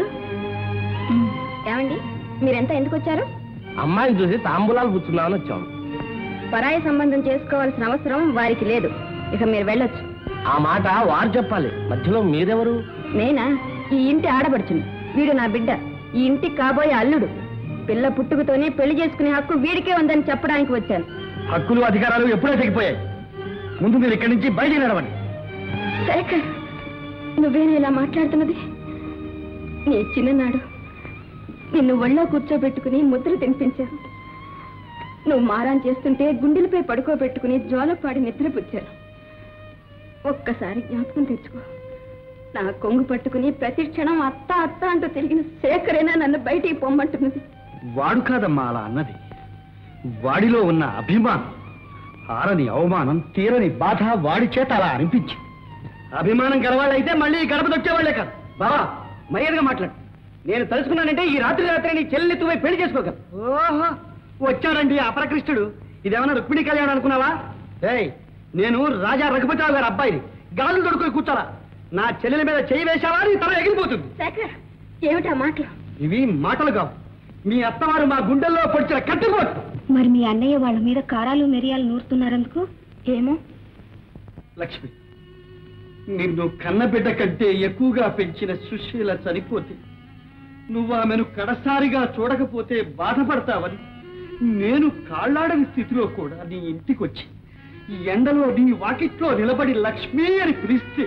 ఏమండి, మీరెంతా ఎందుకు వచ్చారు? అమ్మాయిని చూసి తాంబూలాలు పుచ్చున్నామని వచ్చాము. పరాయి సంబంధం చేసుకోవాల్సిన అవసరం వారికి లేదు. ఇక మీరు వెళ్ళొచ్చు. ఆ మాట వారు చెప్పాలి. మధ్యలో మీరెవరు? నేనా? ఈ ఇంటి ఆడబడుచుని. వీడు నా బిడ్డ. ఈ ఇంటికి కాబోయే అల్లుడు. పిల్ల పుట్టుకతోనే పెళ్లి చేసుకునే హక్కు వీడికే ఉందని చెప్పడానికి వచ్చాను. హక్కులు అధికారాలు ఎప్పుడే తెగిపోయాయి. ముందు మీరు ఇక్కడి నుంచి బయట నడవండి. శేఖర్, నువ్వేనా ఇలా మాట్లాడుతున్నది? నీ చిన్ననాడు నిన్ను ఒళ్ళో కూర్చోబెట్టుకుని ముద్ర తినిపించాను. నువ్వు మారాన్ చేస్తుంటే గుండెలపై పడుకోబెట్టుకుని జోలపాడి నిద్రపుచ్చాను. ఒక్కసారి జ్ఞాపకం తెచ్చుకో. నా కొంగు పట్టుకుని ప్రతి క్షణం అత్త అత్త అంటూ తిరిగిన శేఖరేనా నన్ను బయటికి పొమ్మంటున్నది? వాడు కాదమ్మా అలా అన్నది. వాడిలో ఉన్న అభిమానం, ఆరని అవమానం, తీరని బాధ వాడి చేత అలా అనిపించి. అభిమానం గలవాళ్ళైతే మళ్ళీ గడప వచ్చేవాళ్లే కాదు. బావా, మర్యాదగా మాట్లాడు. నేను తలుచుకున్నానంటే ఈ రాత్రి నీ చెల్లెత్తువై పెళ్లి చేసుకోగలను. ఓహో, వచ్చాడండి అపరకృష్ణుడు. ఇదేమన్నా రుక్మిణి కళ్యాణం అనుకున్నావా? ఏయ్, నేను రాజా రఘుపతిరావు గారి అబ్బాయిని. గాజులు దొడుకుని కూర్చోరా. నా చెల్లెల మీద చేయి వేశావా నీ తల ఎగిరిపోతుంది. శేఖర్, ఏమిటా మాటలు? ఇవి మాటలు కావు. మీ అత్తవారు మా గుండెల్లో పొడిచిన కట్టుకోటు. మరి మీ అన్నయ్య వాళ్ళ మీద కారాలు మిరియాలు నూరుతున్నారందుకు? ఏమో. లక్ష్మి, నిన్ను కన్నబిడ్డ కంటే ఎక్కువగా పెంచిన సుశీల చనిపోతే నువ్వు ఆమెను కడసారిగా చూడకపోతే బాధపడతావని నేను కాళ్ళాడని స్థితిలో కూడా నీ ఇంటికి వచ్చి ఈ ఎండలో నీ వాకిట్లో నిలబడి లక్ష్మి అని పిలిస్తే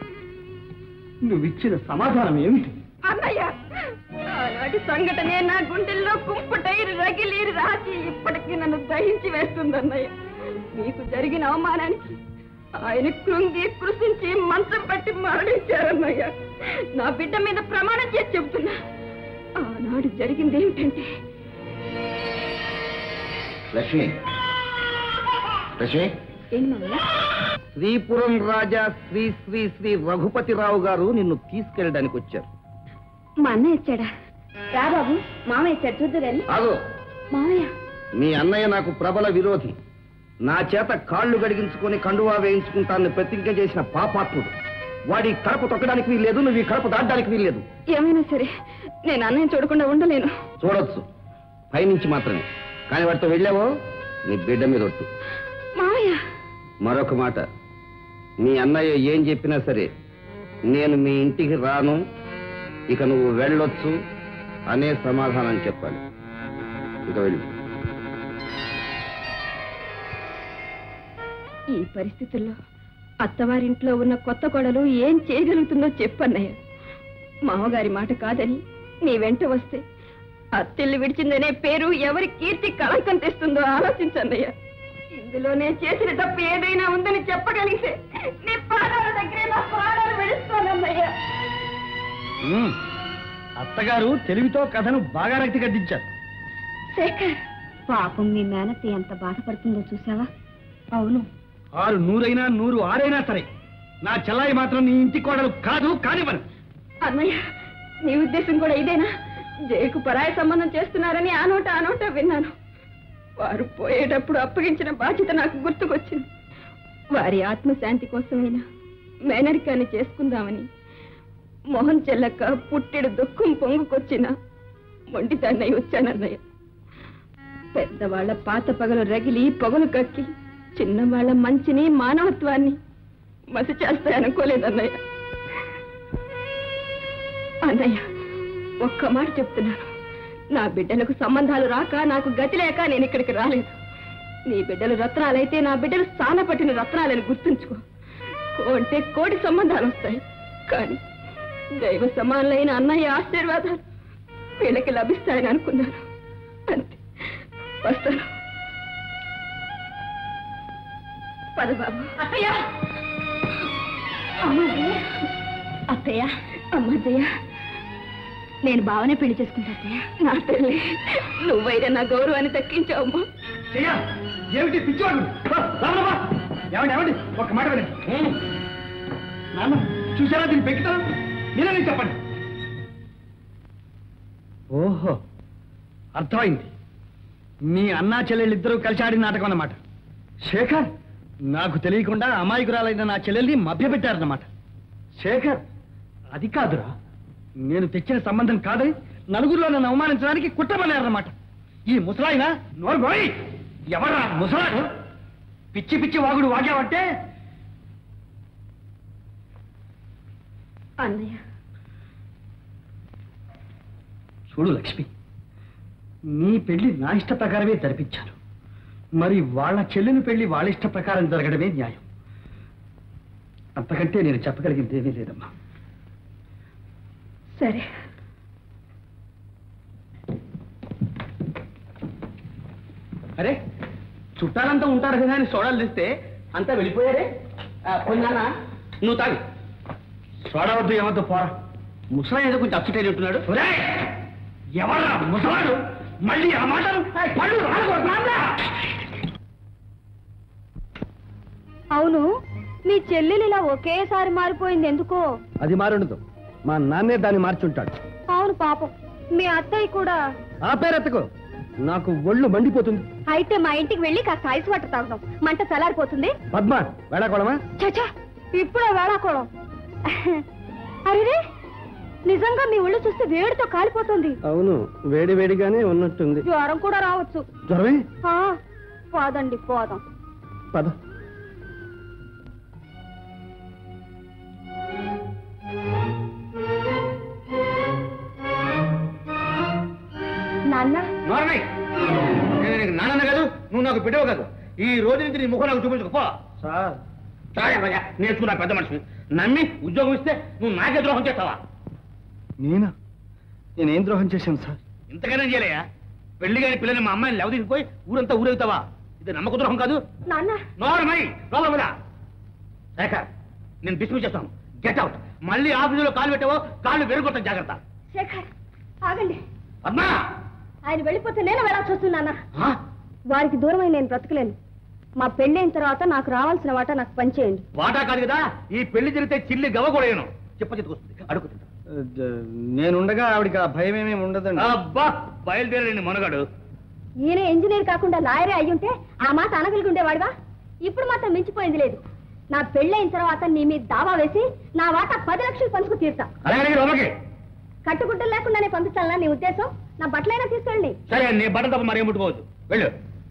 నువ్విచ్చిన సమాధానం ఏమిటి? అన్నయ్య, ఆనాటి సంఘటనే నా గుండెల్లో కుంపటై రగిలి రాసి ఇప్పటికీ నన్ను దహించి వేస్తుంది. అన్నయ్య, నీకు జరిగిన అవమానానికి ఆయన కృంగి కృషించి మంచం పట్టి మరణించారన్నయ్య. నా బిడ్డ మీద ప్రమాణం చేసి చెబుతున్నా, ఆనాడు జరిగింది ఏమిటంటే. లక్ష్మి, లక్ష్మి, శ్రీపురం రాజా శ్రీ శ్రీ శ్రీ రఘుపతిరావు గారు నిన్ను తీసుకెళ్ళడానికి వచ్చారు. మా అన్నయ్య వచ్చాడా? రా బాబు, మామయ్య వచ్చాడు, చూద్దు గాని. ఆగు. మామయ్య, మీ అన్నయ్య నాకు ప్రబల విరోధి. నా చేత కాళ్ళు గడిగించుకొని కండువా వేయించుకుంటానని ప్రతిజ్ఞ చేసిన పాపాత్ముడు. వాడి కడప తొక్కడానికి వీల్లేదు, నువ్వు ఈ కడప దాటడానికి వీల్లేదు. ఏమైనా సరే నేను అన్నయ్య చూడకుండా ఉండలేను. చూడొచ్చు, పైనుంచి మాత్రమే. కానీ వాడితో వెళ్ళావో నీ బిడ్డ మీద ఒట్టు. మామయ్య, మరొక మాట, మీ అన్నయ్య ఏం చెప్పినా సరే నేను మీ ఇంటికి రాను, ఇక నువ్వు వెళ్ళొచ్చు అనే సమాధానం చెప్పాలి. ఇక వెళ్ళు. ఈ పరిస్థితుల్లో అత్తవారింట్లో ఉన్న కొత్త కోడలు ఏం చేయగలుగుతుందో చెప్పన్నయ్య. మామగారి మాట కాదని నీ వెంట వస్తే అత్తిల్లు విడిచిందనే పేరు ఎవరి కీర్తి కళంకం తెస్తుందో ఆలోచించన్నయ్య. ఇందులోనే చేసిన తప్పు ఏదైనా ఉందని చెప్పగలిగితే నీ పాదాల దగ్గరే నా ప్రాణాలు విడుస్తానన్నయ్య. అత్తగారు తెలివితో కథను బాగా రక్తి కట్టించారు. శేఖర్, పాపం మీ మేనత్త ఎంత బాధపడుతుందో చూసావా? అవును, 6 100 100 6 సరే, నా చెల్లాయి మాత్రం నీ ఇంటి కోడలు కాదు, కానివ్వను. అన్నయ్య, నీ ఉద్దేశం కూడా ఇదేనా? జయకు పరాయి సంబంధం చేస్తున్నారని ఆ నోట విన్నాను. వారు పోయేటప్పుడు అప్పగించిన బాధ్యత నాకు గుర్తుకొచ్చింది. వారి ఆత్మశాంతి కోసమైనా మేనరికాన్ని చేసుకుందామని మోహన్ చెల్లక్క పుట్టెడు దుఃఖం పొంగుకొచ్చిన మొండితన్నయ్య వచ్చానన్నయ్య. పెద్దవాళ్ల పాత పగలు రగిలి పొగలు కక్కి చిన్నవాళ్ల మంచిని మానవత్వాన్ని మసి చేస్తాయనుకోలేదన్నయ్య. అన్నయ్య, ఒక్క మాట చెప్తున్నాను. నా బిడ్డలకు సంబంధాలు రాక నాకు గతి లేక నేను ఇక్కడికి రాలేదు. నీ బిడ్డలు రత్నాలైతే నా బిడ్డలు స్థాన పట్టిన రత్నాలని గుర్తుంచుకో. అంటే కోటి సంబంధాలు వస్తాయి, కానీ దైవ సమానులైన అన్నయ్య ఆశీర్వాదాలు వీళ్ళకి లభిస్తాయని అనుకున్నాను. అంతే, వస్తాను. పద బాబు. అత్తయ్య, అమ్మయ్య, అత్తయ్య, అమ్మయ్య, నేను బావనే పెళ్లి చేసుకుంటా అత్తయ్య. నా తల్లి, నువ్వైనా నా గౌరవాన్ని తగ్గించావమ్మా. ఏమిటి పిచ్చివాడు? ఏమండి ఒక్క మాట వినండి. నాన్న చూసారా దీన్ని పెంచుతాను? నేనే చెప్పండి. ఓహో, అర్థమైంది. మీ అన్నా చెల్లెళ్ళిద్దరూ కలిసి ఆడిన నాటకం అన్నమాట. శేఖర్, నాకు తెలియకుండా అమాయకురాలైన నా చెల్లెల్ని మభ్యపెట్టారన్నమాట. శేఖర్, అది కాదురా, నేను తెచ్చిన సంబంధం కాదని నలుగురిలో నన్ను అవమానించడానికి కుట్రపన్నారన్నమాట. ఈ ముసలాయన నోర్మోయ్, ఎవరా ముసలాడు? పిచ్చి పిచ్చి వాగుడు వాగావంటే. అన్నయ్య, చూడు లక్ష్మి, నీ పెళ్లి నా ఇష్ట ప్రకారమే జరిపించాను. మరి వాళ్ళ చెల్లెని పెళ్లి వాళ్ళ ఇష్ట ప్రకారం జరగడమే న్యాయం. అంతకంటే నేను చెప్పగలిగింది ఏమీ లేదమ్మా. సరే. అరే, చుట్టాలంతా ఉంటారు కదా అని సోడాలు తెస్తే అంతా వెళ్ళిపోయారే. కొన్నానా? నువ్వు తాగి. సోడా వద్దు, ఏమద్దు, పోరా. ముసలా ఏదో కొంచెం అప్సెట్ అయినట్టున్నాడు. ఎవరా ముసలాడు? మళ్ళీ ఆ మాటలు పళ్ళు రాకూడదు. అవును, మీ చెల్లెలు ఇలా ఒకేసారి మారిపోయింది ఎందుకో? అది మారుండదు, మా నాన్నే దాన్ని మార్చుంటాడు. అవును పాపం, మీ అత్తయ్య కూడా. ఆ పేరెత్తకు, నాకు ఒళ్ళు మండిపోతుంది. అయితే మా ఇంటికి వెళ్ళి కాస్త ఐస్ వాటర్ తాగుదాం, మంట చల్లారిపోతుంది. పద్మ, వేళాకోళమా? చచ్చా, ఇప్పుడే వేళాకోళం. అరే, నిజంగా మీ ఒళ్ళు చూస్తే వేడితో కాలిపోతుంది. అవును, వేడి వేడిగానే ఉన్నట్టుంది. జ్వరం కూడా రావచ్చు. జ్వరమే? పోదండి, పోదాం. పద. నాన్న, నాన్న కాదు, నువ్వు నాకు బిడ్డవు కాదు. ఈ రోజు నుంచి నీ ముఖం నాకు చూపించకపో. సార్, నేర్చుకున్నా పెద్ద మనిషి. నమ్మి ఉద్యోగం ఇస్తే నువ్వు నాకే ద్రోహం చేస్తావా? నేనేం ద్రోహం చేశాను సార్? ఇంతకైనా చేయలేయా? పెళ్లి గారి పిల్లని మా అమ్మాయిని లేవదీసిపోయి ఊరంతా ఊరెగుతావా? ఇది నమ్మక ద్రోహం కాదు. నాన్న, నోరమై లోపల మీద. శేఖర్, నేను డిస్మిస్ చేస్తాను. Get out. మళ్ళీ ఆఫీసులో కాలు పెట్టావో కాళ్ళు వెరుగుతాం. జాగ్రత్త. శేఖర్, ఆగండి. అమ్మా, ఆయన వెళ్ళిపోతే నేను వెళ్ళాల్సి వస్తున్నానా? వారికి దూరమై నేను బ్రతకలేను. మా పెళ్ళైన తర్వాత నాకు రావాల్సిన వాటా నాకు పంచేయండి. వాటా కాదు కదా, ఈ పెళ్లి జరిగితే చిల్లి గవ కూడా చెప్పొస్తుంది. అడుగుతుంటా. నేనుండగా ఆవిడికి ఆ భయం ఏమేమి ఉండదండి. అబ్బా, బయలుదేరండి మనగాడు. ఈయన ఇంజనీర్ కాకుండా లాయరే అయ్యుంటే ఆ మాట అనగలిగి ఉండేవాడివా? ఇప్పుడు మాత్రం మించిపోయింది లేదు. నా పెళ్ళైన తర్వాత నీ మీద దావా వేసి నా వాటా 10 లక్షలు పంచుకు తీర్తా. కట్టుగుడ్డలు లేకుండానే పంపించాలన్నా నీ ఉద్దేశం? నా బట్టలైనా తీసుకెళ్ళండి. సరే, నీ బట్టలు తప్ప మరేం ముట్టుకోవద్దు. వెళ్ళు.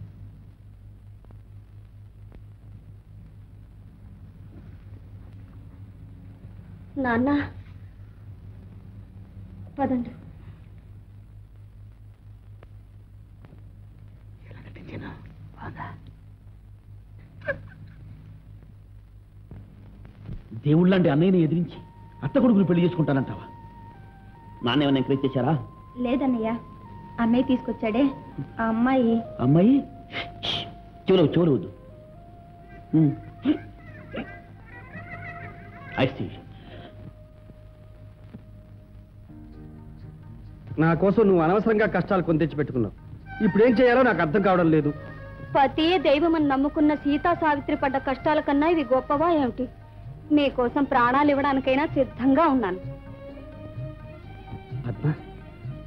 నాన్న, పదండి. దేవుళ్ళంటే అన్నయ్యని ఎదిరించి అత్త కొడుకుని పెళ్లి చేసుకుంటానంటావా? నాన్న ఏమైనా ఎంకరేజ్ చేశారా? లేదన్నయ్య, అన్నయ్య తీసుకొచ్చాడే ఆ అమ్మాయి. అమ్మాయి చెవులు వద్దు. నా కోసం నువ్వు అనవసరంగా కష్టాలు కొని తెచ్చి పెట్టుకున్నావు. ఇప్పుడేం చేయాలో నాకు అర్థం కావడం లేదు. పతియే దైవమని నమ్ముకున్న సీతా సావిత్రి పడ్డ కష్టాల కన్నా ఇవి గొప్పవా ఏమిటి? మీకోసం ప్రాణాలు ఇవ్వడానికైనా సిద్ధంగా ఉన్నాను.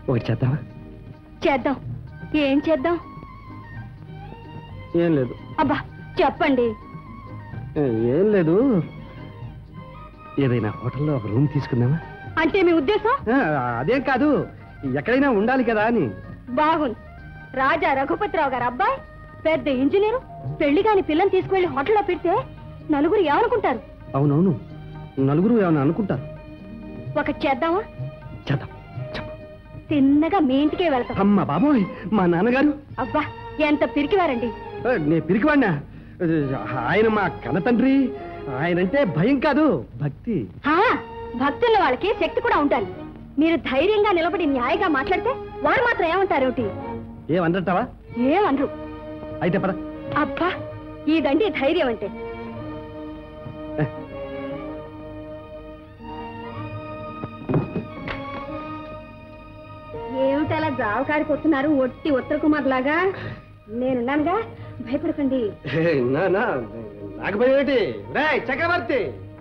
ఒకటి చేద్దామా? చేద్దాం. ఏం చేద్దాం? ఏం లేదు. అబ్బా చెప్పండి. ఏం లేదు, ఏదైనా హోటల్లో ఒక రూమ్ తీసుకుందామా? అంటే మీ ఉద్దేశం? అదేం కాదు, ఎక్కడైనా ఉండాలి కదా అని. బాగుంది. రాజా రఘుపతిరావు గారు అబ్బాయి పెద్ద ఇంజనీరు, పెళ్లి కాని పిల్లని తీసుకువెళ్లి హోటల్లో పెడితే నలుగురు ఏమనుకుంటారు? అవునవును, నలుగురు ఏమన్నా అనుకుంటారు. ఒకటి చేద్దామా? చేద్దాం. తిన్నగా మీ ఇంటికే వెళ్తాం. అమ్మ బాబోయ్, మా నాన్నగారు. అబ్బా ఎంత పిరికివారండి. నే పిరికివాడినా? ఆయన మా కన్న తండ్రి. ఆయనంటే భయం కాదు, భక్తి. భక్తుల వాళ్ళకి శక్తి కూడా ఉండాలి. మీరు ధైర్యంగా నిలబడి న్యాయంగా మాట్లాడితే వారు మాత్రం ఏమంటారేమిటి? ఏమన్నట్టవా? ఏమనరు. అయితే పద. అబ్బా ఇదండి ధైర్యం అంటే. ఏమిటలా జావకాడికి వస్తున్నారు ఒట్టి ఉత్తర కుమార్ లాగా? నేనున్నానుగా, భయపడకండి. నాకు భయం ఏంటి? రాయ్ చక్రవర్తి,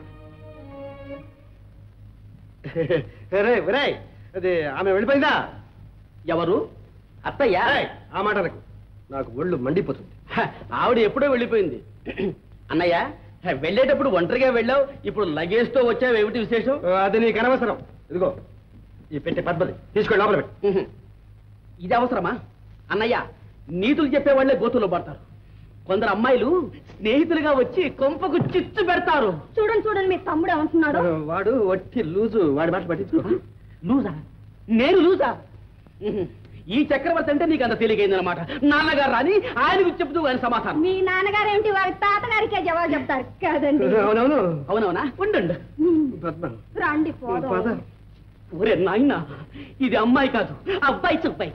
అది ఆమె వెళ్ళిపోయిందా? ఎవరు? అత్తయ్య? ఆ మాట నాకు ఒళ్ళు మండిపోతుంది. ఆవిడ ఎప్పుడో వెళ్ళిపోయింది. అన్నయ్య, వెళ్ళేటప్పుడు ఒంటరిగా వెళ్ళావు, ఇప్పుడు లగేజ్ తో వచ్చావు, ఏమిటి విశేషం? అది నీకు అనవసరం. ఇదిగో ఈ పెట్టే పద్మది తీసుకెళ్ళి లోపల పెట్టు. ఇది అవసరమా? అన్నయ్య, నీతులు చెప్పేవాళ్లే గోతులో పడతారు. కొందరు అమ్మాయిలు స్నేహితులుగా వచ్చి కొంపకు చిచ్చు పెడతారు. చూడండి చూడండి, మీ తమ్ముడు ఏమంటున్నాడు? వాడు వట్టి లూజు, వాడి మాట పట్టించుకో. లూజా? నేను లూజా? ఈ చక్రవర్తి అంటే నీకు అంత తేలికైందనమాట. నాన్నగారు రాని ఆయనకు చెబుతూ ఆయన సమాధానం. మీ నాన్నగారు ఏమిటి వారి తాతగారికే జవాబు చెప్తారు కదండి. అవునవును. అవునవునా? ఉండండి. రండి పోదాం. ఒరే నాయనా, ఇది అమ్మాయి కాదు, అబ్బాయి చెప్పాయి.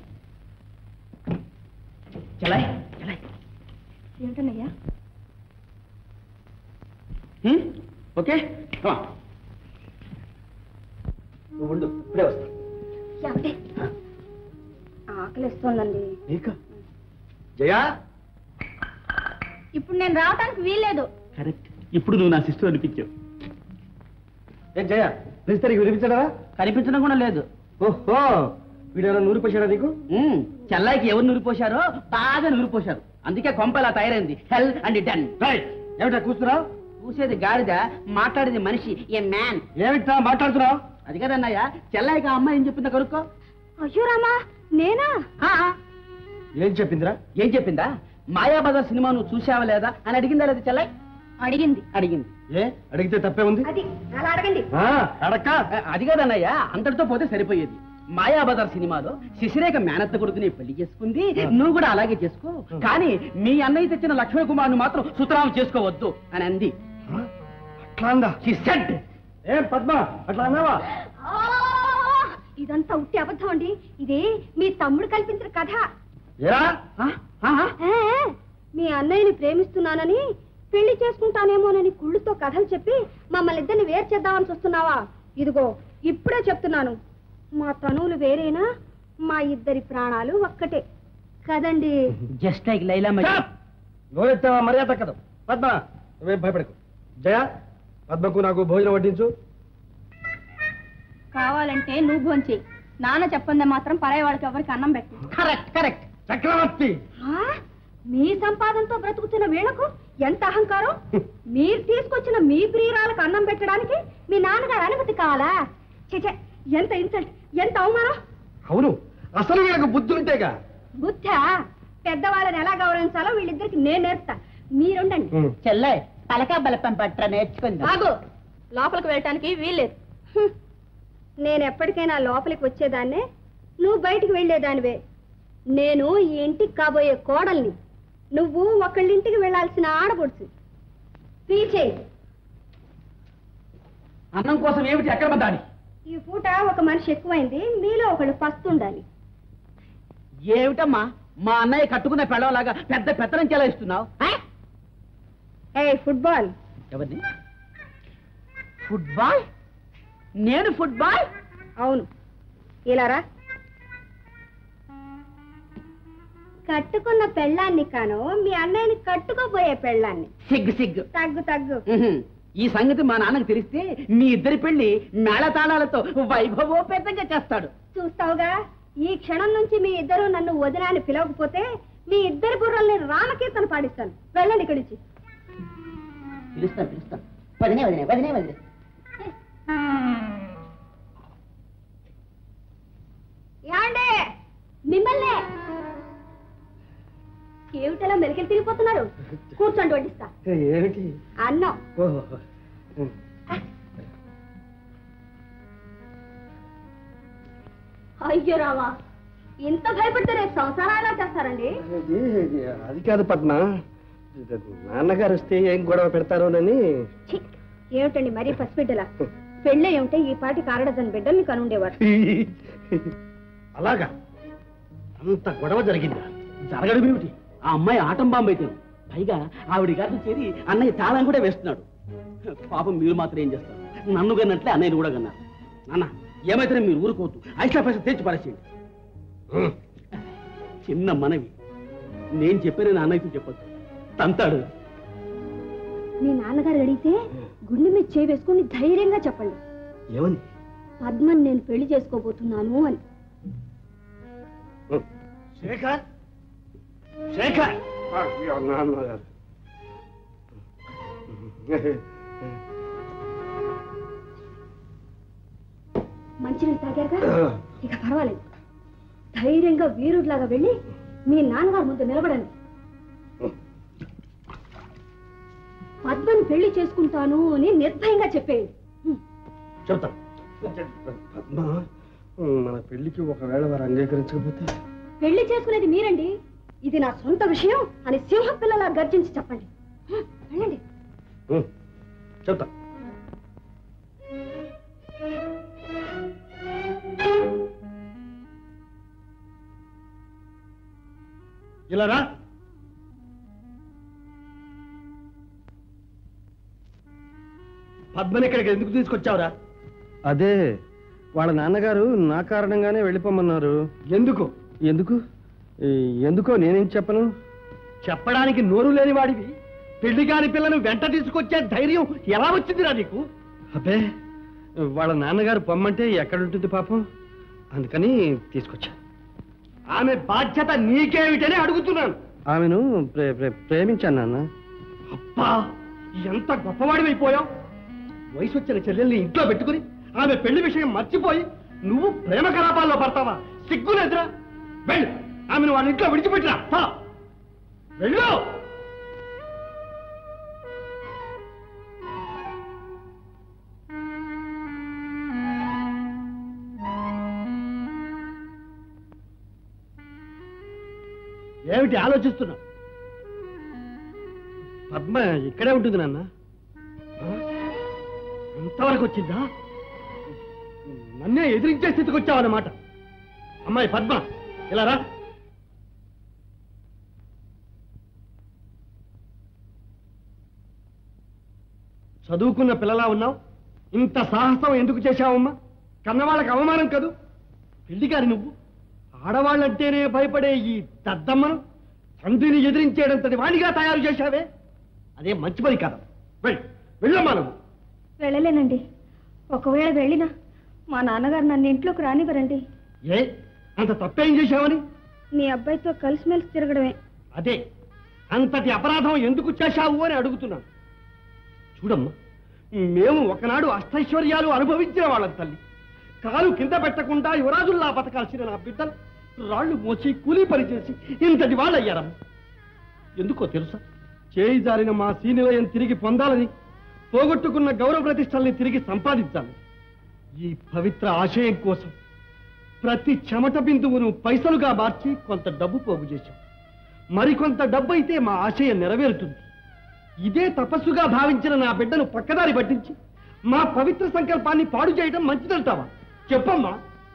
చలాయ్ చలాయ్. ఏంటన్నయ్యా? ఓకే, నువ్వు ఉండు, ఇప్పుడే వస్తా. ఆకలిస్తోందండి. జయా, ఇప్పుడు నేను రావటానికి వీల్లేదు. కరెక్ట్, ఇప్పుడు నువ్వు నా సిస్టర్ అనిపించావు. ఏం జయ, ప్రిస్తరికి వినిపించడా? కనిపించడం కూడా లేదు. ఓహో, వీడేమైనా నూరు పోసాడా నీకు? చెల్లాయికి ఎవరు నూరిపోశారో బాగా నూరిపోశారు, అందుకే కొంప ఇలా తయారైంది. Hell and done. ఏమిటా కూస్తున్నావు? చూసేది గాడిద, మాట్లాడేది మనిషి, ఏ మ్యాన్. ఏమిటా మాట్లాడుతున్నావు? అది కదన్నయ్య, చెల్లాయికి ఆ అమ్మాయి ఏం చెప్పిందా కనుక్కో. అయ్యో రామా, నేనా? ఏం చెప్పిందిరా? ఏం చెప్పిందా? మాయాబజార్ సినిమా నువ్వు చూసావా లేదా అని అడిగిందా లేదా చెల్లాయి? అడిగింది. అడిగింది. ఏ అడిగితే తప్పే ఉంది? అది అలా అడగండి. అడక్క. అది కదన్నయ్య, అంతటితో పోతే సరిపోయేది. మాయాబజార్ సినిమాలో శశిరేఖ మేనత్త కొడుకుని పెళ్లి చేసుకుంది, నువ్వు కూడా అలాగే చేసుకో, కానీ మీ అన్నయ్య తెచ్చిన లక్ష్మీ కుమార్ను మాత్రం సుతరాం చేసుకోవద్దు అని అంది. అట్లా అందా? ఏం పద్మ, అట్లా అన్నావా? ఇదంతా ఉట్టి అబద్ధం అండి. ఇది మీ తమ్ముడు కల్పించిన కథ. మీ అన్నయ్యని ప్రేమిస్తున్నానని, పెళ్లి చేసుకుంటానేమోనని కుళ్ళుతో కథలు చెప్పి మమ్మల్ని ఇద్దరిని వేరు చేద్దామని చూస్తున్నావా? ఇదిగో ఇప్పుడే చెప్తున్నాను, మా తనువులు వేరేనా, మా ఇద్దరి ప్రాణాలు ఒక్కటే కదండి. Just like Laila. నోరెత్తావా? మర్యాద కదా. పద్మ, నువ్వేం భయపడకు. జయ, పద్మకు నాకు భోజనం వడ్డించు. కావాలంటే నువ్వు భోంచేయి, నాన్న చెప్పందే మాత్రం పరాయి వాళ్ళకి ఎవరికి అన్నం పెట్టు. Correct correct. చక్రవర్తి, మీ సంపాదనతో బ్రతుకుతున్న వీళ్లకు ఎంత అహంకారం! మీరు తీసుకొచ్చిన మీ ప్రియురాలకు అన్నం పెట్టడానికి మీ నాన్నగారు అనుమతి కావాలా? చే, ఎంత ఇన్సల్ట్, ఎంత అవమానం! అవును, అసలు వీళ్ళకు బుద్ధులుంటేగా. బుద్ధ పెద్దవాళ్ళని ఎలా గౌరవించాలో వీళ్ళిద్దరికి నేను నేర్పుతా, మీరుండండి. చెల్లె, పలకా బలపం పట్ర నేర్చుకుంది. బాగు, లోపలికి వెళ్ళటానికి వీల్లేదు. నేను ఎప్పటికైనా లోపలికి వచ్చేదాన్నే, నువ్వు బయటికి వెళ్ళేదానివే. నేను ఈ ఇంటికి కాబోయే కోడల్ని, నువ్వు ఒకళ్ళింటికి వెళ్ళాల్సిన ఆడపడుచు. పీచే. అన్నం కోసం ఏమిటి అక్రమదాడి? ఈ పూట ఒక మనిషి ఎక్కువైంది, మీలో ఒకళ్ళు పస్తుండాలి. ఏమిటమ్మా, మా అన్నయ్య కట్టుకున్న పెడవలాగా పెద్ద పెత్తనం చెలాయిస్తున్నావు? ఫుట్బాల్. ఎవరిని? ఫుట్బాల్? నేను ఫుట్బాల్? అవును, ఇలారా. కట్టుకున్న పెళ్ళాన్ని కాను, మీ అన్నయ్యని కట్టుకోబోయే పెళ్ళాన్ని. సిగ్గు సిగ్గు. తగ్గు తగ్గు. ఈ సంగతి మా నాన్నకు తెలిస్తే మీ ఇద్దరి పెళ్లి మేళతాళాలతో వైభవోపేతంగా చేస్తాడు. చూస్తావుగా, ఈ క్షణం నుంచి మీ ఇద్దరు నన్ను వదినాన్ని పిలవకపోతే మీ ఇద్దరి బుర్రల్ని రామకీర్తన పాడిస్తాను. వెళ్ళండి ఇక్కడి నుంచి. పిలుస్తాను వదినే వదినే వదినే వదినే. ఏమండి మిమ్మల్ని ఏమిటలా మెలికలు తిరిగిపోతున్నారు? కూర్చోండి వడ్డిస్తా. ఏమిటి అన్నం. అయ్యో రావా, ఇంత భయపడితే రేపు సంసారం ఎలా చేస్తారండి? అది కాదు పద్మ, నాన్నగారు వస్తే ఏం గొడవ పెడతారోనని. ఏమిటండి మరీ పసిబిడ్డలా? పెళ్ళే ఉంటే ఈ పాటి కారడదని బిడ్డల్ని కనుండేవారు. అలాగా అంత గొడవ జరిగిందా? జరగడం ఏమిటి? ఆ అమ్మాయి ఆటం బాంబు అయితే పైగా ఆవిడ గారితో చేరి అన్నయ్య తాళం కూడా వేస్తున్నాడు. పాపం మీరు మాత్రం ఏం చేస్తారు? నన్ను కన్నట్లే అన్నయ్యని కూడా కన్నారు. నాన్న ఏమైతే మీరు ఊరుకోవద్దు, ఐసా పైసా తెచ్చి పడేసేయండి. చిన్న మనవి, నేను చెప్పానని అన్నయ్యతో చెప్పొద్దు, తంతాడు. మీ నాన్నగారు అడిగితే గుండె మీద చేయి వేసుకుని ధైర్యంగా చెప్పండి. ఏమని? పద్మని నేను పెళ్లి చేసుకోబోతున్నాను అని. శేఖర్ శేఖర్ నాన్నగారు మంచినీళ్ళు తాగారుగా, ఇక పర్వాలేదు. ధైర్యంగా వీరుడిలాగా వెళ్ళి మీ నాన్నగారు ముందు నిలబడండి. పద్మని పెళ్లి చేసుకుంటాను అని నిర్భయంగా చెప్పేయండి. చెప్తాను. పద్మ, మన పెళ్లికి ఒకవేళ వారు అంగీకరించకపోతే? పెళ్లి చేసుకునేది మీరండి, ఇది నా సొంత విషయం అని సింహ పిల్లలా గర్జించి చెప్పండి. వెళ్ళండి. చెప్తా. ఇలా రా. పద్మని ఇక్కడికి ఎందుకు తీసుకొచ్చావురా? అదే వాళ్ళ నాన్నగారు నా కారణంగానే వెళ్ళిపోమన్నారు. ఎందుకు? ఎందుకో నేనేం చెప్పను. చెప్పడానికి నోరు లేని వాడివి పెళ్లి కాని పిల్లను వెంట తీసుకొచ్చే ధైర్యం ఎలా వచ్చిందిరా నీకు? అబ్బే, వాళ్ళ నాన్నగారు పొమ్మంటే ఎక్కడుంటుంది పాపం, అందుకని తీసుకొచ్చా. ఆమె బాధ్యత నీకేమిటని అడుగుతున్నాను. ఆమెను ప్రేమించాను నాన్న. అబ్బా, ఎంత గొప్పవాడివైపోయావు. వయసు వచ్చిన చెల్లెల్ని ఇంట్లో పెట్టుకుని ఆమె పెళ్లి విషయం మర్చిపోయి నువ్వు ప్రేమ కలాపాల్లో పడతావా? సిగ్గులేదురా? వెళ్ళు, ఆమెను వాళ్ళ ఇంట్లో విడిచిపెట్టిరా. వెళ్ళు. ఏమిటి ఆలోచిస్తున్నావు? పద్మ ఇక్కడే ఉంటుంది నాన్న. ఇంతవరకు వచ్చిందా? నన్నే ఎదిరించే స్థితికి వచ్చావన్నమాట. అమ్మాయి పద్మ, ఇలా రా. చదువుకున్న పిల్లలా ఉన్నావు, ఇంత సాహసం ఎందుకు చేశావమ్మా? కన్నవాళ్ళకి అవమానం కదూ. పెళ్లి గారి నువ్వు ఆడవాళ్ళంటేనే భయపడే ఈ దద్దమ్మను తండ్రిని ఎదిరించేటంతటి వాణిగా తయారు చేశావే, అదే మంచి పని కాదు. వెళ్ళమ్మా. నువ్వు వెళ్ళలేనండి. ఒకవేళ వెళ్ళినా మా నాన్నగారు నన్ను ఇంట్లోకి రానివ్వరండి. ఏ అంత తప్పేం చేశావని? మీ అబ్బాయితో కలిసిమెలిసి తిరగడమే. అదే, అంతటి అపరాధం ఎందుకు చేశావు అని అడుగుతున్నాను. చూడమ్మా, మేము ఒకనాడు అష్టైశ్వర్యాలు అనుభవించిన వాళ్ళం తల్లి. కాలు కింద పెట్టకుండా యువరాజుల్లా బతకాల్సిన నా బిడ్డలు రాళ్లు మోసి కూలీ పనిచేసి ఇంతటి వాళ్ళు అయ్యారమ్మ. ఎందుకో తెలుసా? చేయి జారిన మా శ్రీనిలయం తిరిగి పొందాలని, పోగొట్టుకున్న గౌరవ ప్రతిష్టల్ని తిరిగి సంపాదించాలి. ఈ పవిత్ర ఆశయం కోసం ప్రతి చెమట బిందువును పైసలుగా మార్చి కొంత డబ్బు పోగు చేశాం. మరికొంత డబ్బు అయితే మా ఆశయం నెరవేరుతుంది. ఇదే తపస్సుగా భావించిన నా బిడ్డను పక్కదారి పట్టించి మా పవిత్ర సంకల్పాన్ని పాడు చేయడం మంచిదంటావా? చెప్పమ్మా.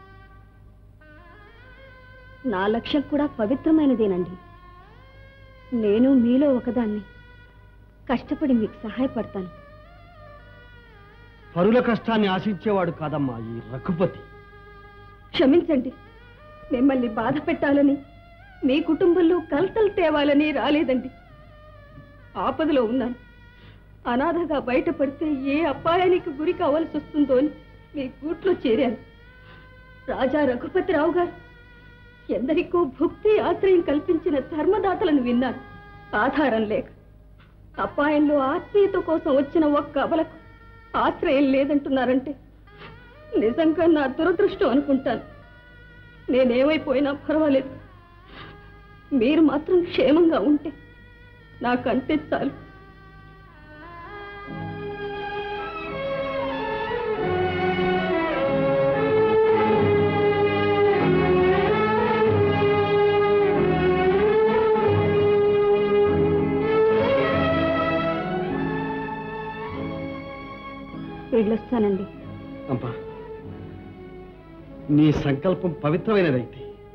నా లక్ష్యం కూడా పవిత్రమైనదేనండి. నేను మీలో ఒకదాన్ని. కష్టపడి మీకు సహాయపడతాను. పరుల కష్టాన్ని ఆశించేవాడు కాదమ్మా ఈ రఘుపతి. క్షమించండి, మిమ్మల్ని బాధ పెట్టాలని, మీ కుటుంబంలో కలతలు తేవాలని రాలేదండి. ఆపదలో ఉన్నాను. అనాథగా బయటపడితే ఏ అపాయానికి గురి కావాల్సి వస్తుందో అని మీ గూట్లో చేరాను. రాజా రఘుపతిరావు గారు ఎందరికో భుక్తి ఆశ్రయం కల్పించిన ధర్మదాతలను విన్నాను. ఆధారం లేక అపాయంలో ఆత్మీయత కోసం వచ్చిన ఒక్క అబలకు ఆశ్రయం లేదంటున్నారంటే నిజంగా నా దురదృష్టం అనుకుంటాను. నేనేమైపోయినా పర్వాలేదు, మీరు మాత్రం క్షేమంగా ఉంటే నాకంతే చాలు. వెళ్ళొస్తానండి. అమ్మా, నీ సంకల్పం పవిత్రమైనదైతే,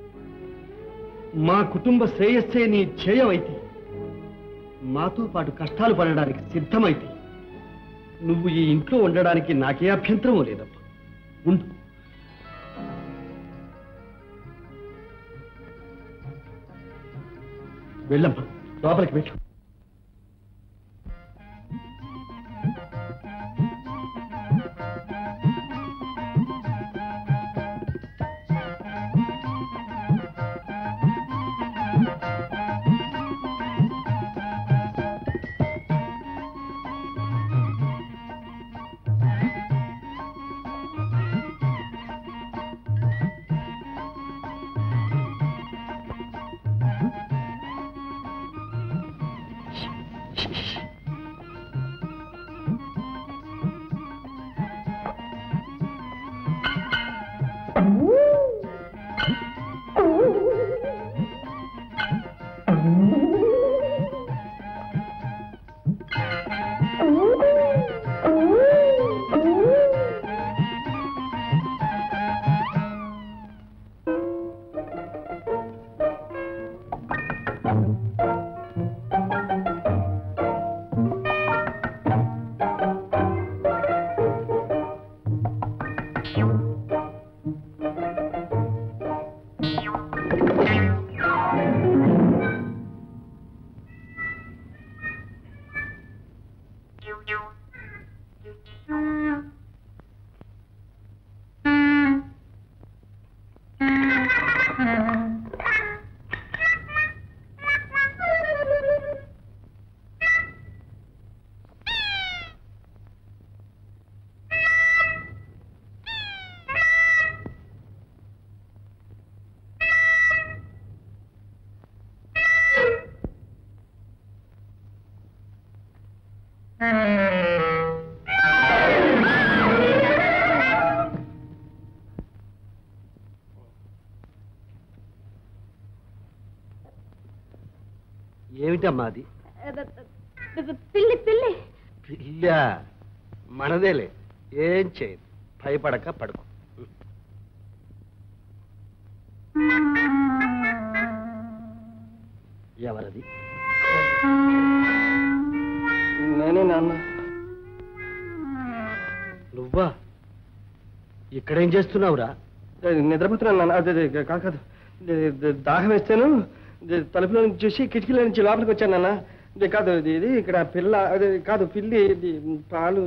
మా కుటుంబ శ్రేయస్సే నీ ధ్యేయమైతే, మాతో పాటు కష్టాలు పడడానికి సిద్ధమైతే నువ్వు ఈ ఇంట్లో ఉండడానికి నాకే అభ్యంతరమూ లేదమ్మా. ఉండు. వెళ్ళమ్మా, లోపలికి వెళ్ళు. ఏమిటమ్మా అది? పిల్లి పిల్లి పిల్ల మనదేలే, ఏం చేయదు, భయపడక పడుకో. ఎవరది? నేనే నాన్న. నువ్వా? ఇక్కడేం చేస్తున్నావురా? నిద్రపోతున్నాను నాన్న. అదే కాదు, దాహం వేస్తాను, తలుపులో నుంచి చూసి కిటికీలో నుంచి లోపలికి వచ్చాను నాన్న. ఇది కాదు, ఇది ఇక్కడ పిల్ల, అదే కాదు పిల్లి, ఇది పాలు.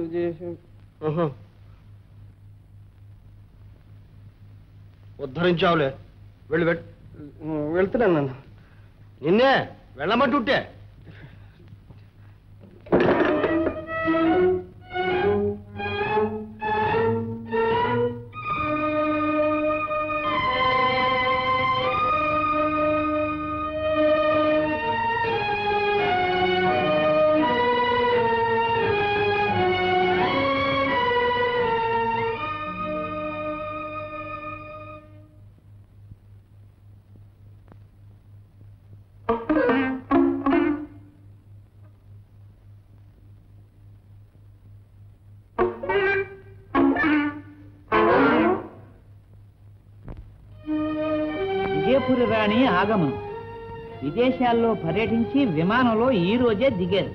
ఉద్ధరించావులే, వెళ్ళి వెళ్తున్నాను నాన్న. నిన్నే వెళ్ళమంటుంటే. విజయపురి రాణి ఆగమనం. విదేశాల్లో పర్యటించి విమానంలో ఈ రోజే దిగారు.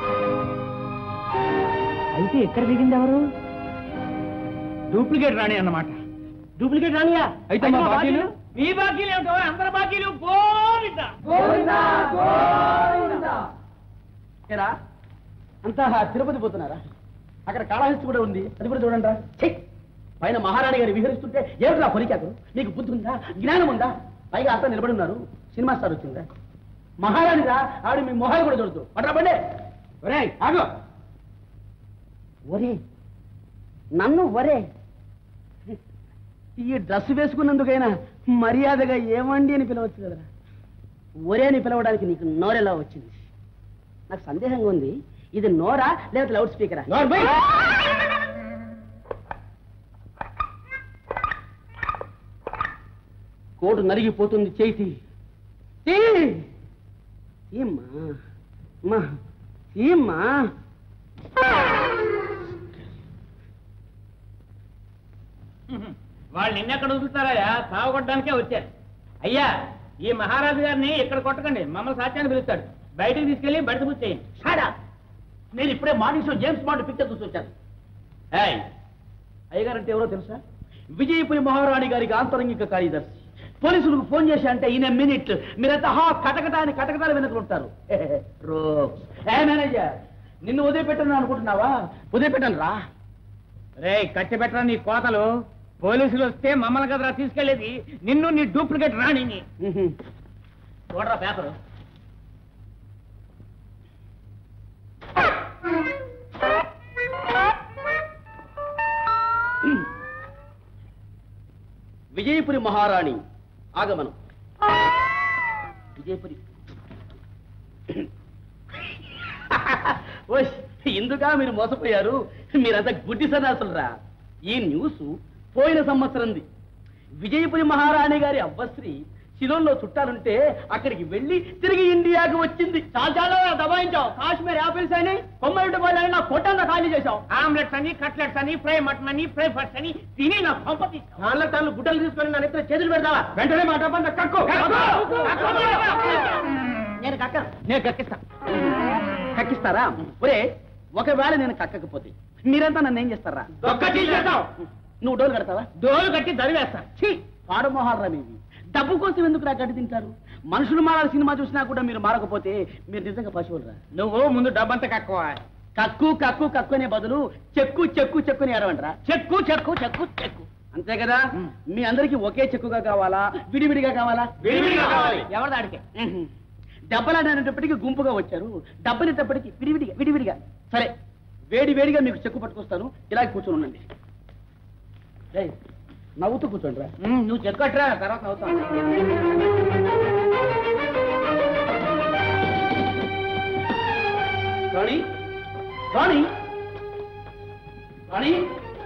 అయితే ఎక్కడ దిగింది ఎవరు? డూప్లికేట్ రాణి అన్నమాట. డూప్లికేట్ రాణియా? అయితే మా బాకీలు? మీ బాకీలు ఏమిటో, అందరి బాకీలు గోవిందా గోవిందా గోవిందా. ఏరా, అంతా తిరుపతి పోతున్నారా? అక్కడ కాళహస్తి కూడా ఉంది, అది కూడా చూడండి రా. పైన మహారాణి గారు విహరిస్తుంటే ఏమిట్రా పొలికాకు? మీకు బుద్ధి ఉందా, జ్ఞానం ఉందా? పైగా అంతా నిలబడి ఉన్నారు. సినిమా స్టార్ వచ్చిందా? మహారాణిగా ఆవిడ మీ మొహాలు కూడా చూడదు. పడరాబండి. ఒరే ఆగో. ఒరే నన్ను ఒరే ఈ డ్రెస్ వేసుకున్నందుకైనా మర్యాదగా ఏమండి అని పిలవచ్చు కదరా. ఒరే అని పిలవడానికి నీకు నోరెలా వచ్చింది? నాకు సందేహంగా ఉంది, ఇది నోరా లేకపోతే లౌడ్ స్పీకరా? కోటు నరిగిపోతుంది, చేతి వాళ్ళు నిన్నెక్కడ వదులుతారా? సావగొట్టడానికే వచ్చారు. అయ్యా, ఈ మహారాజు గారిని ఇక్కడ కొట్టకండి, మమ్మల్ని సాధ్యాన్ని పిలుస్తాడు. బయటికి తీసుకెళ్లి బయట పూర్చేయండి. నేను ఇప్పుడే morning show James Bond picture చూసి వచ్చాను. అయ్యగారు అంటే ఎవరో తెలుసా? విజయపురి మహారాణి గారికి ఆంతరంగిక కార్యదర్శి. పోలీసులకు ఫోన్ చేసి అంటే ఇన్ మినిట్ మీరంతా కటకటాలు వెనుకుంటారు. మేనేజర్, నిన్ను వదిలిపెట్టాను అనుకుంటున్నావా? వదిలిపెట్టాను రా. రే కట్టి పెట్టరా నీ కోతలు. పోలీసులు వస్తే మమ్మల్ని కదరా తీసుకెళ్లేది, నిన్ను నీ డూప్లికేట్ రాణిని. చూడరా పేపరు. విజయపురి మహారాణి ఆగమనం. విజయపురి ఇందుగా మీరు మోసపోయారు. మీరంతా గుడ్డి సన్నాసులరా. ఈ న్యూస్ పోయిన సంవత్సరంది. విజయపురి మహారాణి గారి అవ్వశ్రీ శిలోన్లో చుట్టాలుంటే అక్కడికి వెళ్ళి తిరిగి ఇండియాకి వచ్చింది. చాలా దబాయించావు. కాశ్మీర్ యాపిల్స్ అని, కొమ్మరి బాయ్ నా కొట్టంగా ఖాళీ చేశావు. ఆమ్లెట్స్ అని, కట్లెట్స్ అని, ఫ్రై మటన్ అని, ఫ్రై ఫస్ట్ అని తిని నా పంపతి తాను గుడ్డలు తీసుకొని నా నెత్తిన చేతులు పెడతావా? వెంటనే మాట కక్కు. నేను కక్కిస్తా. కక్కిస్తారా? ఒరే, ఒకవేళ నేను కక్కకపోతే మీరంతా నన్ను ఏం చేస్తారా? నువ్వు డోలు కడతావా? డోలు కట్టి దరివేస్తా. పాడమోహాలరా మీవి. డబ్బు కోసం ఎందుకు నా గడ్డి తింటారు? మనుషులు మారాలి సినిమా చూసినా కూడా మీరు మారకపోతే మీరు నిజంగా పశువులరా. నువ్వు ముందు డబ్బంతా కక్కువ. కక్కు కక్కు కక్కు అనే బదులు చెక్కు చెక్కు చెక్కు అని ఏడవంటరా. చెక్కు చెక్కు చెక్కు చెక్కు అంతే కదా? మీ అందరికి ఒకే చెక్కుగా కావాలా, విడివిడిగా కావాలా? విడివిడిగా కావాలి. ఎవరి దాడికే దెబ్బలాడేటప్పటికి గుంపుగా వచ్చారు, డబ్బనేటప్పటికి విడివిడిగా విడివిడిగా. సరే, వేడి వేడిగా మీకు చెక్కు పట్టుకొస్తాను. ఇలా కూర్చొని ఉండండి. నవ్వుతూ కూర్చోండి రా. నువ్వు చెక్కట్రా, తర్వాత నవ్వుతావు. రాణి రాణి రాణి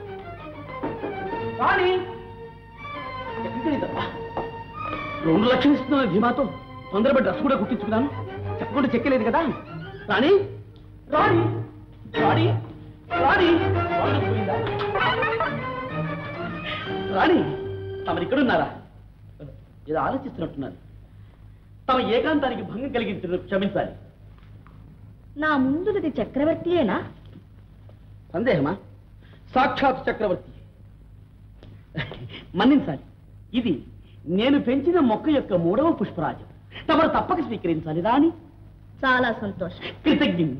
రాణి ఎక్కడికి 2 లక్షలు ఇస్తున్నాను ధీమాతో తొందరపడి డ్రెస్ కూడా కుట్టించుకున్నాను. చెప్పకుండా చెక్కలేదు కదా. రాణి రాణి రాణి రాణి పోయిందా? రాణి, తమరు ఇక్కడున్నారా? ఏదో ఆలోచిస్తున్నట్టున్నారు. తమ ఏకాంతానికి భంగం కలిగించిన క్షమించాలి. నా ముందుది చక్రవర్తియేనా? సందేహమా? సాక్షాత్ చక్రవర్తి. మన్నించాలి, ఇది నేను పెంచిన మొక్క యొక్క 3వ పుష్పరాజం. తమరు తప్పక స్వీకరించాలి రాణి. చాలా సంతోషం. కృతజ్ఞుని.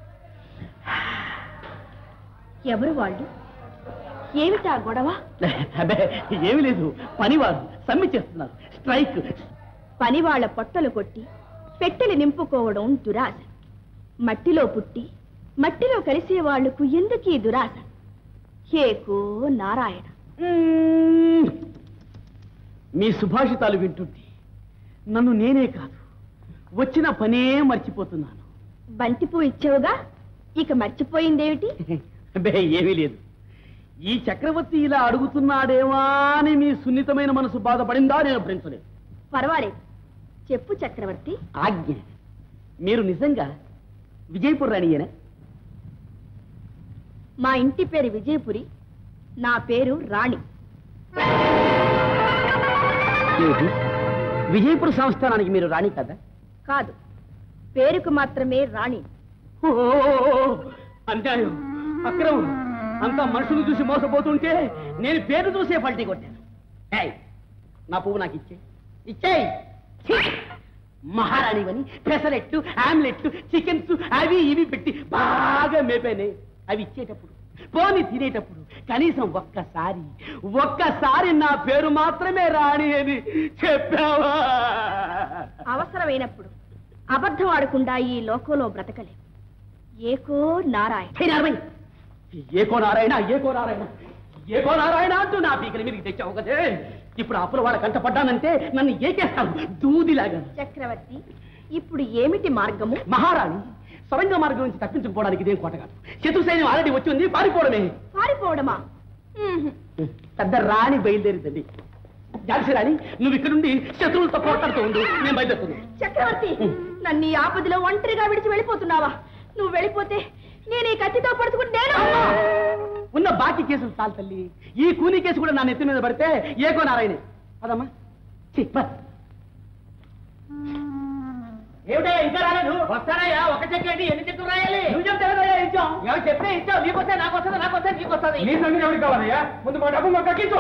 ఎవరు వాళ్ళు? ఏమిటా గొడవ? అబ్బే, ఏమి లేదు. పనివారు సమ్మె చేస్తున్నారు. స్ట్రైక్. పని వాళ్ళ పొట్టలు కొట్టి పెట్టెలు నింపుకోవడం దురాశ. మట్టిలో పుట్టి మట్టిలో కలిసే వాళ్లకు ఎందుకీ దురాశ? హేకో నారాయణ. మీ సుభాషితాలు వింటుంటే నన్ను నేనే కాదు, వచ్చిన పనే మర్చిపోతున్నాను. బంతిపూ ఇచ్చావుగా, ఇక మర్చిపోయిందేమిటి? అబ్బే, ఏమీ లేదు. ఈ చక్రవర్తి ఇలా అడుగుతున్నాడేమా అని మీ సున్నితమైన మనసు బాధపడిందా? నేను భరించలేదు. పర్వాలేదు, చెప్పు చక్రవర్తి. ఆజ్ఞ. మీరు నిజంగా విజయపురి రాణియేనా? మా ఇంటి పేరు విజయపురి, నా పేరు రాణి. ఏమిటి? విజయపుర సంస్థానానికి మీరు రాణి కదా? కాదు, పేరుకు మాత్రమే రాణి. అన్యాయం, అక్రమం. అంతా మనుషులు చూసి మోసపోతుంటే నేను పేరు చూసే పల్టీ కొట్టాను. నా పువ్వు నాకు ఇచ్చేయి. మహారాణివని పెసరెట్లు, ఆమ్లెట్లు, చికెన్స్ అవి ఇవి పెట్టి బాగా మేపాయి. అవి ఇచ్చేటప్పుడు పోని తినేటప్పుడు కనీసం ఒక్కసారి నా పేరు మాత్రమే రాణి అని చెప్పావా? అవసరమైనప్పుడు అబద్ధం ఆడకుండా ఈ లోకంలో బ్రతకలే. ఏకో నారాయణ. ఏకో నారాయణ అంటూ నా పీకల మీదకి తెచ్చావు కదే. ఇప్పుడు అప్పుల వాళ్ళ కంటపడ్డానంటే నన్ను ఏకేస్తాను దూదిలాగా. చక్రవర్తి, ఇప్పుడు ఏమిటి మార్గము? మహారాణి, సొరంగ మార్గం నుంచి తప్పించుకోవడానికి ఇదేం కోటగాదు. శత్రు సైన్యం ఆల్రెడీ వచ్చింది, పారిపోవడమా? పెద్ద రాణి బయలుదేరిందండి. ఝాన్సీ రాణి, నువ్వు ఇక్కడ నుండి శత్రువులతో పోట్లాడుతూ ఉండు, నేను బయలుదేరుతున్నాను. చక్రవర్తి, నన్ను ఈ ఆపదలో ఒంటరిగా విడిచి వెళ్ళిపోతున్నావా? నువ్వు వెళ్ళిపోతే నేను ఈ కత్తితో పడుతుకుంటేను. ఉన్న బాకీ కేసులు చాలు తల్లి, ఈ కూనీ కేసు కూడా నా నెత్తి మీద పడితే ఏకో నారాయణే. అదమ్మా ఏమిటా ఇంకా రాలేదు? వస్తానయ్యా. ఒక చెక్ ఏంటి, ఎన్ని చెక్కులు రాయాలి? నువ్వు చెప్తావా? ఇచ్చాం. ఎవరు చెప్తే ఇచ్చావు. నీకొస్తే నాకు వస్తుంది, నాకు వస్తే నీకు వస్తుంది. నీ సంగతి ఎవరికి కావాలయ్యా? ముందు మా డబ్బు మాకు కక్కించు.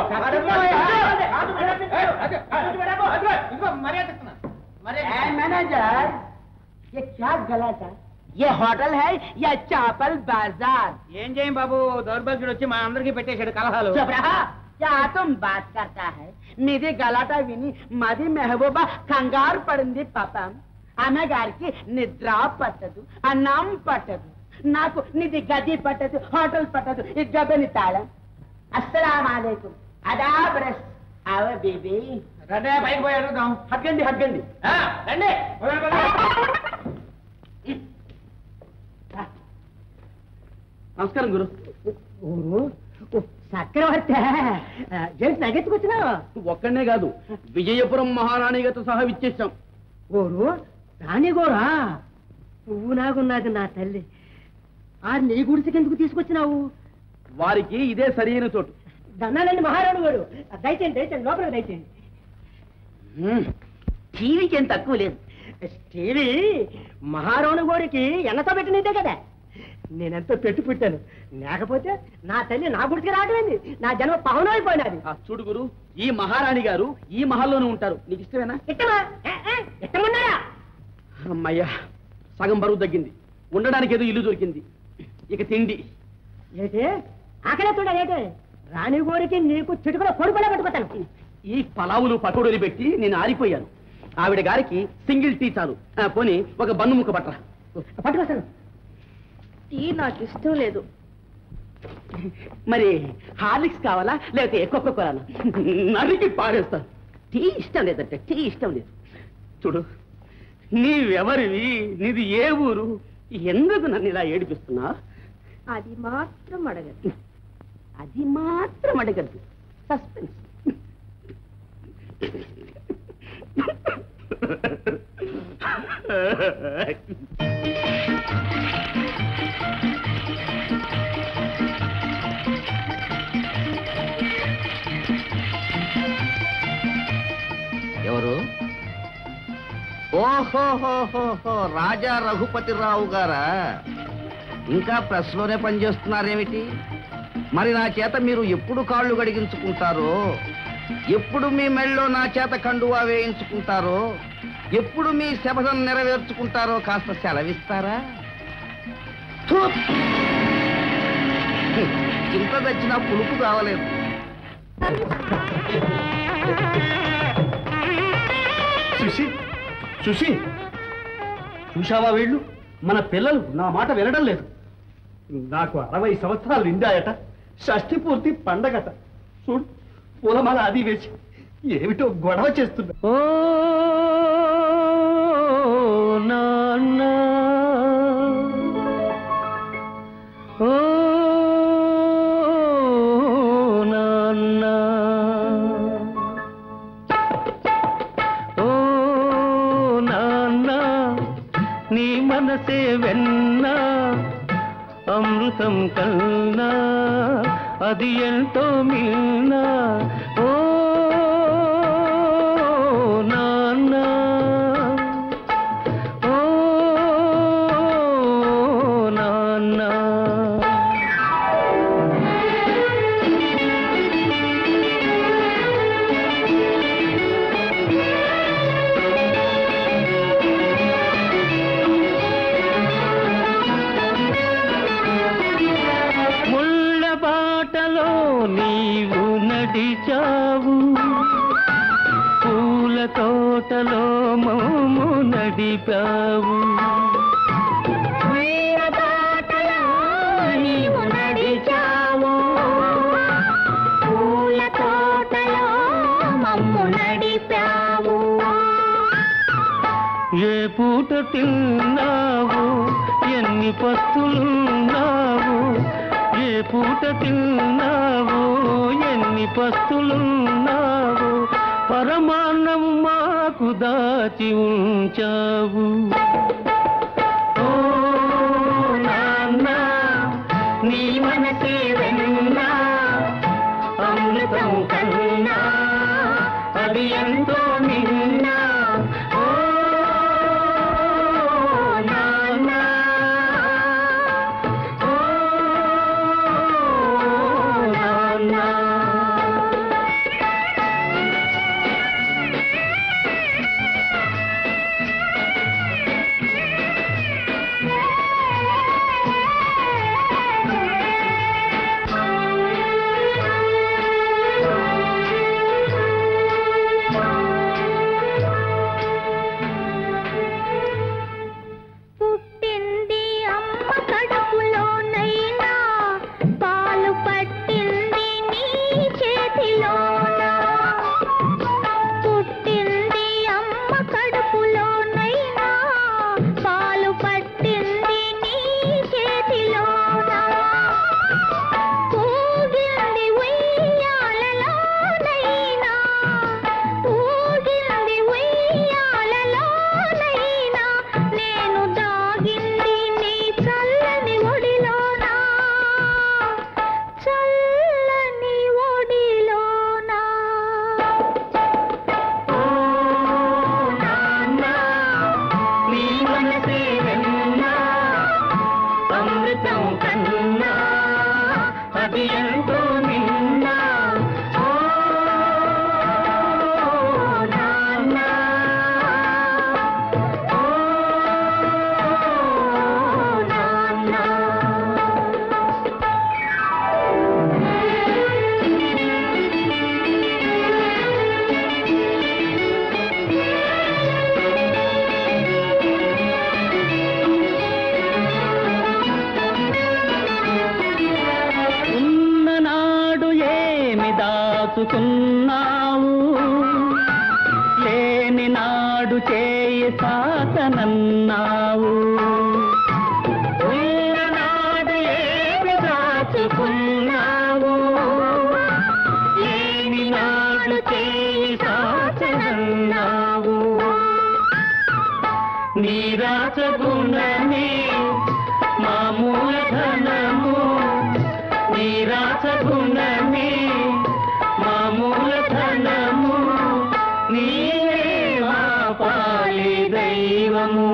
మర్యాద ఇస్తున్నా. मैनेजर, ये क्या गलत है? ये होटल है या चापल बाजार? ఏం చేయం బాబు, దౌర్భాగ్యుడు వచ్చి మా అందరికి పెట్టేశాడు కలహాలు. चुप रहा। क्या तुम बात करता है? మీది గలాటా విని మది మెహబూబా కంగారు పడింది పాపం. ఆమె గారికి నిద్ర పట్టదు, అన్నం పట్టదు, నాకు నిధి గది పట్టదు, హోటల్ పట్టదు, ఈ గబని తాళం. అస్సలాం అలైకుం, అదాబ్ రస్. ఆవ బీబీ. రండి పైకి పోయి అడుగుదాం. హట్కండి రండి. నమస్కారం గురు. చక్రవర్తి ఏంటి నగెత్తుకొచ్చినావు? ఒక్కడనే కాదు, విజయపురం మహారాణిగతో సహా ఇచ్చేసాం. ఓరు రాణిగోరా, పువ్వు నాగున్నది నా తల్లి. ఆ నీ గుడిసెకి ఎందుకు తీసుకొచ్చినావు? వారికి ఇదే సరైన చోటు. దన్నాలండి మహారాణి గారు, దయచేయండి దయచేయండి, లోపలికి దయచేయండి. టీవీకి ఏం తక్కువ లేదు. టీవీ మహారాణి గోడికి ఎన్నతో పెట్టినదే కదా. నేనెంతో పెట్టి పెట్టాను, లేకపోతే నా తల్లి నా గుడికి రావడమేంది, నా జన్మ పవనమైపోయినది. చూడు గురు, ఈ మహారాణి గారు ఈ మహల్లోనూ ఉంటారు. నీకు ఇష్టమేనా? ఇష్టమన్నారా? అమ్మయ్యా, సగం బరువు తగ్గింది. ఉండడానికి ఏదో ఇల్లు దొరికింది. ఇక తిండి ఏంటే ఆకలే చూడేటే. రాణి గోరికి నీకు చిటుకులో కొడుకులా పెట్టుకుంటాను. ఈ పలావులు పకోడీలు పెట్టి నేను ఆరిపోయాను. ఆవిడ గారికి సింగిల్ టీ చాలు. పోనీ ఒక బన్ను ముక్క పట్టరా. పట్టుకొస్తాను. టీ నాకు ఇష్టం లేదు. మరి హార్లిక్స్ కావాలా, లేకపోతే ఎక్కువ కోరానా? నరికి పాడేస్తాను. టీ ఇష్టం లేదంటే టీ ఇష్టం లేదు. చూడు, నీవెవరివి, నీది ఏ ఊరు, ఎందుకు నన్ను ఇలా ఏడిపిస్తున్నా? అది మాత్రం అడగదు. అది మాత్రం అడగద్దు. సస్పెన్స్. ఎవరు? ఓహోహోహోహో, రాజా రఘుపతిరావు గారా? ఇంకా ప్రెస్లోనే పనిచేస్తున్నారేమిటి? మరి నా చేత మీరు ఎప్పుడు కాళ్ళు గడిగించుకుంటారో, ఎప్పుడు మీ మెళ్ళో నా చేత కండువా వేయించుకుంటారో, ఎప్పుడు మీ శపథం నెరవేర్చుకుంటారో కాస్త సెలవిస్తారా? ఇంత తెచ్చినా పులుపు కావలేదు. చూసి చూశావా, వీళ్ళు మన పిల్లలు నా మాట వినడం లేదు. నాకు 60 సంవత్సరాలు నిండాయట, షష్ఠి పూర్తి పండగట. చూడు, పూలమాల అది వేసి ఏమిటో గొడవ చేస్తున్నా. ఓ నాన్న, ఓ నాన్న, ఓ నాన్న, నీ మనసే వెన్నా అమృతం కన్నా అది ఎంతో మిన్నా. ఓ నాన్న, ఓ నాన్న. ముళ్ళ నడిచావు పూల తోటలో మమ్ము నడిపావు నీవు నడిచావు పూల తోటలో మమ్ము నడిపావు ఏ పూట తిన్నావు ఎన్ని పస్తులున్నావు ఏ పూట తిన్నావు ఎన్ని పస్తులున్నావు పరమాన్నం మాకు దాచి ఉంచావు ఓ నాన్న నీ మనసే వెన్నా అమృతం కన్నా అది ఎంతో నిన్నా ఓ నాన్న ఓ నాన్న పుట్టింది అమ్మ కడుపులోనైనా పాలు పట్టింది నీ చేతిలోనా పుట్టింది అమ్మ కడుపులోనైనా పాలు పట్టింది నీ చేతిలోనా ఊగింది ఉయ్యాలలోనైనా ఊగింది ఉయ్యాలలోనైనా నేను దాగింది నీ చల్లని ఒడిలోనా చల్లని ఒడిలోనా ఓ నాన్న నీ మనసే వెన్నా అమృతం కన్నా అది ఎంతో నిన్నా ఓ నాన్న ఓ నాన్న ఉన్ననాడు ఏమి దాచుకున్నావు లేని నాడు చేయి సాతనన్నావు ఉన్ననాడు ఏమి దాచుకున్నావు లేని నాడు చేయి సాతనన్నావు నీ రాచగుణమే మా మూలధనము నీ రాచగుణమే మా మూలధనము నీవే మా పాలి దైవము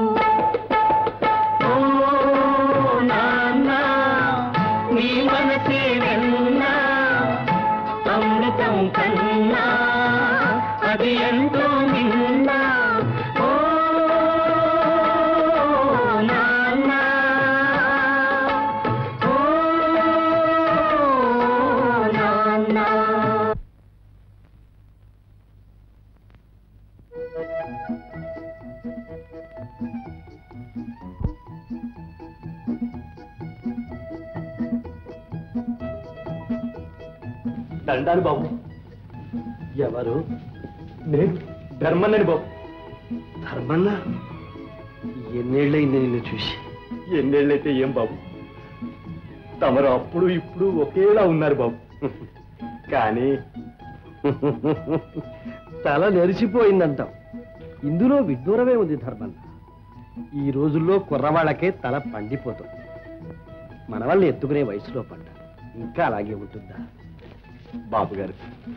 ఓ నాన్న నీ మనసే వెన్నా అమృతం కన్నా అది ఎంతో నిన్నా ఓ నాన్న ఓ నాన్న దండాలు బాబు. ఎవరు? నేను ధర్మన్నని బాబు. ధర్మన్న? ఎన్నేళ్ళయింది నిన్ను చూసి? ఎన్నేళ్ళైతే ఏం బాబు, తమరు అప్పుడు ఇప్పుడు ఒకేలా ఉన్నారు బాబు. కానీ తల నెరిసిపోయిందంటాం. ఇందులో విడ్డూరమే ఉంది ధర్మన్న. ఈ రోజుల్లో కుర్రవాళ్ళకే తల పండిపోతుంది. మన వాళ్ళని ఎత్తుకునే వయసులో పడ్డా ఇంకా అలాగే ఉంటుందా? బాబు గారు,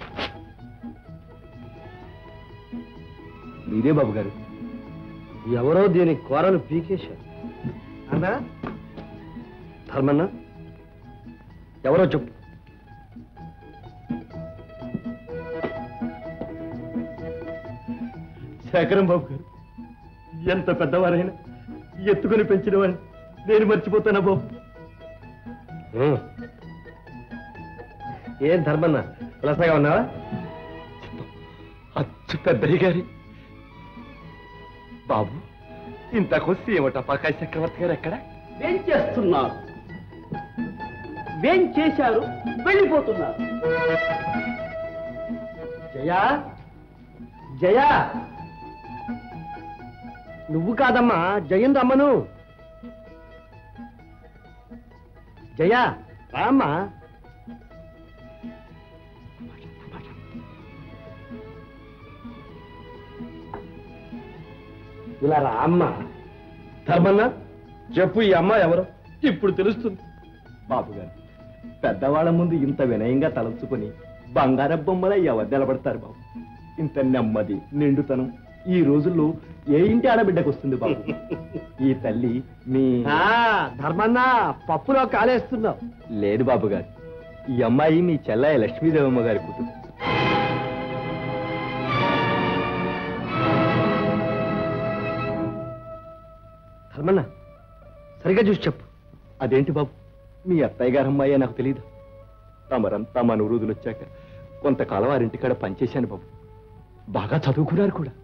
మీరే బాబు గారు. ఎవరో దీని కూరలు పీకేశారు. అన్నా ధర్మన్న, ఎవరో చెప్పు. శేఖరం బాబు గారు. ఎంత పెద్దవారైనా ఎత్తుకుని పెంచిన వాడిని నేను మర్చిపోతానా బాబు? ఏం ధర్మన్న, కులసగా ఉన్నావా? అచ్చు పెద్దయ్య గారి బాబు, ఇంతకొస్తే ఏమిటా పకాయ చక్రవర్తి గారు ఎక్కడ? ఏం చేస్తున్నారు? ఏం చేశారు? వెళ్ళిపోతున్నారు. జయా, జయా, నువ్వు కాదమ్మా, జయం రమ్మను. జయా రామ్మా. ఇలా రా అమ్మా. ధర్మన్న, చెప్పు ఈ అమ్మ ఎవరు? ఇప్పుడు తెలుస్తుంది. బాబు గారు, పెద్దవాళ్ళ ముందు ఇంత వినయంగా తలంచుకొని బంగార బొమ్మల ఎవరు నిలబడతారు బాబు? ఇంత నెమ్మది నిండుతనం ఈ రోజుల్లో ఏ ఇంటి ఆడబిడ్డకు వస్తుంది బాబు? ఈ తల్లి మీ ధర్మన్న, పప్పులో కాలేస్తున్నావు. లేదు బాబు గారు, ఈ అమ్మాయి మీ చెల్లయ్య లక్ష్మీదేవమ్మ గారి కూతురు. ధర్మన్న, సరిగా చూసి చెప్పు. అదేంటి బాబు, మీ అత్తయ్య గారు అమ్మాయి నాకు తెలియదు. తమరంతా మన వృద్ధులు వచ్చాక కొంతకాలం వారింటికాడ పనిచేశాను బాబు. బాగా చదువుకున్నారు కూడా.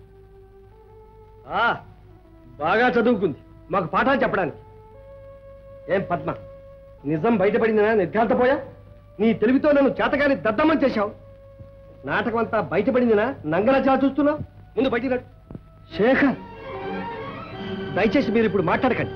బాగా చదువుకుంది, మాకు పాఠాలు చెప్పడానికి. ఏం పద్మ, నిజం బయటపడిందినా నిర్ఘాంతపోయా? నీ తెలివితో నన్ను చేతగాని దద్దమ్మని చేశావు. నాటకం అంతా బయటపడిందినా నంగరాజా చూస్తున్నావు? ముందు బయటికి రా. శేఖర్, దయచేసి మీరు ఇప్పుడు మాట్లాడకండి.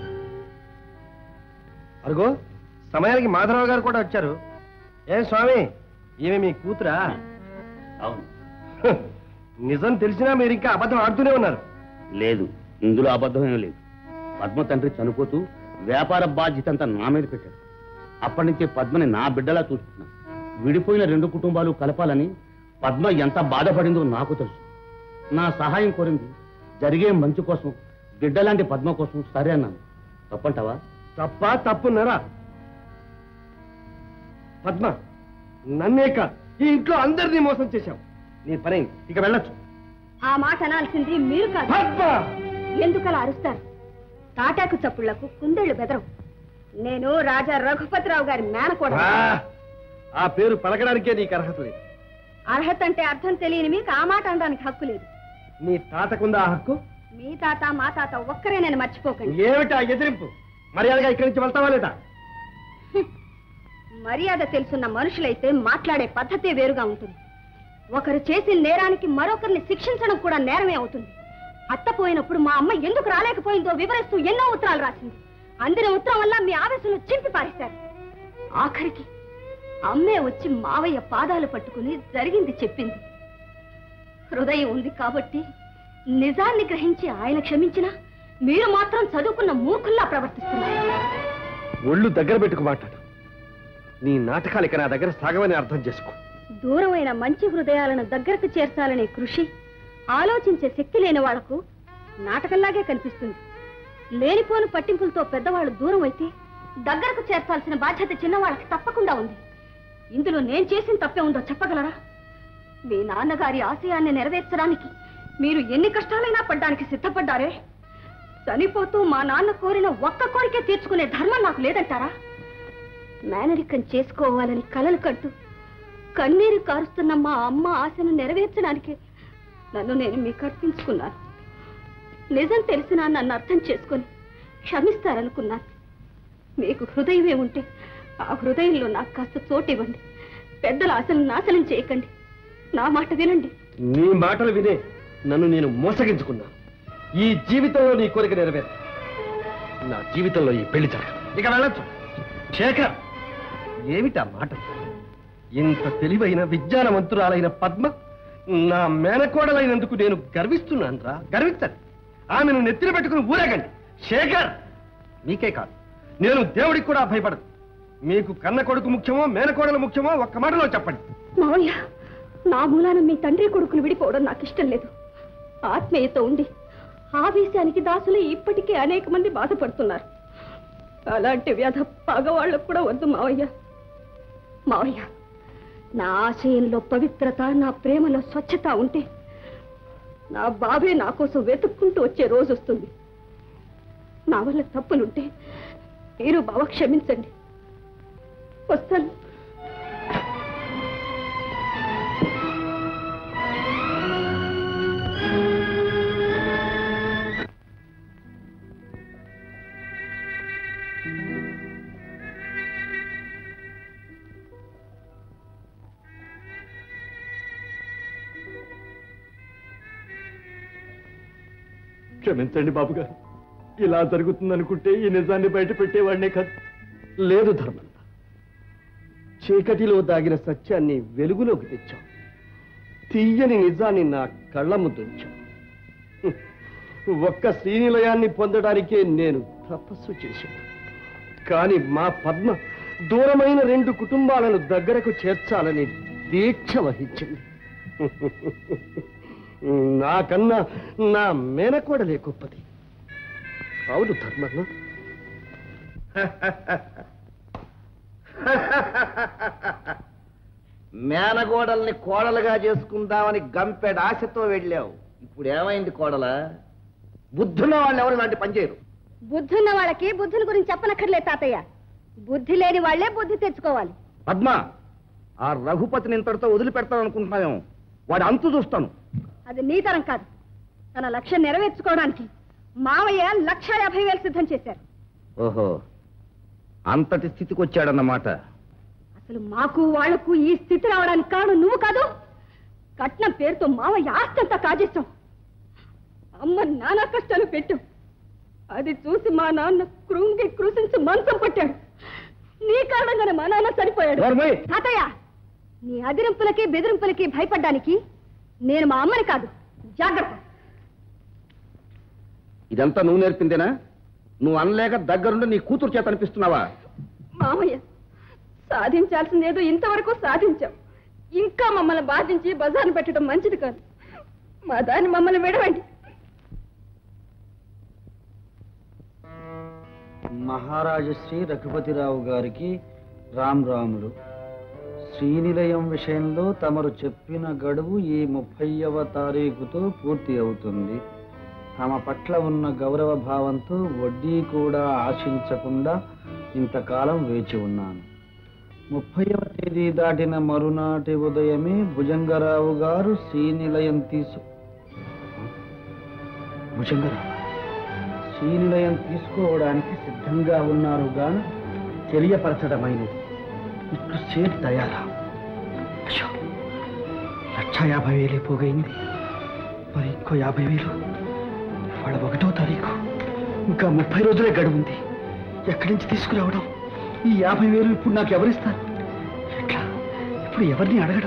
అరుగో, సమయానికి మాధవరావు గారు కూడా వచ్చారు. ఏం స్వామి, ఈమె మీ కూతురా? అవును. నిజం తెలిసినా మీరు ఇంకా అబద్ధం ఆడుతూనే ఉన్నారు. లేదు, ఇందులో అబద్ధమేం లేదు. పద్మ తండ్రి చనిపోతూ వ్యాపార బాధ్యత అంతా నా మీద పెట్టాడు. అప్పటి నుంచి పద్మని నా బిడ్డలా చూస్తున్నాను. విడిపోయిన రెండు కుటుంబాలు కలపాలని పద్మ ఎంత బాధపడిందో నాకు తెలుసు. నా సహాయం కోరింది జరిగే మంచి కోసం, బిడ్డలాంటి పద్మ కోసం. సరే అన్నాను. తప్పంటావా? తప్పున్నారా? పద్మ, నన్నే కాదు, ఈ ఇంట్లో అందరినీ మోసం చేశావు. నీ పని ఇక వెళ్ళొచ్చు. ఆ మాట అనాల్సింది మీరు కాదు. ఎందుకలా అరుస్తారు? తాటాకు చప్పుళ్లకు కుందేళ్లు బెదరం. నేను రాజా రఘుపతిరావు గారి మేనకోడ. ఆ పేరు పలకడానికే నీకు అర్హత లేదు. అర్హత అంటే అర్థం తెలియని మీకు ఆ మాట అనడానికి హక్కు లేదు. నీ తాతకుందా ఆ హక్కు? మీ తాత మా తాత ఒక్కరే నేను మర్చిపోకండి. ఏమిటా ఎదిరింపు? మర్యాదగా ఇక్కడి నుంచి వెళ్తావా లేదా? మర్యాద తెలుసున్న మనుషులైతే మాట్లాడే పద్ధతే వేరుగా ఉంటుంది. ఒకరు చేసిన నేరానికి మరొకరిని శిక్షించడం కూడా నేరమే అవుతుంది. అత్త పోయినప్పుడు మా అమ్మ ఎందుకు రాలేకపోయిందో వివరిస్తూ ఎన్నో ఉత్తరాలు రాసింది. అందిన ఉత్తరం వల్ల మీ ఆవేశంలో చింపి పారేశారు. ఆఖరికి అమ్మే వచ్చి మావయ్య పాదాలు పట్టుకుని జరిగింది చెప్పింది. హృదయం ఉంది కాబట్టి నిజాన్ని గ్రహించి ఆయన క్షమించినా మీరు మాత్రం చదువుకున్న మూర్ఖుల్లా ప్రవర్తిస్తున్నారు. ఒళ్ళు దగ్గర పెట్టుకు మాట్లాడు. నీ నాటకాలు ఇక నా దగ్గర సాగవని అర్థం చేసుకో. దూరమైన మంచి హృదయాలను దగ్గరకు చేర్చాలనే కృషి, ఆలోచించే శక్తి లేని వాళ్లకు నాటకంలాగే కనిపిస్తుంది. లేనిపోని పట్టింపులతో పెద్దవాళ్ళు దూరం అయితే దగ్గరకు చేర్చాల్సిన బాధ్యత చిన్నవాళ్ళకి తప్పకుండా ఉంది. ఇందులో నేను చేసిన తప్పే ఉందో చెప్పగలరా? మీ నాన్నగారి ఆశయాన్ని నెరవేర్చడానికి మీరు ఎన్ని కష్టాలైనా పడ్డానికి సిద్ధపడ్డారే. చనిపోతూ మా నాన్న కోరిన ఒక్క కోరికే తీర్చుకునే ధర్మం నాకు లేదంటారా? మేనరికం చేసుకోవాలని కలలు కట్టు కన్నీరు కారుస్తున్న మా అమ్మ ఆశను నెరవేర్చడానికి నన్ను నేను మీకు అర్పించుకున్నాను. నిజం తెలిసినా నన్ను అర్థం చేసుకొని క్షమిస్తారనుకున్నాను. మీకు హృదయమే ఉంటే ఆ హృదయంలో నాకు కాస్త చోటు ఇవ్వండి. పెద్దల ఆశలు నాశనం చేయకండి. నా మాట వినండి. నీ మాటలు వినే నన్ను నేను మోసగించుకున్నాను. ఈ జీవితంలో నీ కోరిక నెరవేరు. నా జీవితంలో ఈ పెళ్లి జరగదు. ఇక వెళ్ళొచ్చు. శేఖర్, ఏమిటా మాట? ఇంత తెలివైన విజ్ఞానవంతురాలైన పద్మ నా మేనకోడలైనందుకు నేను గర్విస్తున్నాను రా. గర్వించండి. ఆమెను నెత్తిన పెట్టుకుని ఊరేగండి. శేఖర్, మీకే కాదు, నేను దేవుడికి కూడా భయపడదు. మీకు కన్న కొడుకు ముఖ్యమో మేనకోడలు ముఖ్యమో ఒక్క మాటలో చెప్పండి. మావయ్య, నా మూలాన మీ తండ్రి కొడుకులు విడిపోవడం నాకు ఇష్టం లేదు. ఆత్మీయత ఉండి ఆవేశానికి దాసులు ఇప్పటికే అనేక మంది బాధపడుతున్నారు. అలాంటి వ్యాధ పగవాళ్ళకు కూడా వద్దు మావయ్య. మావయ్య, నా ఆశయంలో పవిత్రత, నా ప్రేమలో స్వచ్ఛత ఉంటే నా బాబే నా కోసం వెతుక్కుంటూ వచ్చే రోజు వస్తుంది. నా వల్ల తప్పులుంటే మీరు బావ క్షమించండి. వస్తాను. క్షమించండి బాబు గారు, ఇలా జరుగుతుందనుకుంటే ఈ నిజాన్ని బయట పెట్టేవాడినే కాదు. లేదు ధర్మంత, చీకటిలో దాగిన సత్యాన్ని వెలుగులోకి తెచ్చావు. తీయని నిజాన్ని నా కళ్ళ ముందుంచావు. ఒక్క శ్రీనిలయాన్ని పొందడానికే నేను తపస్సు చేశాను. కానీ మా పద్మ దూరమైన 2 కుటుంబాలను దగ్గరకు చేర్చాలని దీక్ష వహించింది. నాకన్నా నా మేనకోడలే గొప్పది. అవును ధర్మన్న. మేనగోడల్ని కోడలుగా చేసుకుందామని గంపెడ ఆశతో వెళ్ళావు. ఇప్పుడు ఏమైంది కోడల? బుద్ధున్న వాళ్ళు ఎవరు ఇలాంటి పనిచేయరు. బుద్ధున్న వాళ్ళకి బుద్ధుల గురించి చెప్పనక్కర్లేదు తాతయ్య. బుద్ధి లేని వాళ్లే బుద్ధి తెచ్చుకోవాలి. పద్మ, ఆ రఘుపతిని ఇంతటితో వదిలిపెడతాను అనుకుంటున్నావేమో. వాడి అంతు చూస్తాను. అది నీ తరం కాదు. తన లక్ష్యం నెరవేర్చుకోవడానికి మావయ్య 1,50,000 సిద్ధం చేశారు. ఓహో, అంతటి స్థితికి వచ్చాడన్నమాట. అసలు మాకు వాళ్లకు ఈ స్థితి రావడానికి కారణం నువ్వు కాదు. కట్నం పేరుతో మావయ్య ఆస్తంతా కాజేస్తాం. అమ్మ నానా కష్టాలు పెట్టు. అది చూసి మా నాన్న కృంగి కృషించి మంచం పట్టాడు. నీ కారణంగానే మా నాన్న చనిపోయాడు. తాతయ్య, నీ అదిరింపులకి బెదిరింపులకి భయపడ్డానికి నేను మా అమ్మని కాదు. జాగ్రత్త. ఇదంతా నువ్వు నేర్పిందేనా? నువ్వు అనలేక దగ్గరుండి నీ కూతురు చేత అనిపిస్తున్నావా? మామయ్య, సాధించాల్సిందేదో ఇంతవరకు సాధించాం. ఇంకా మమ్మల్ని బాధించి బజార్ను పెట్టడం మంచిది కాదు. మా దాన్ని మమ్మల్ని విడవండి. మహారాజశ్రీ రఘుపతిరావు గారికి రాములు. శ్రీనిలయం విషయంలో తమరు చెప్పిన గడువు ఈ 30వ తారీఖుతో పూర్తి అవుతుంది. తమ పట్ల ఉన్న గౌరవ భావంతో వడ్డీ కూడా ఆశించకుండా ఇంతకాలం వేచి ఉన్నాను. 30వ తేదీ దాటిన మరునాటి ఉదయమే భుజంగరావు గారు శ్రీనిలయం శ్రీనిలయం తీసుకోవడానికి సిద్ధంగా ఉన్నారు గాను తెలియపరచడమైనది. ఇట్లు సేట్ తయారా. 1,50,000 పోగైంది. మరి ఇంకో 50,000. వాళ్ళ 1వ తారీఖు. ఇంకా 30 రోజులే గడువుంది. ఎక్కడి నుంచి తీసుకురావడం? ఈ 50,000 ఇప్పుడు నాకు ఎవరిస్తారు? ఎట్లా? ఇప్పుడు ఎవరిని అడగడం?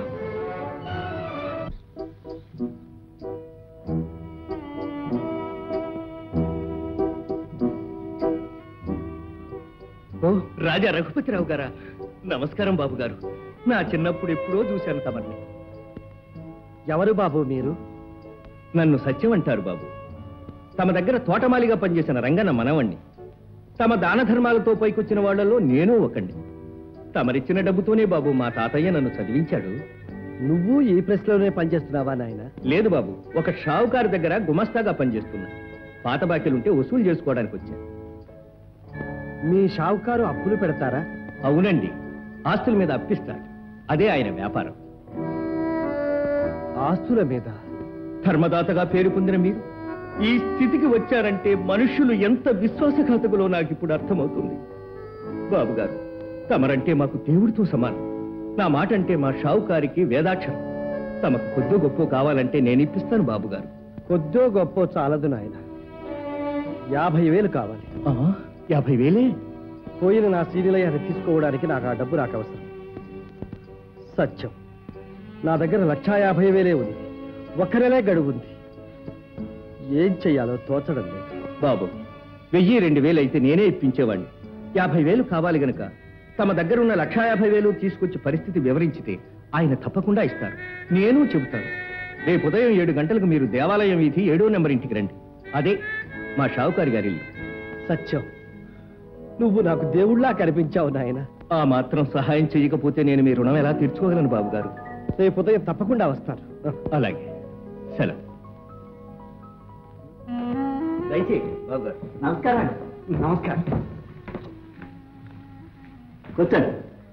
రాజా రఘుపతిరావు గారా? నమస్కారం బాబు గారు. నా చిన్నప్పుడు ఎప్పుడో చూశాను తమర్ని. ఎవరు బాబు మీరు? నన్ను సత్యం అంటారు బాబు. తమ దగ్గర తోటమాలిగా పనిచేసిన రంగన్న మనవణ్ణి. తమ దాన ధర్మాలతో పైకొచ్చిన వాళ్లలో నేను ఒకండి. తమరిచ్చిన డబ్బుతోనే బాబు మా తాతయ్య నన్ను చదివించాడు. నువ్వు ఈ ప్రెస్లోనే పనిచేస్తున్నావా నాయన? లేదు బాబు, ఒక షావుకారు దగ్గర గుమస్తాగా పనిచేస్తున్నా. పాత బాకీలుంటే వసూలు చేసుకోవడానికి వచ్చా. మీ షావుకారు అప్పులు పెడతారా? అవునండి, ఆస్తుల మీద అప్పిస్తాడు. అదే ఆయన వ్యాపారం. ఆస్తుల మీద? ధర్మదాతగా పేరు పొందిన మీరు ఈ స్థితికి వచ్చారంటే మనుష్యులు ఎంత విశ్వాసఘాతకులో నాకు ఇప్పుడు అర్థమవుతుంది. బాబుగారు, తమరంటే మాకు దేవుడితో సమానం. నా మాట అంటే మా షావుకారికి వేదాక్షరం. తమకు కొద్దో గొప్ప కావాలంటే నేను ఇప్పిస్తాను బాబుగారు. కొద్దో గొప్ప చాలదు నాయన. 50,000 కావాలి. 50,000? పోయిన నా శ్రీనిలయాన్ని తీసుకోవడానికి నాకు ఆ డబ్బు నాకు అవసరం. సత్యం, నా దగ్గర 1,50,000 ఉంది. 1 నెలే గడువు ఉంది. ఏం చెయ్యాలో తోచడం లేదు. బాబు, 1,000-2,000 అయితే నేనే ఇప్పించేవాడిని. 50,000 కావాలి గనక తమ దగ్గర ఉన్న 1,50,000 తీసుకొచ్చి పరిస్థితి వివరించితే ఆయన తప్పకుండా ఇస్తారు. నేను చెబుతాను. రేపు ఉదయం 7 గంటలకు మీరు దేవాలయం వీధి 7వ నెంబర్ ఇంటికి రండి. అదే మా షావుకారి గారి ఇల్లు. సత్యం, నువ్వు నాకు దేవుళ్ళా కనిపించావు నాయన. ఆ మాత్రం సహాయం చేయకపోతే నేను మీ రుణం ఎలా తీర్చుకోగలను బాబు గారు? రేపు ఉదయం తప్పకుండా వస్తాను. అలాగే, సెలవు. దయచేయండి బాబు గారు. నమస్కారం. నమస్కారం. కూర్చోండి.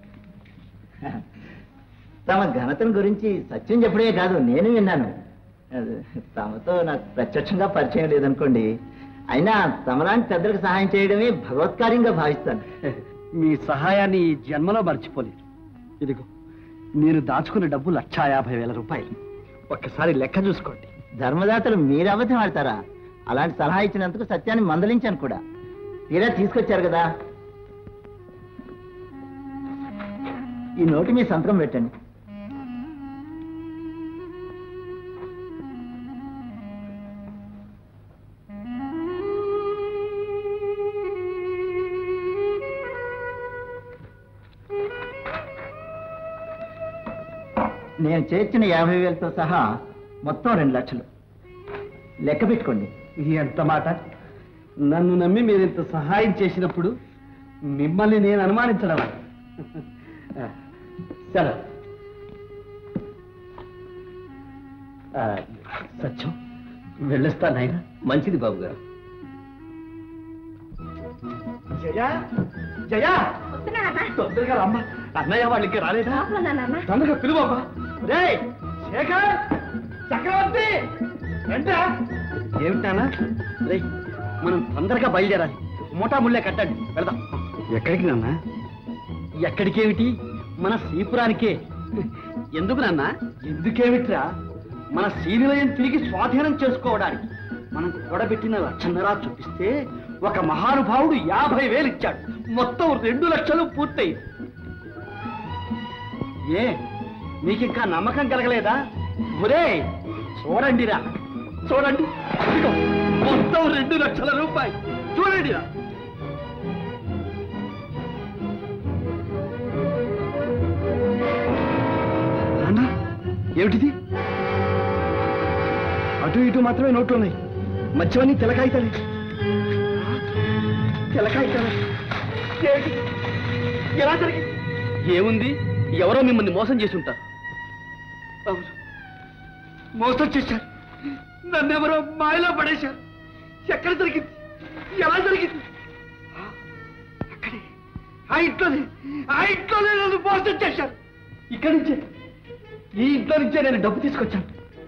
తమ ఘనతను గురించి సత్యం చెప్పడమే కాదు, నేను విన్నాను. తమతో నాకు ప్రత్యక్షంగా పరిచయం లేదనుకోండి. అయినా తమలాంటి పెద్దలకు సహాయం చేయడమే భగవత్కార్యంగా భావిస్తాను. మీ సహాయాన్ని ఈ జన్మలో మర్చిపోలేదు. ఇదిగో, నేను దాచుకున్న డబ్బు 1,50,000 రూపాయలు. ఒక్కసారి లెక్క చూసుకోండి. ధర్మదాతలు మీరు అబద్ధం ఆడతారా? అలాంటి సలహా ఇచ్చినందుకు సత్యాన్ని మందలించాను కూడా. తీరా తీసుకొచ్చారు కదా, ఈ నోటి మీ సంతకం పెట్టండి. నేను చేర్చిన 50,000తో సహా మొత్తం 2 లక్షలు లెక్క పెట్టుకోండి. ఎంత మాట! నన్ను నమ్మి మీరు ఇంత సహాయం చేసినప్పుడు మిమ్మల్ని నేను అనుమానించడమా? సరే సత్యం, వెళ్ళొస్తా నాయన. మంచిది బాబు గారు. జయా, జయా, తొందరగా రమ్మా. అన్నయ్య వాళ్ళు ఇంకా రాలేదా? తొందరగా పిలువమ్మా. రేయ్ శేఖర్, చక్రవర్తి, ఏంటా? ఏమిటానా? రేయ్, మనం తొందరగా బయలుదేరాలి. మోటా ముళ్ళే కట్టండి, వెళదాం. ఎక్కడికి నాన్న? ఎక్కడికేమిటి, మన శ్రీపురానికే. ఎందుకు నాన్న? ఎందుకేమిట్రా? మన శ్రీనిలయం తిరిగి స్వాధీనం చేసుకోవడానికి మనం కూడబెట్టిన 1,00,000 చూపిస్తే ఒక మహానుభావుడు 50,000 ఇచ్చాడు. మొత్తం 2 లక్షలు పూర్తయి. ఏ మీకింకా నమ్మకం కలగలేదా? ఒరే చూడండిరా, చూడండి, ఇదిగో మొత్తం 2 లక్షల రూపాయలు. చూడండిరా. అన్నా, ఏమిటిది? అటు ఇటు మాత్రమే నోట్లు ఉన్నాయి, మధ్యవన్నీ తెలకాయితాలి. తెలకాయితాలి ఎలా జరిగింది? ఏముంది, ఎవరో మిమ్మల్ని మోసం చేసి ఉంటారు. అవును, మోసం చేశారు. నన్నెవరో మాయలో పడేశారు. ఎక్కడ జరిగింది? ఎలా జరిగింది? అక్కడే, ఆ ఇంట్లోనే నన్ను మోసం చేశారు. ఇక్కడి నుంచే, ఈ ఇంట్లో నుంచే నేను డబ్బు తీసుకొచ్చాను.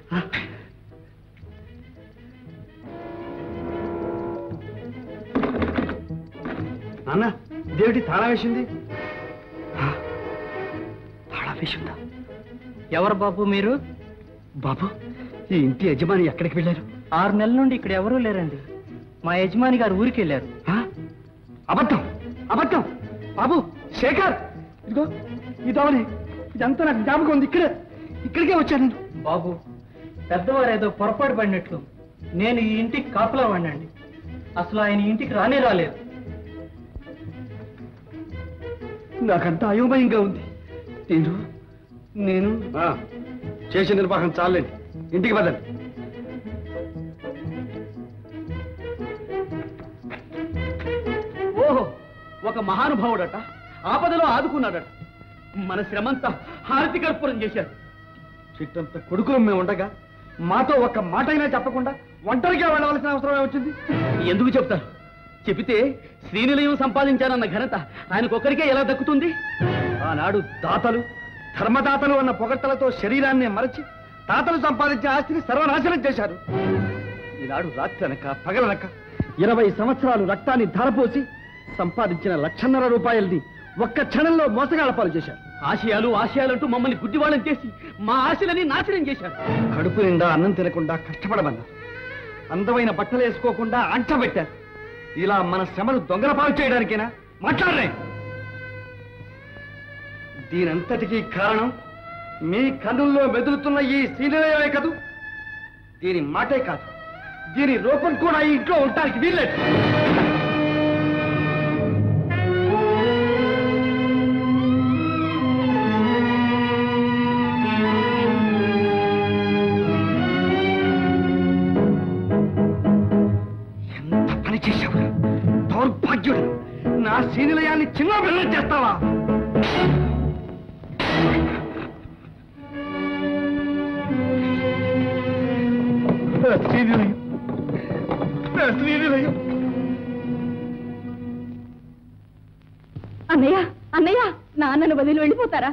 నాన్న, దేవుడి తాళం వేసింది. తాళం వేసిందా? ఎవరు బాబు మీరు? బాబు, ఈ ఇంటి యజమాని ఎక్కడికి వెళ్ళారు? 6 నెలల నుండి ఇక్కడ ఎవరూ లేరండి. మా యజమాని గారు ఊరికి వెళ్ళారు. అబద్ధం, అబద్ధం. బాబు శేఖర్, ఇదిగో ఇదవని, ఇదంతా నాకు జ్ఞాపకం ఉంది. ఇక్కడికే వచ్చాను నేను. బాబు, పెద్దవారు ఏదో పొరపాటు పడినట్లు నేను ఈ ఇంటికి కాపలా వాడినండి. అసలు ఆయన ఇంటికి రానే రాలేదు. నాకంతా అయోమయంగా ఉంది. నేను చేసిన నిర్వాహం చాలండి, ఇంటికి పదండి. ఓహో, ఒక మహానుభావుడట, ఆపదలో ఆదుకున్నాడట. మన శ్రమంతా హారతి కర్పూరం చేశారు. చిట్టంత కొడుకులు మేము ఉండగా మాతో ఒక్క మాటైనా చెప్పకుండా ఒంటరిగా వెళ్ళవలసిన అవసరమే వచ్చింది. ఎందుకు చెప్తారు? చెబితే శ్రీనిలయం సంపాదించానన్న ఘనత ఆయనకొక్కరికే ఎలా దక్కుతుంది? ఆనాడు దాతలు, ధర్మదాతలు అన్న పొగడ్తలతో శరీరాన్ని మరచి తాతలు సంపాదించే ఆస్తిని సర్వనాశనం చేశారు. ఈనాడు రాత్రనక పగలనక 20 సంవత్సరాలు రక్తాన్ని ధారపోసి సంపాదించిన 1,50,000 రూపాయల్ని ఒక్క క్షణంలో మోసగాళ్ళపాలు చేశారు. ఆశయాలంటూ మమ్మల్ని గుడ్డివాళ్ళని చేసి మా ఆశలని నాశనం చేశారు. కడుపు నిండా అన్నం తినకుండా కష్టపడమన్నారు. అందమైన బట్టలు వేసుకోకుండా అంటబెట్టారు. ఇలా మన శ్రమను దొంగలపాలు చేయడానికేనా మాట్లాడలే? దీనంతటికీ కారణం మీ కన్నుల్లో మెదులుతున్న ఈ శ్రీనిలయమే కదూ. దీని మాటే కాదు, దీని రూపం కూడా ఈ ఇంట్లో ఉండటానికి వీల్లేదు. ఎంత పని చేశావు దౌర్భాగ్యుడు! నా శ్రీనిలయాన్ని చిన్న బిల్లం చేస్తావా? అన్నయ్య, అన్నయ్య, నాన్నను వదిలి వెళ్ళిపోతారా?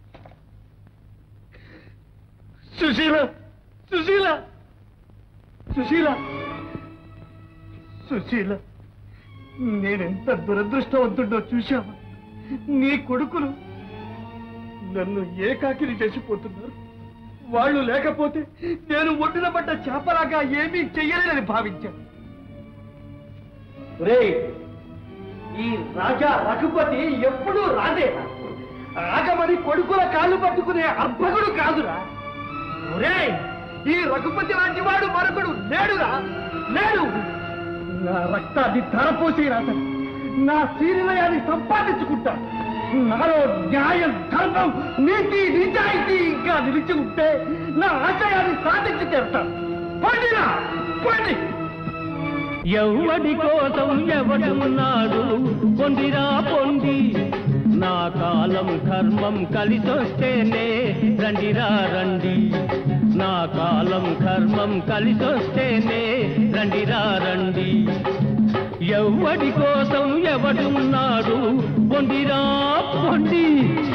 సుశీల, సుశీల, సుశీల, సుశీల, నేనెంత దురదృష్టవంతుడో చూశావా? నీ కొడుకులు నన్ను ఏకాకిని చేసిపోతున్నారు. వాళ్ళు లేకపోతే నేను ఒడ్డున పడ్డ చేపలాగా ఏమీ చెయ్యలేనని భావించాను. ఈ రాజా రఘుపతి ఎప్పుడూ రాజేరా. రాజమని కొడుకుల కాళ్ళు పట్టుకునే అర్భకుడు కాదురా. ఈ రఘుపతి లాంటి వాడు మరొకడు లేడురా, లేడు. నా రక్తాన్ని ధరపోసి రాజా, నా శ్రీనిలయాన్ని సంపాదించుకుంటా. నాలో న్యాయం, ధర్మం, నీతి, నిజాయితీ ఇంకా నిలిచి ఉంటే నా ఆశయాన్ని సాధించి తీరుతాను. పండిరా, పండి. ఎవడి కోసం ఎవడున్నాడు పొందిరా పొంది, నా కాలం కర్మం కలిసొస్తేనే రండిరా రండి, నా కాలం కర్మం కలిసొస్తేనే రండిరా రండి. ఎవడి కోసం ఎవడున్నాడు పొందిరా పొండి.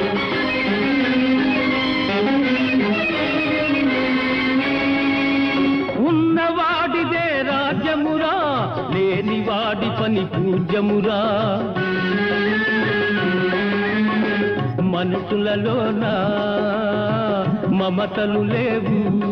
ఉన్నవాడిదే రాజ్యమురా, లేనివాడి పని పూజ్యమురా. మనుషులలోన మమతలు లేవు,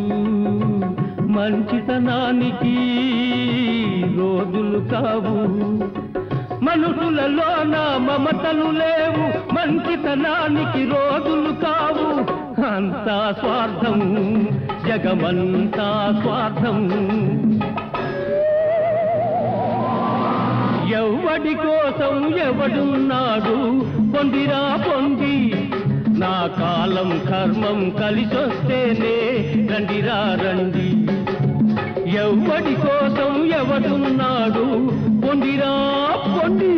మంచితనానికి రోజులు కావు. మనుషులలోన మమతలు లేవు, మంచితనానికి రోజులు కావు. అంతా స్వార్థం, జగమంతా స్వార్థం. ఎవడి కోసం ఎవడున్నాడు పొందిరా పొంది, నా కాలం కర్మం కలిసొస్తేనే రండిరా రండి. ఎవడి కోసం ఎవడున్నాడు పొందిరా పొండి.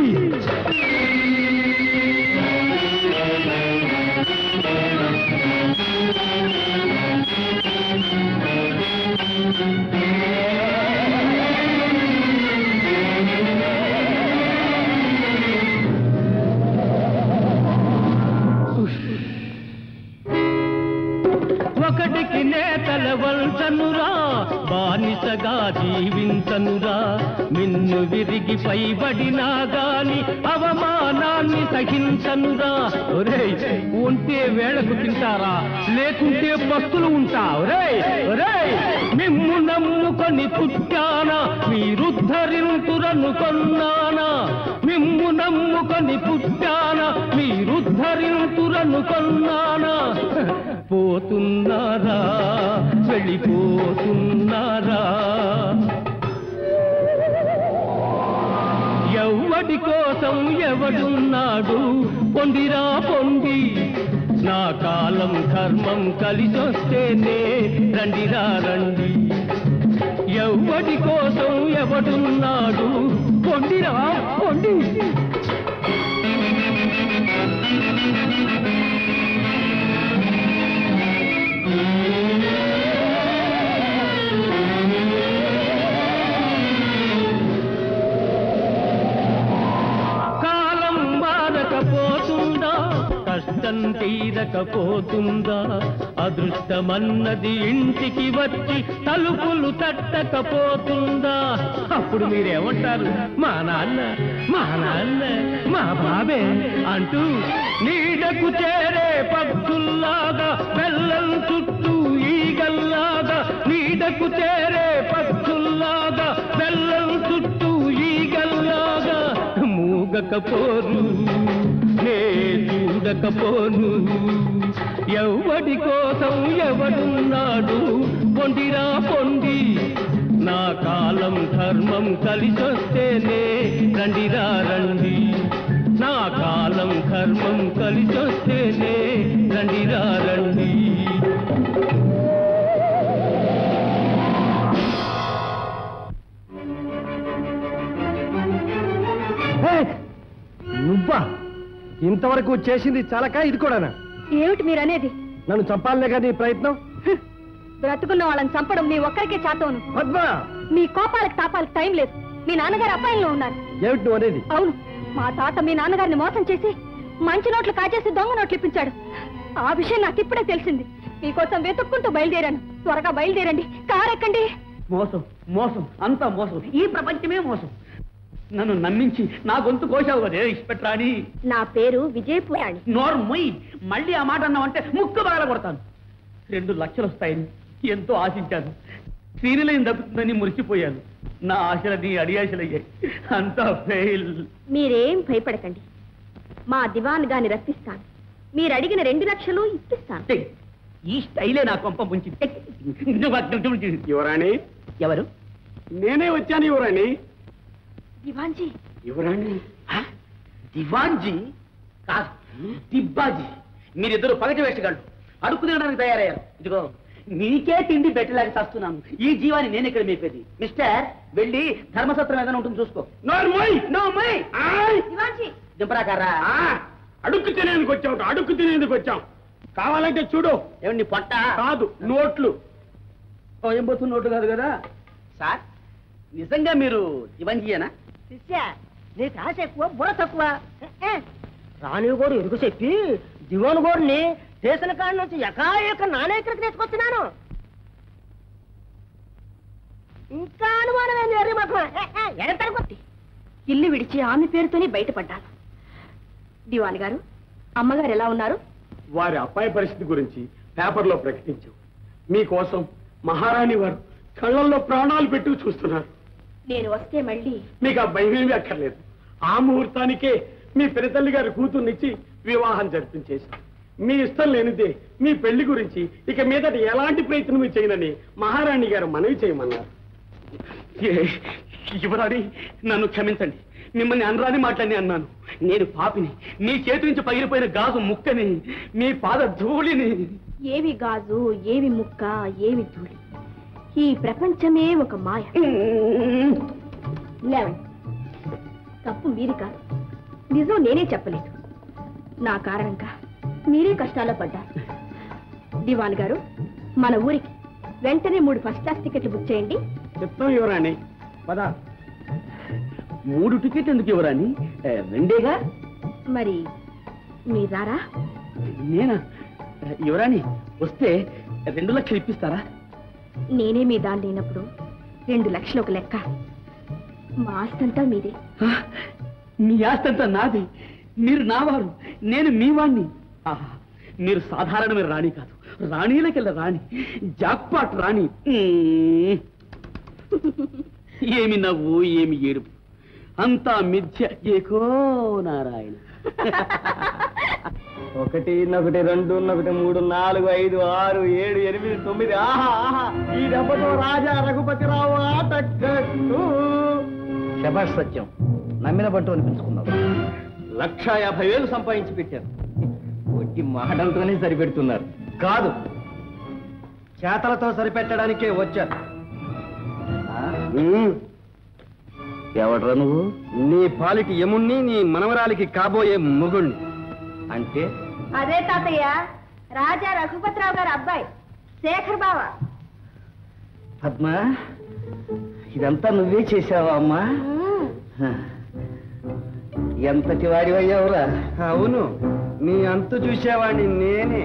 ఒకటికి నేతల వంచనురా, బానిసగా జీవించనురా. మిన్ను విరిగి పైబడినా గాని అవమానాన్ని సహించనురా. ఒరేయ్, ఉంటే వేళకు తింటారా, లేకుంటే పస్తులు ఉంటా. ఒరేయ్ ఒరేయ్, మిమ్ము నమ్ముకొని పుట్టానా, మీరుద్ధరింతురనుకొన్నానా. మిమ్ము నమ్ముకొని పుట్టానా, మీరుద్ధరింతురనుకొన్నానా. పోతున్నారా, వెళ్ళిపోతున్నారా. ఎవడి కోసం ఎవడున్నాడు పొందిరా పొంది, నా కాలం కర్మం కలిసొస్తేనే రండిరా రండి. ఎవడి కోసం ఎవడున్నాడు పొందిరా పొండి. కాలం మారకపోతుందా, కష్టం తీరకపోతుందా. అదృష్టమన్నది ఇంటికి వచ్చి తలుపులు తట్టకపోతుందా. అప్పుడు మీరేమంటారు, మా నాన్న మా నాన్న మా బాబే అంటూ నీడకు చేరే పక్షుల్లాగా, బెల్లం చుట్టూ ఈగల్లాగా. నీడకు చేరే పక్షుల్లాగా, బెల్లం చుట్టూ ఈగల్లాగా. మూగకపోరు, నే చూడకపోను. ఎవడి కోసం ఎవడున్నాడు పొందిరా పొంది, నా కాలం ధర్మం కలిసొస్తేనే రండిరా రండి. నా కాలం ధర్మం కలిసొస్తేనే రండిరా రండి. నువ్వా ఇంతవరకు చేసింది చాలక ఇది కూడానా? ఏమిటి మీరనేది? నన్ను చంపాలనే నీ ప్రయత్నం? బ్రతుకున్న వాళ్ళని చంపడం నీ ఒక్కరికే చాతోను. పద్మ, మీ కోపాలకు తాపాలకు టైం లేదు. మీ నాన్నగారు అపాయంలో ఉన్నారు. ఏమిటి నువ్వు అనేది? అవును, మా తాత మీ నాన్నగారిని మోసం చేసి మంచి నోట్లు కాజేసి దొంగ నోట్లు ఇప్పించాడు. ఆ విషయం నాకు ఇప్పుడే తెలిసింది. మీకోసం వెతుక్కుంటూ బయలుదేరాను. త్వరగా బయలుదేరండి, కారెక్కండి. మోసం మోసం అంతా మోసం, ఈ ప్రపంచమే మోసం. నన్ను నమ్మించి నా గొంతు కోసావు కదే ఇష్టపెట్రాని. నా పేరు విజయపురాణి. నోరు మొయ్యి, మళ్ళీ ఆ మాట అన్నావంటే ముక్కు బాగా కొడతాను. 2 లక్షలు వస్తాయని ఎంతో ఆశించాను. శ్రీనిలయం దక్కుతుందని మురిసిపోయాను. నా ఆశలన్నీ అడియాశలయ్యాయి. అంతా ఫెయిల్. మీరేం భయపడకండి, మా దివాన్ గాని రప్పిస్తాను. మీరు అడిగిన 2 లక్షలు ఇప్పిస్తాను. ఈ స్టైలే నా కొంప ముంచి. యువరాణి, ఎవరు? నేనే వచ్చాను యువరాణి. దివాన్జీ. యువరాణి, దివాన్జీ కాదు, దిబ్బాజీ. మీరిద్దరు పగటి వేషగాళ్ళు, అడుక్కు తినడానికి తయారయ్యారు. ఇదిగో నీకే తిండి పెట్టలేక చస్తున్నాను. ఈ జీవాన్ని నేను ఇక్కడ మేపేది. మిస్టర్, వెళ్ళి ధర్మసత్రం ఏదైనా ఉంటుంది చూసుకో. దింపరాకారా? అడుక్కు తినేందుకు వచ్చావు, అడుక్కు తినేందుకు వచ్చాం. కావాలంటే చూడు. ఏమండి పొట్ట కాదు, నోట్లు. ఏం పోతున్న నోట్లు కాదు కదా సార్. నిజంగా మీరు దివాన్జీయేనా? నీకు ఆశ ఎక్కువ, బుర్ర తక్కువ. రాణి గోడు ఎరుగు చెప్పి దివాన్ గోడిని స్టేషన్ కాడ నుంచి ఎకాయక నానే ఇక్కడికి తీసుకొచ్చినాను. ఇంకా అనుమానమేంది? ఎర్రి మాకు ఇల్లు విడిచి ఆమె పేరుతోనే బయటపడ్డాను. దివాన్ గారు, అమ్మగారు ఎలా ఉన్నారు? వారి అబ్బాయి పరిస్థితి గురించి పేపర్లో ప్రకటించాం. మీకోసం మహారాణి వారు కళ్ళల్లో ప్రాణాలు పెట్టుకు చూస్తున్నారు. నేను వస్తే మళ్ళీ మీకు ఆ భయమేమీ అక్కర్లేదు. ఆ ముహూర్తానికే మీ పెద్దతల్లి గారి కూతుర్నిచ్చి వివాహం జరిపించేశాం. మీ ఇష్టం లేనిదే మీ పెళ్లి గురించి ఇక మీదట ఎలాంటి ప్రయత్నం చేయనని మహారాణి గారు మనవి చేయమన్నారు. యువరాణి, నన్ను క్షమించండి. మిమ్మల్ని అనరాని మాటలని అన్నాను. నేను పాపిని, నీ చేతి నుంచి పగిలిపోయిన గాజు ముక్కని, మీ పాద ధూళిని. ఏవి గాజు, ఏవి ముక్క, ఏవి ధూళి, ఈ ప్రపంచమే ఒక మాయ. లేవండి, తప్పు మీది కాదు, నిజం నేనే చెప్పలేదు. నా కారణంగా మీరే కష్టాల్లో పడ్డారు. దివాన్ గారు, మన ఊరికి వెంటనే 3 ఫస్ట్ క్లాస్ టికెట్లు బుక్ చేయండి. చెప్తాం యువరాణి, పద. 3 టికెట్ ఎందుకు యువరాణి? 2గా? మరి మీ రారా? నేనా? యువరాణి, వస్తే 2 లక్షలు ఇప్పిస్తారా? నేనే మీ దాన్ని లేనప్పుడు 2 లక్షలు ఒక లెక్క. మా ఆస్తంతా మీదే. మీ ఆస్తంతా నాది. మీరు నావారు, నేను మీ వాణ్ణి. మీరు సాధారణమైన రాణి కాదు, రాణీలకెళ్ళ రాణి, జాక్పాట్ రాణి. ఏమి నవ్వు, ఏమి ఏడుపు, అంతా మిథ్య. ఏకో నారాయణ. 1, 1, 2, 1, 3, 4, 5, 6, 7, 8, 9. ఆహా ఆహా, ఈ దెబ్బతో రాజా రఘుపతిరావు ఆటక్కట్టు. శభాష్ సత్యం, నమ్మిన పట్టు అనిపించుకున్నావు. 1,50,000 సంపాదించి పెట్టారు. ఒట్టి మాటలతోనే సరిపెడుతున్నారు. కాదు, చేతలతో సరిపెట్టడానికే వచ్చారు. ఎవడ్రా నువ్వు? నీ పాలిటి యముణ్ణి, నీ మనవరాలికి కాబోయే మొగుణ్ణి. అంటే అదే తాతయ్య, రాజా రఘుపతిరావు గారి అబ్బాయి శేఖర్ బావ. పద్మ, ఇదంతా నువ్వే చేసావా అమ్మా? ఎంతటి వాడివయ్యావురా? అవును, నీ అంతు చూసేవాడిని నేనే.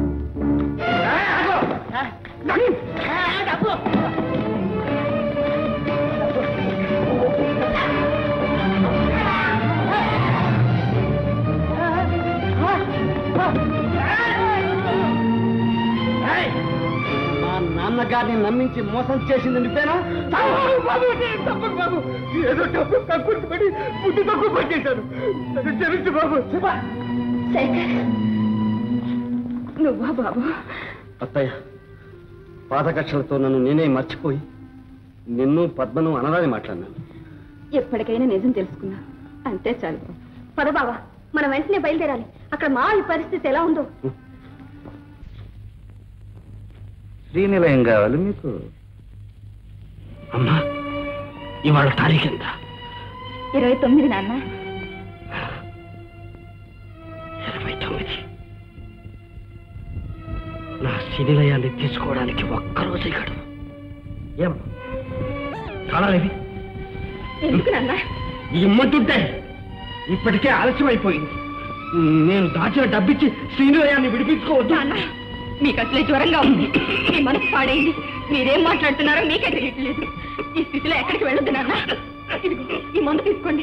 మా నాన్నగారిని నమ్మించి మోసం చేసింది నువ్వేనా? బాబు, ఏదో డబ్బు తక్కువ పడి బుద్ధి తక్కువ పట్టేశాను. క్షమించు బాబు. శేఖర్, నువ్వా బాబు? అత్తయ్య, పాదకక్షలతో నన్ను నేనే మర్చిపోయి నిన్ను పద్మను అనరాని మాట్లాడినాను. ఎప్పటికైనా నిజం తెలుసుకున్నా, అంతే చాలు బాబు. పద బావా, మనం వెంటనే బయలుదేరాలి. అక్కడ మా ఈ పరిస్థితి ఎలా ఉందో. శ్రీనిలయం కావాలి మీకు? అమ్మా, ఇవాళ తారీఖు ఎంత? 29 నాన్న. 29. నా శిథిలయాన్ని తీసుకోవడానికి ఒక్కరోజు గడువు. ఏం కాలాలేవి? ఎందుకు నాన్న? ఇమ్మంటుంటే ఇప్పటికే ఆలస్యం అయిపోయింది. నేను దాచిన డబ్బిచ్చి శ్రీనిలయాన్ని విడిపించుకోవద్దు. మీకు అసలే జ్వరంగా ఉంది, మీ మనసు పాడైంది. మీరేం మాట్లాడుతున్నారో మీకే తెలియట్లేదు. ఈ స్థితిలో ఎక్కడికి వెళ్ళొద్దు నాన్న. ఇదిగో, ఈ మందు తీసుకోండి.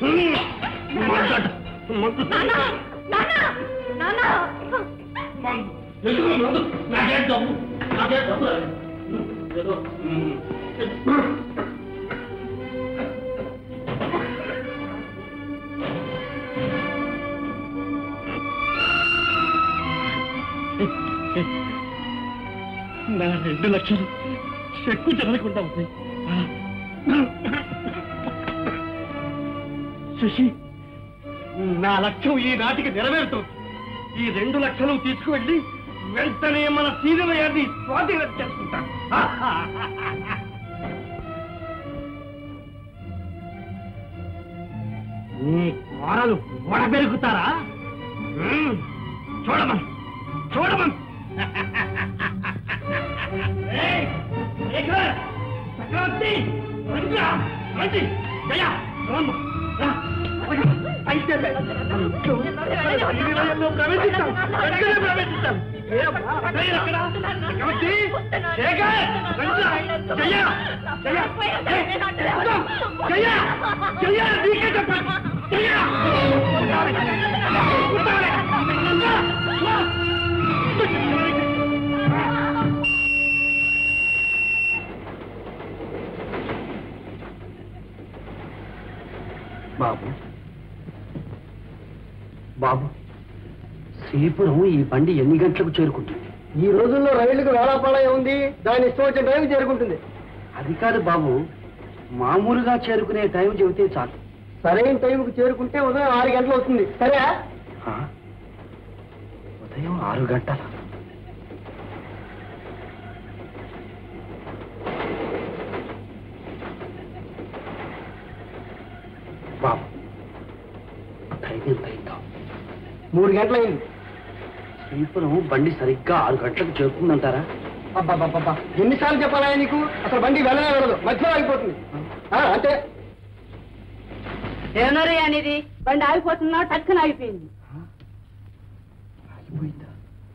నాన్న, నాన్న, నాన్న. నాకే డబ్బు ఏదో నా 2 లక్షలు చెక్కు చెదరకుండా ఉంటాయి. శశి, నా లక్ష్యం ఈ నాటికి నెరవేరుతుంది. ఈ 2 లక్షలు తీసుకువెళ్ళి వెంటనే మన సీనియర్ని స్వాధీనం చేసుకుంటాను. నీ కోరలు ఓడ పెరుగుతారా? చూడమని చూడమని. చక్రవర్తి అయితే బాబు బాబు, శ్రీపురం ఈ బండి ఎన్ని గంటలకు చేరుకుంటుంది? ఈ రోజుల్లో రైలుకు వేళాపాళ ఉంది, దాని ఇష్టం వచ్చిన టైంకి చేరుకుంటుంది. అది కాదు బాబు, మామూలుగా చేరుకునే టైం చెబితే చాలు. సరైన టైంకి చేరుకుంటే ఉదయం 6 గంటలు అవుతుంది. సరే, ఉదయం 6 గంటల? బాబు, టైం ఎంత అయిందో? 3 గంటలైంది. శ్రీపురం బండి సరిగ్గా 6 గంటలకు చేరుకుందంటారా? అబ్బాబ్బాబ్బా, ఎన్నిసార్లు చెప్పాలా నీకు? అసలు బండి వెళ్ళనే వెళ్ళదు, మధ్యలో ఆగిపోతుంది. అంతే. ఏమన్నారే అనేది? బండి ఆగిపోతున్నా టక్కన ఆగిపోయింది. ఆగిపోయిందా?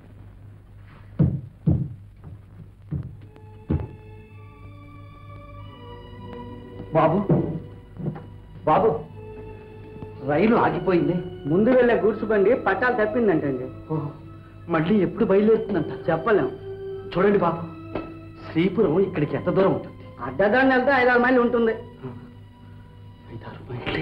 బాబు బాబు, రైలు ఆగిపోయింది. ముందు వెళ్ళే గూడ్స్ బండి పట్టాలు తప్పిందంటండి. మళ్ళీ ఎప్పుడు బయలుదేరుతుందంట చెప్పలేం. చూడండి బాబు, శ్రీపురం ఇక్కడికి ఎంత దూరం ఉంటుంది? అడ్డదాన్ని వెళ్తే 5-6 మైళ్ళు ఉంటుంది. 5-6 మైళ్ళే.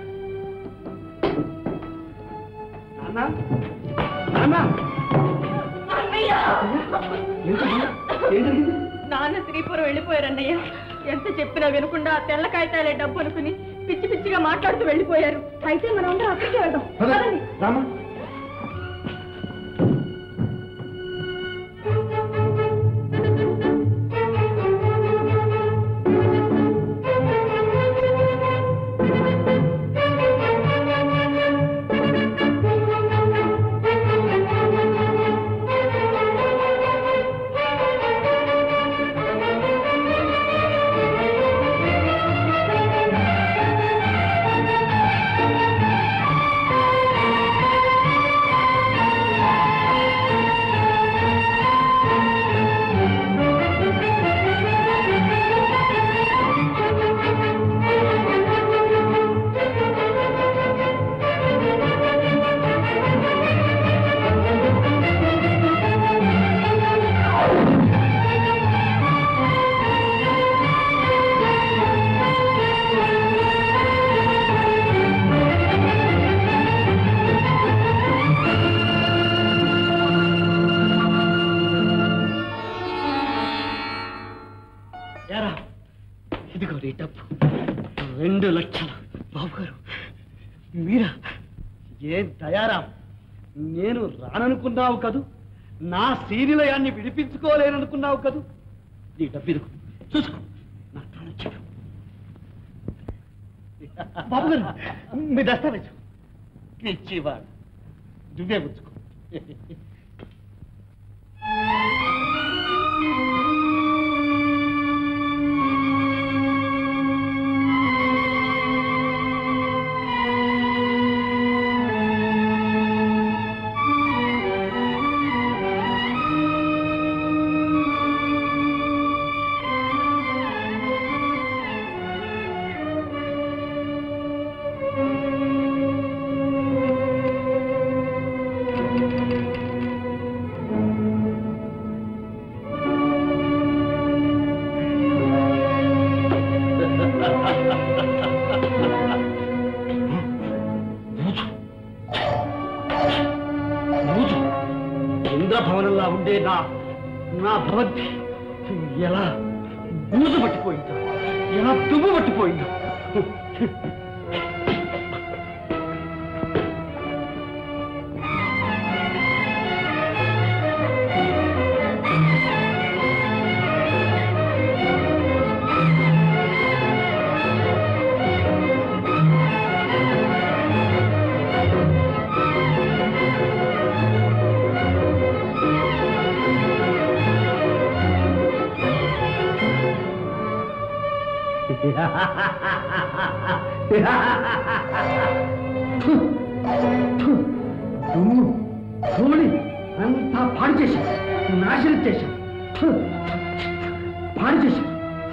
నాన్న శ్రీపురం వెళ్ళిపోయారన్నయ్య. ఎంత చెప్పినా వినకుండా తెల్ల కాగితాలే డబ్బు అనుకుని పిచ్చి పిచ్చిగా మాట్లాడుతూ వెళ్ళిపోయారు. అయితే మనం అందరం అక్కడికి వెళ్దాం. ఇదిగో నీ డబ్బు 2 లక్షలు. బాబు గారు, మీరా? ఏం దయారాం, నేను రాననుకున్నావు కదూ, నా శ్రీనిలయాన్ని విడిపించుకోలేననుకున్నావు కదూ. నీ డబ్బు ఇదిగో, చూసుకో. నా ప్రాణం చెప్పు. బాబు గారు, మీ దస్తావేజు పిచ్చివాడు, నువ్వే ఉంచుకో. ఇంద్రభవనంలా ఉండే నా భవంతి ఎలా బూజు పట్టిపోయిందో, ఎలా తుమ్ము పట్టిపోయిందో. ధూళి అంతా పాడు చేశాం, నాశనం చేశాం, పాడు చేశాం.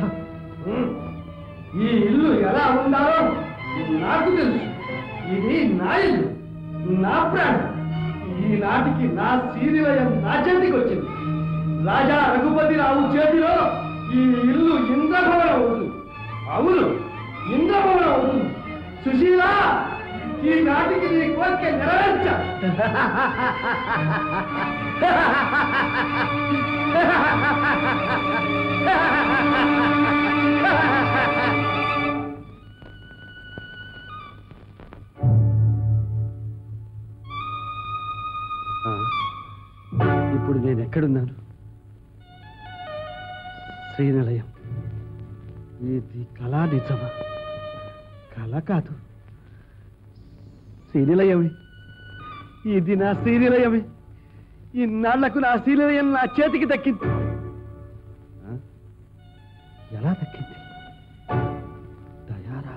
ఈ ఇల్లు ఎలా ఉండాలో నాకు తెలుసు. ఇది నా ఇల్లు, నా ప్రాణం. ఈనాటికి నా శ్రీనిలయం నా చేతికి వచ్చింది. రాజా రఘుపతిరావు చేతిలో ఈ ఇల్లు ఇంద్రభవనం అవుతుంది. అవును, ఇంద్రభవనం అవుతుంది. సుశీల, ఈనాటికి నీ కోరిక నెరవేర్చా. ఇప్పుడు నేను ఎక్కడున్నాను? శ్రీనిలయం. ఇది కళా నిజమా? కళ కాదు, శ్రీనిలయమే. ఇది నా శ్రీనిలయమే. ఇన్నాళ్లకు నా శ్రీనిలయం నా చేతికి దక్కింది. ఎలా దక్కింది? దయారా.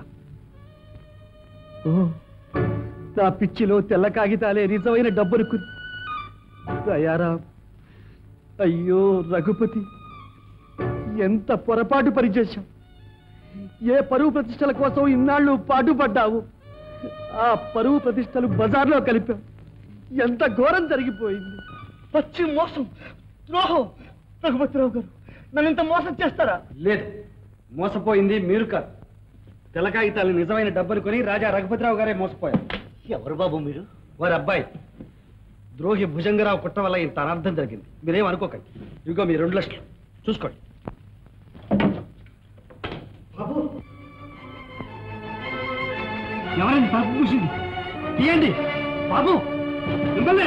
ఓ, నా పిచ్చిలో తెల్ల కాగితాలే నిజమైన డబ్బునుకుంది. దయారా. అయ్యో రఘుపతి, ఎంత పొరపాటు పనిచేశావు. ఏ పరువు ప్రతిష్టల కోసం ఇన్నాళ్ళు పాటుపడ్డావు. ఆ పరువు ప్రతిష్టలు బజార్లో కలిపావు. ఎంత ఘోరం జరిగిపోయింది. పచ్చి మోసం, ద్రోహం. రఘుపతిరావు గారు, నన్ను ఇంత మోసం చేస్తారా? లేదు, మోసపోయింది మీరు కాదు. తెల్ల కాగితాలు నిజమైన డబ్బులు కొని రాజా రఘుపతిరావు గారే మోసపోయారు. ఎవరు బాబు మీరు? వారి అబ్బాయి ద్రోహి భుజంగరావు కుట్ర వల్ల ఇంత అనర్థం జరిగింది. మీరేం అనుకోకండి. ఇదిగో మీ 2 లక్షలు చూసుకోండి. బాబు, ఎవరైంది బాబు చూసింది? తీయండి బాబు, మిమ్మల్ని.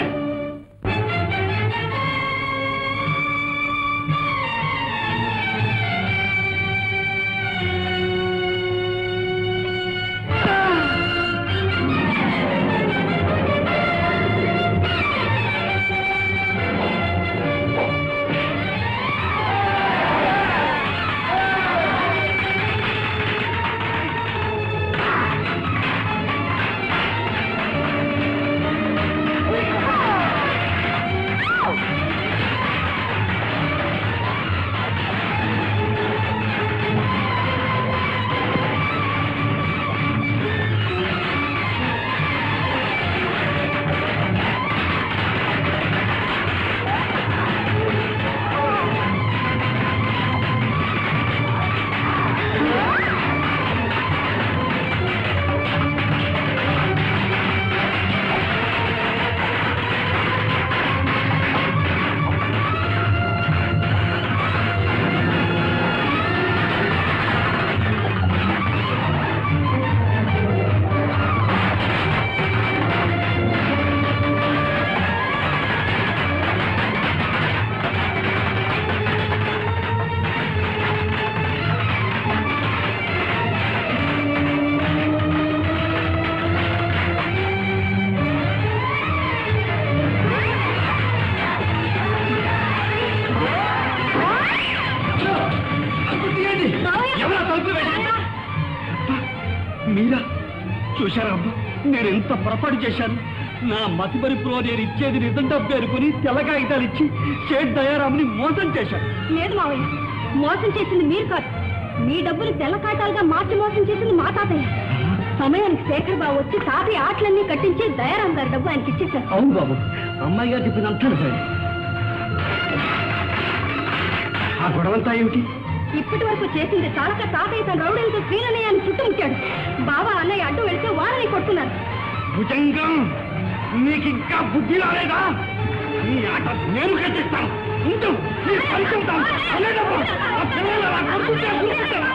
మీరా? చూశారా అమ్మా, నేను ఎంత పొరపాటు చేశాను. నా మతిమరుపులో నేను ఇచ్చేది నిజం డబ్బు అనుకుని తెల్ల కాగితాలు ఇచ్చి షేట్ దయారాముని మోసం చేశాను. లేదు మావయ్య, మోసం చేసింది మీరు కాదు. మీ డబ్బులు తెల్ల కాగితాలుగా మార్చి మోసం చేసింది మా తాతయ్య. సమయానికి శేఖర్ బాబు వచ్చి తాతయ్య ఆటలన్నీ కట్టించి దయారాం గారి డబ్బు ఆయనకి ఇచ్చేశారు. అవును బాబు, అమ్మాయి గారు చెప్పినంతా సరే. ఆ గొడవంతా ఏమిటి? ఇప్పటి వరకు చేసింది చాలక తాతయ్య తన రౌడీలతో శ్రీనిలయాన్ని చుట్టుముట్టాడు. బాబా అన్నయ్య అడ్డు వెళ్తే వాళ్ళని కొడుతున్నారు. భుజంగం, నీకు ఇంకా బుద్ధి రాలేదా? నీ ఆట నేను కట్టిస్తాను ఉంటూ నీ పలుకుంటాను అనేటప్పుడు ఆ పిల్లలు అలా కొడుకుంటే కూర్చుంటాను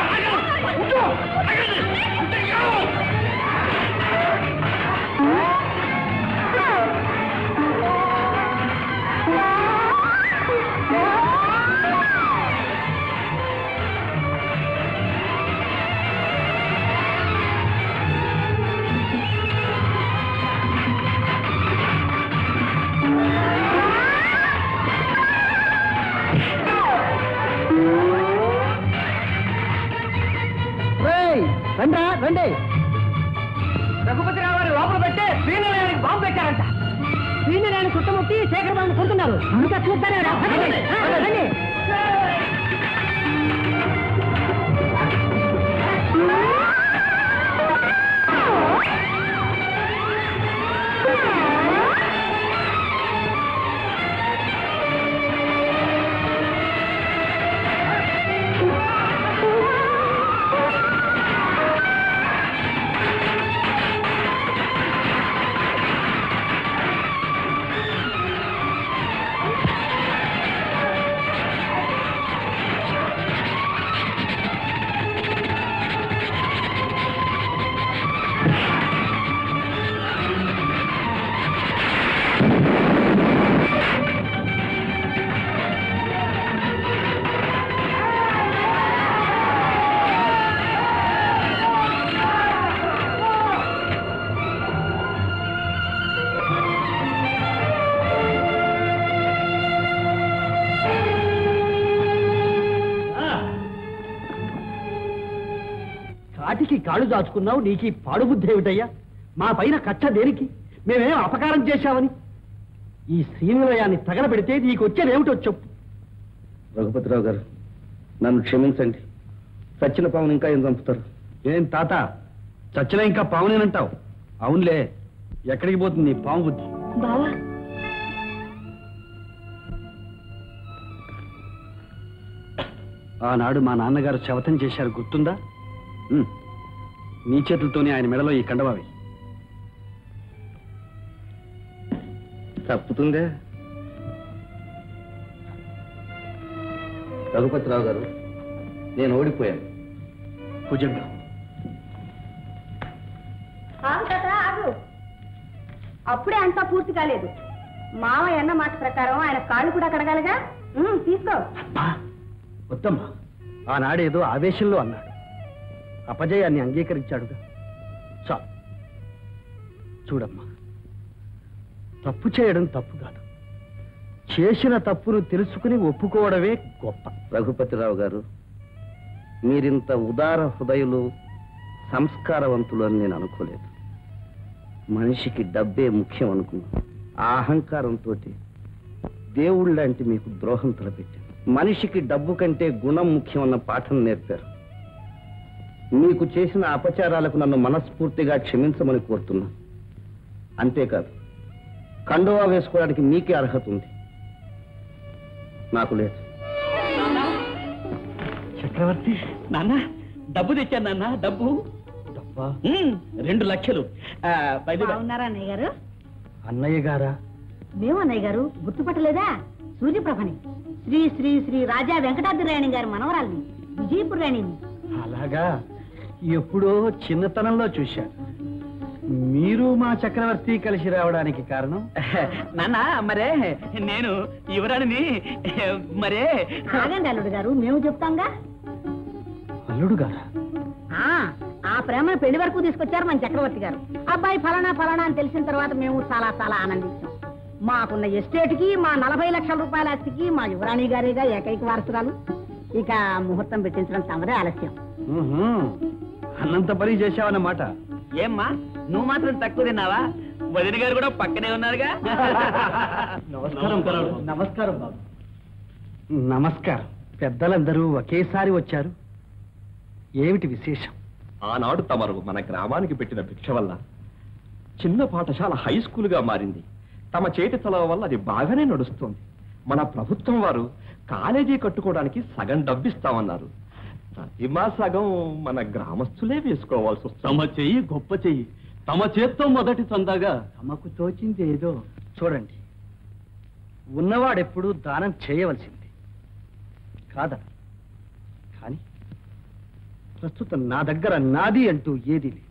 రండి రండి రఘుపతిరావు గారు లోపల పెట్టే శ్రీనిలయానికి బాంబు పెట్టారంట శ్రీనిలయాన్ని చుట్టముట్టి శేఖర్ బాబు కొడుతున్నారు ఇంకా చూస్తారే రండి కాటికి కాళ్ళు దాచుకున్నావు నీకు పాడుబుద్ధి ఏమిటయ్యా మా పైన కచ్చ దేనికి మేమేం అపకారం చేశామని ఈ శ్రీనిలయాన్ని తగలబెడితే నీకు వచ్చేదేమిటో చెప్పు రఘుపతిరావు గారు నన్ను క్షమించండి చచ్చిన పావును ఇంకా ఏం చంపుతారు ఏం తాత చచ్చిన ఇంకా పావునేనంటావు అవునులే ఎక్కడికి పోతుంది నీ పాము బుద్ధి బావా ఆనాడు మా నాన్నగారు శవతం చేశారు గుర్తుందా నీ చేతులతోనే ఆయన మెడలో ఈ కండవావి తప్పుతుందే రఘుపతిరావు గారు నేను ఓడిపోయాను భుజంగా అప్పుడే అంతా పూర్తి కాలేదు మావయ్య అన్న మాట ప్రకారం ఆయన కాళ్ళు కూడా కడగాలిగా తీసుకో వద్దమ్మా ఆనాడేదో ఆవేశంలో అన్నాడు అపజయాన్ని అంగీకరించాడుగా చాలు చూడమ్మా తప్పు చేయడం తప్పు కాదు చేసిన తప్పును తెలుసుకుని ఒప్పుకోవడమే గొప్ప రఘుపతిరావు గారు మీరింత ఉదార హృదయులు సంస్కారవంతులు అని నేను అనుకోలేదు మనిషికి డబ్బే ముఖ్యం అనుకున్నాను ఆ అహంకారంతో దేవుళ్ళంటే మీకు ద్రోహం తలపెట్టాను మనిషికి డబ్బు కంటే గుణం ముఖ్యం అన్న పాఠం నేర్పారు మీకు చేసిన అపచారాలకు నన్ను మనస్ఫూర్తిగా క్షమించమని కోరుతున్నా అంతేకాదు కండువా వేసుకోవడానికి మీకే అర్హత ఉంది నాకు లేదు చక్రవర్తి నాన్న డబ్బు తెచ్చాను నాన్న డబ్బు 2 లక్షలు ఉన్నారా అన్నయ్య గారు అన్నయ్య గారా మేము అన్నయ్య గారు గుర్తుపట్టలేదా సూర్యప్రభని శ్రీ శ్రీ శ్రీ రాజా వెంకటాద్రిరాయణి గారి మనవరాల్ని విజయపుర రాణిని అలాగా ఎప్పుడో చిన్నతనంలో చూశా మీరు మా చక్రవర్తి కలిసి రావడానికి కారణం నాన్న మరే నేను యువరాణిని మరే ఆగండి అల్లుడు గారు మేము చెప్తాంగా అల్లుడు గారా ఆ ప్రేమను పెళ్లి వరకు తీసుకొచ్చారు మన చక్రవర్తి గారు అబ్బాయి ఫలానా ఫలానా అని తెలిసిన తర్వాత మేము చాలా చాలా ఆనందించాం మాకున్న ఎస్టేట్ కి మా 40 లక్షల రూపాయల ఆస్తికి మా యువరాణి గారిగా ఏకైక వారసురాలు ఇక ముహూర్తం పెట్టించడం తమరే ఆలస్యం అన్నంత పని చేశావన్నమాట ఏమ్మా నువ్వు మాత్రం తక్కువ తిన్నావా వదిన గారు కూడా పక్కనే ఉన్నారుగా నమస్కారం బాబు నమస్కారం పెద్దలందరూ ఒకేసారి వచ్చారు ఏమిటి విశేషం ఆనాడు తమరు మన గ్రామానికి పెట్టిన భిక్ష వల్ల చిన్న పాఠశాల హై స్కూల్గా మారింది తమ చేతి చలవ వల్ల అది బాగానే నడుస్తోంది మన ప్రభుత్వం వారు కాలేజీ కట్టుకోవడానికి సగం డబ్బిస్తామన్నారు ప్రతిమా సగం మన గ్రామస్తులే వేసుకోవాల్సి వస్తుంది తమ చెయ్యి గొప్ప చెయ్యి తమ చేత్తో మొదటి చందాగా తమకు తోచింది ఏదో చూడండి ఉన్నవాడెప్పుడూ దానం చేయవలసింది కాదని. కానీ ప్రస్తుతం నా దగ్గర నాది అంటూ ఏదీ లేదు.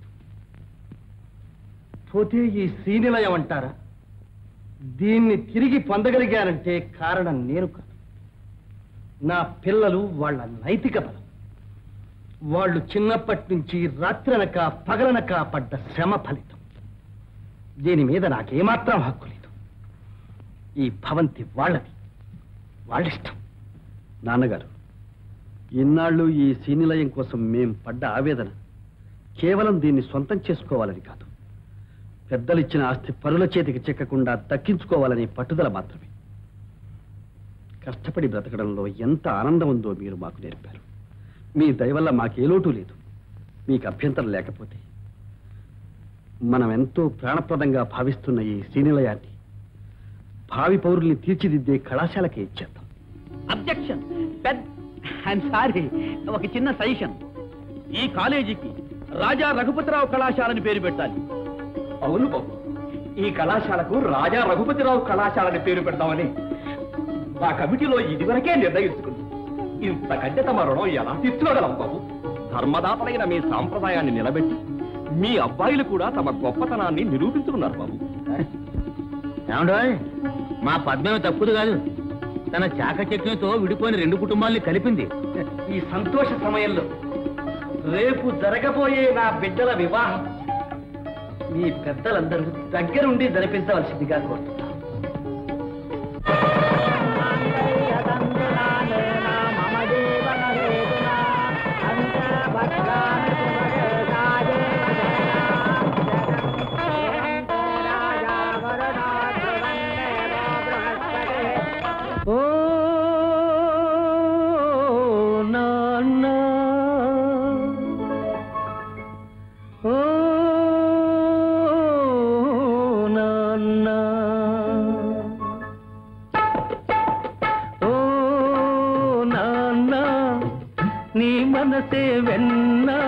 పోతే ఈ శ్రీనిలయం అంటారా? దీన్ని తిరిగి పొందగలిగానంటే కారణం నేను కాదు, నా పిల్లలు, వాళ్ళ నైతిక బలం. వాళ్ళు చిన్నప్పటి నుంచి రాత్రనక పగలనక పడ్డ శ్రమ ఫలితం. దీని మీద నాకేమాత్రం హక్కు లేదు. ఈ భవంతి వాళ్ళది, వాళ్ళిష్టం. నాన్నగారు, ఇన్నాళ్ళు ఈ శ్రీనిలయం కోసం మేం పడ్డ ఆవేదన కేవలం దీన్ని సొంతం చేసుకోవాలని కాదు, పెద్దలిచ్చిన ఆస్తి పరుల చేతికి చిక్కకుండా దక్కించుకోవాలనే పట్టుదల మాత్రమే. కష్టపడి బ్రతకడంలో ఎంత ఆనందం ఉందో మీరు మాకు నేర్పారు. మీ దయ వల్ల మాకే లోటు లేదు. మీకు అభ్యంతరం లేకపోతే మనం ఎంతో ప్రాణప్రదంగా భావిస్తున్న ఈ శ్రీనిలయాన్ని భావి పౌరుల్ని తీర్చిదిద్దే కళాశాలకే ఇచ్చేద్దాం. అబ్జెక్షన్. ఐఎమ్ సారీ, ఒక చిన్న సజెషన్. ఈ కాలేజీకి రాజా రఘుపతిరావు కళాశాలని పేరు పెట్టాలి. అవును బాబు, ఈ కళాశాలకు రాజా రఘుపతిరావు కళాశాలని పేరు పెడతామని మా కమిటీలో ఇదివరకే నిర్ణయించుకుంది. ఇంతకంటే తమ రుణం ఎలా తీర్చుకోగలం బాబు? ధర్మదాతలైన మీ సాంప్రదాయాన్ని నిలబెట్టి మీ అబ్బాయిలు కూడా తమ గొప్పతనాన్ని నిరూపించుకున్నారు బాబు. ఏమండో, మా పద్మేమి తప్పుదు కాదు. తన చాకచక్యంతో విడిపోయిన 2 కుటుంబాల్ని కలిపింది. ఈ సంతోష సమయంలో రేపు జరగబోయే నా బిడ్డల వివాహం మీ పెద్దలందరూ దగ్గరుండి జరిపించవలసిందిగా కోరుతున్నా. ఓ నాన్న, ఓ నాన్న, ఓ నాన్న, నీ మనసే వెన్నా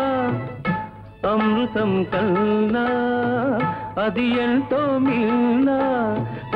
అమృతం కన్నా అది ఎంతో మిన్నా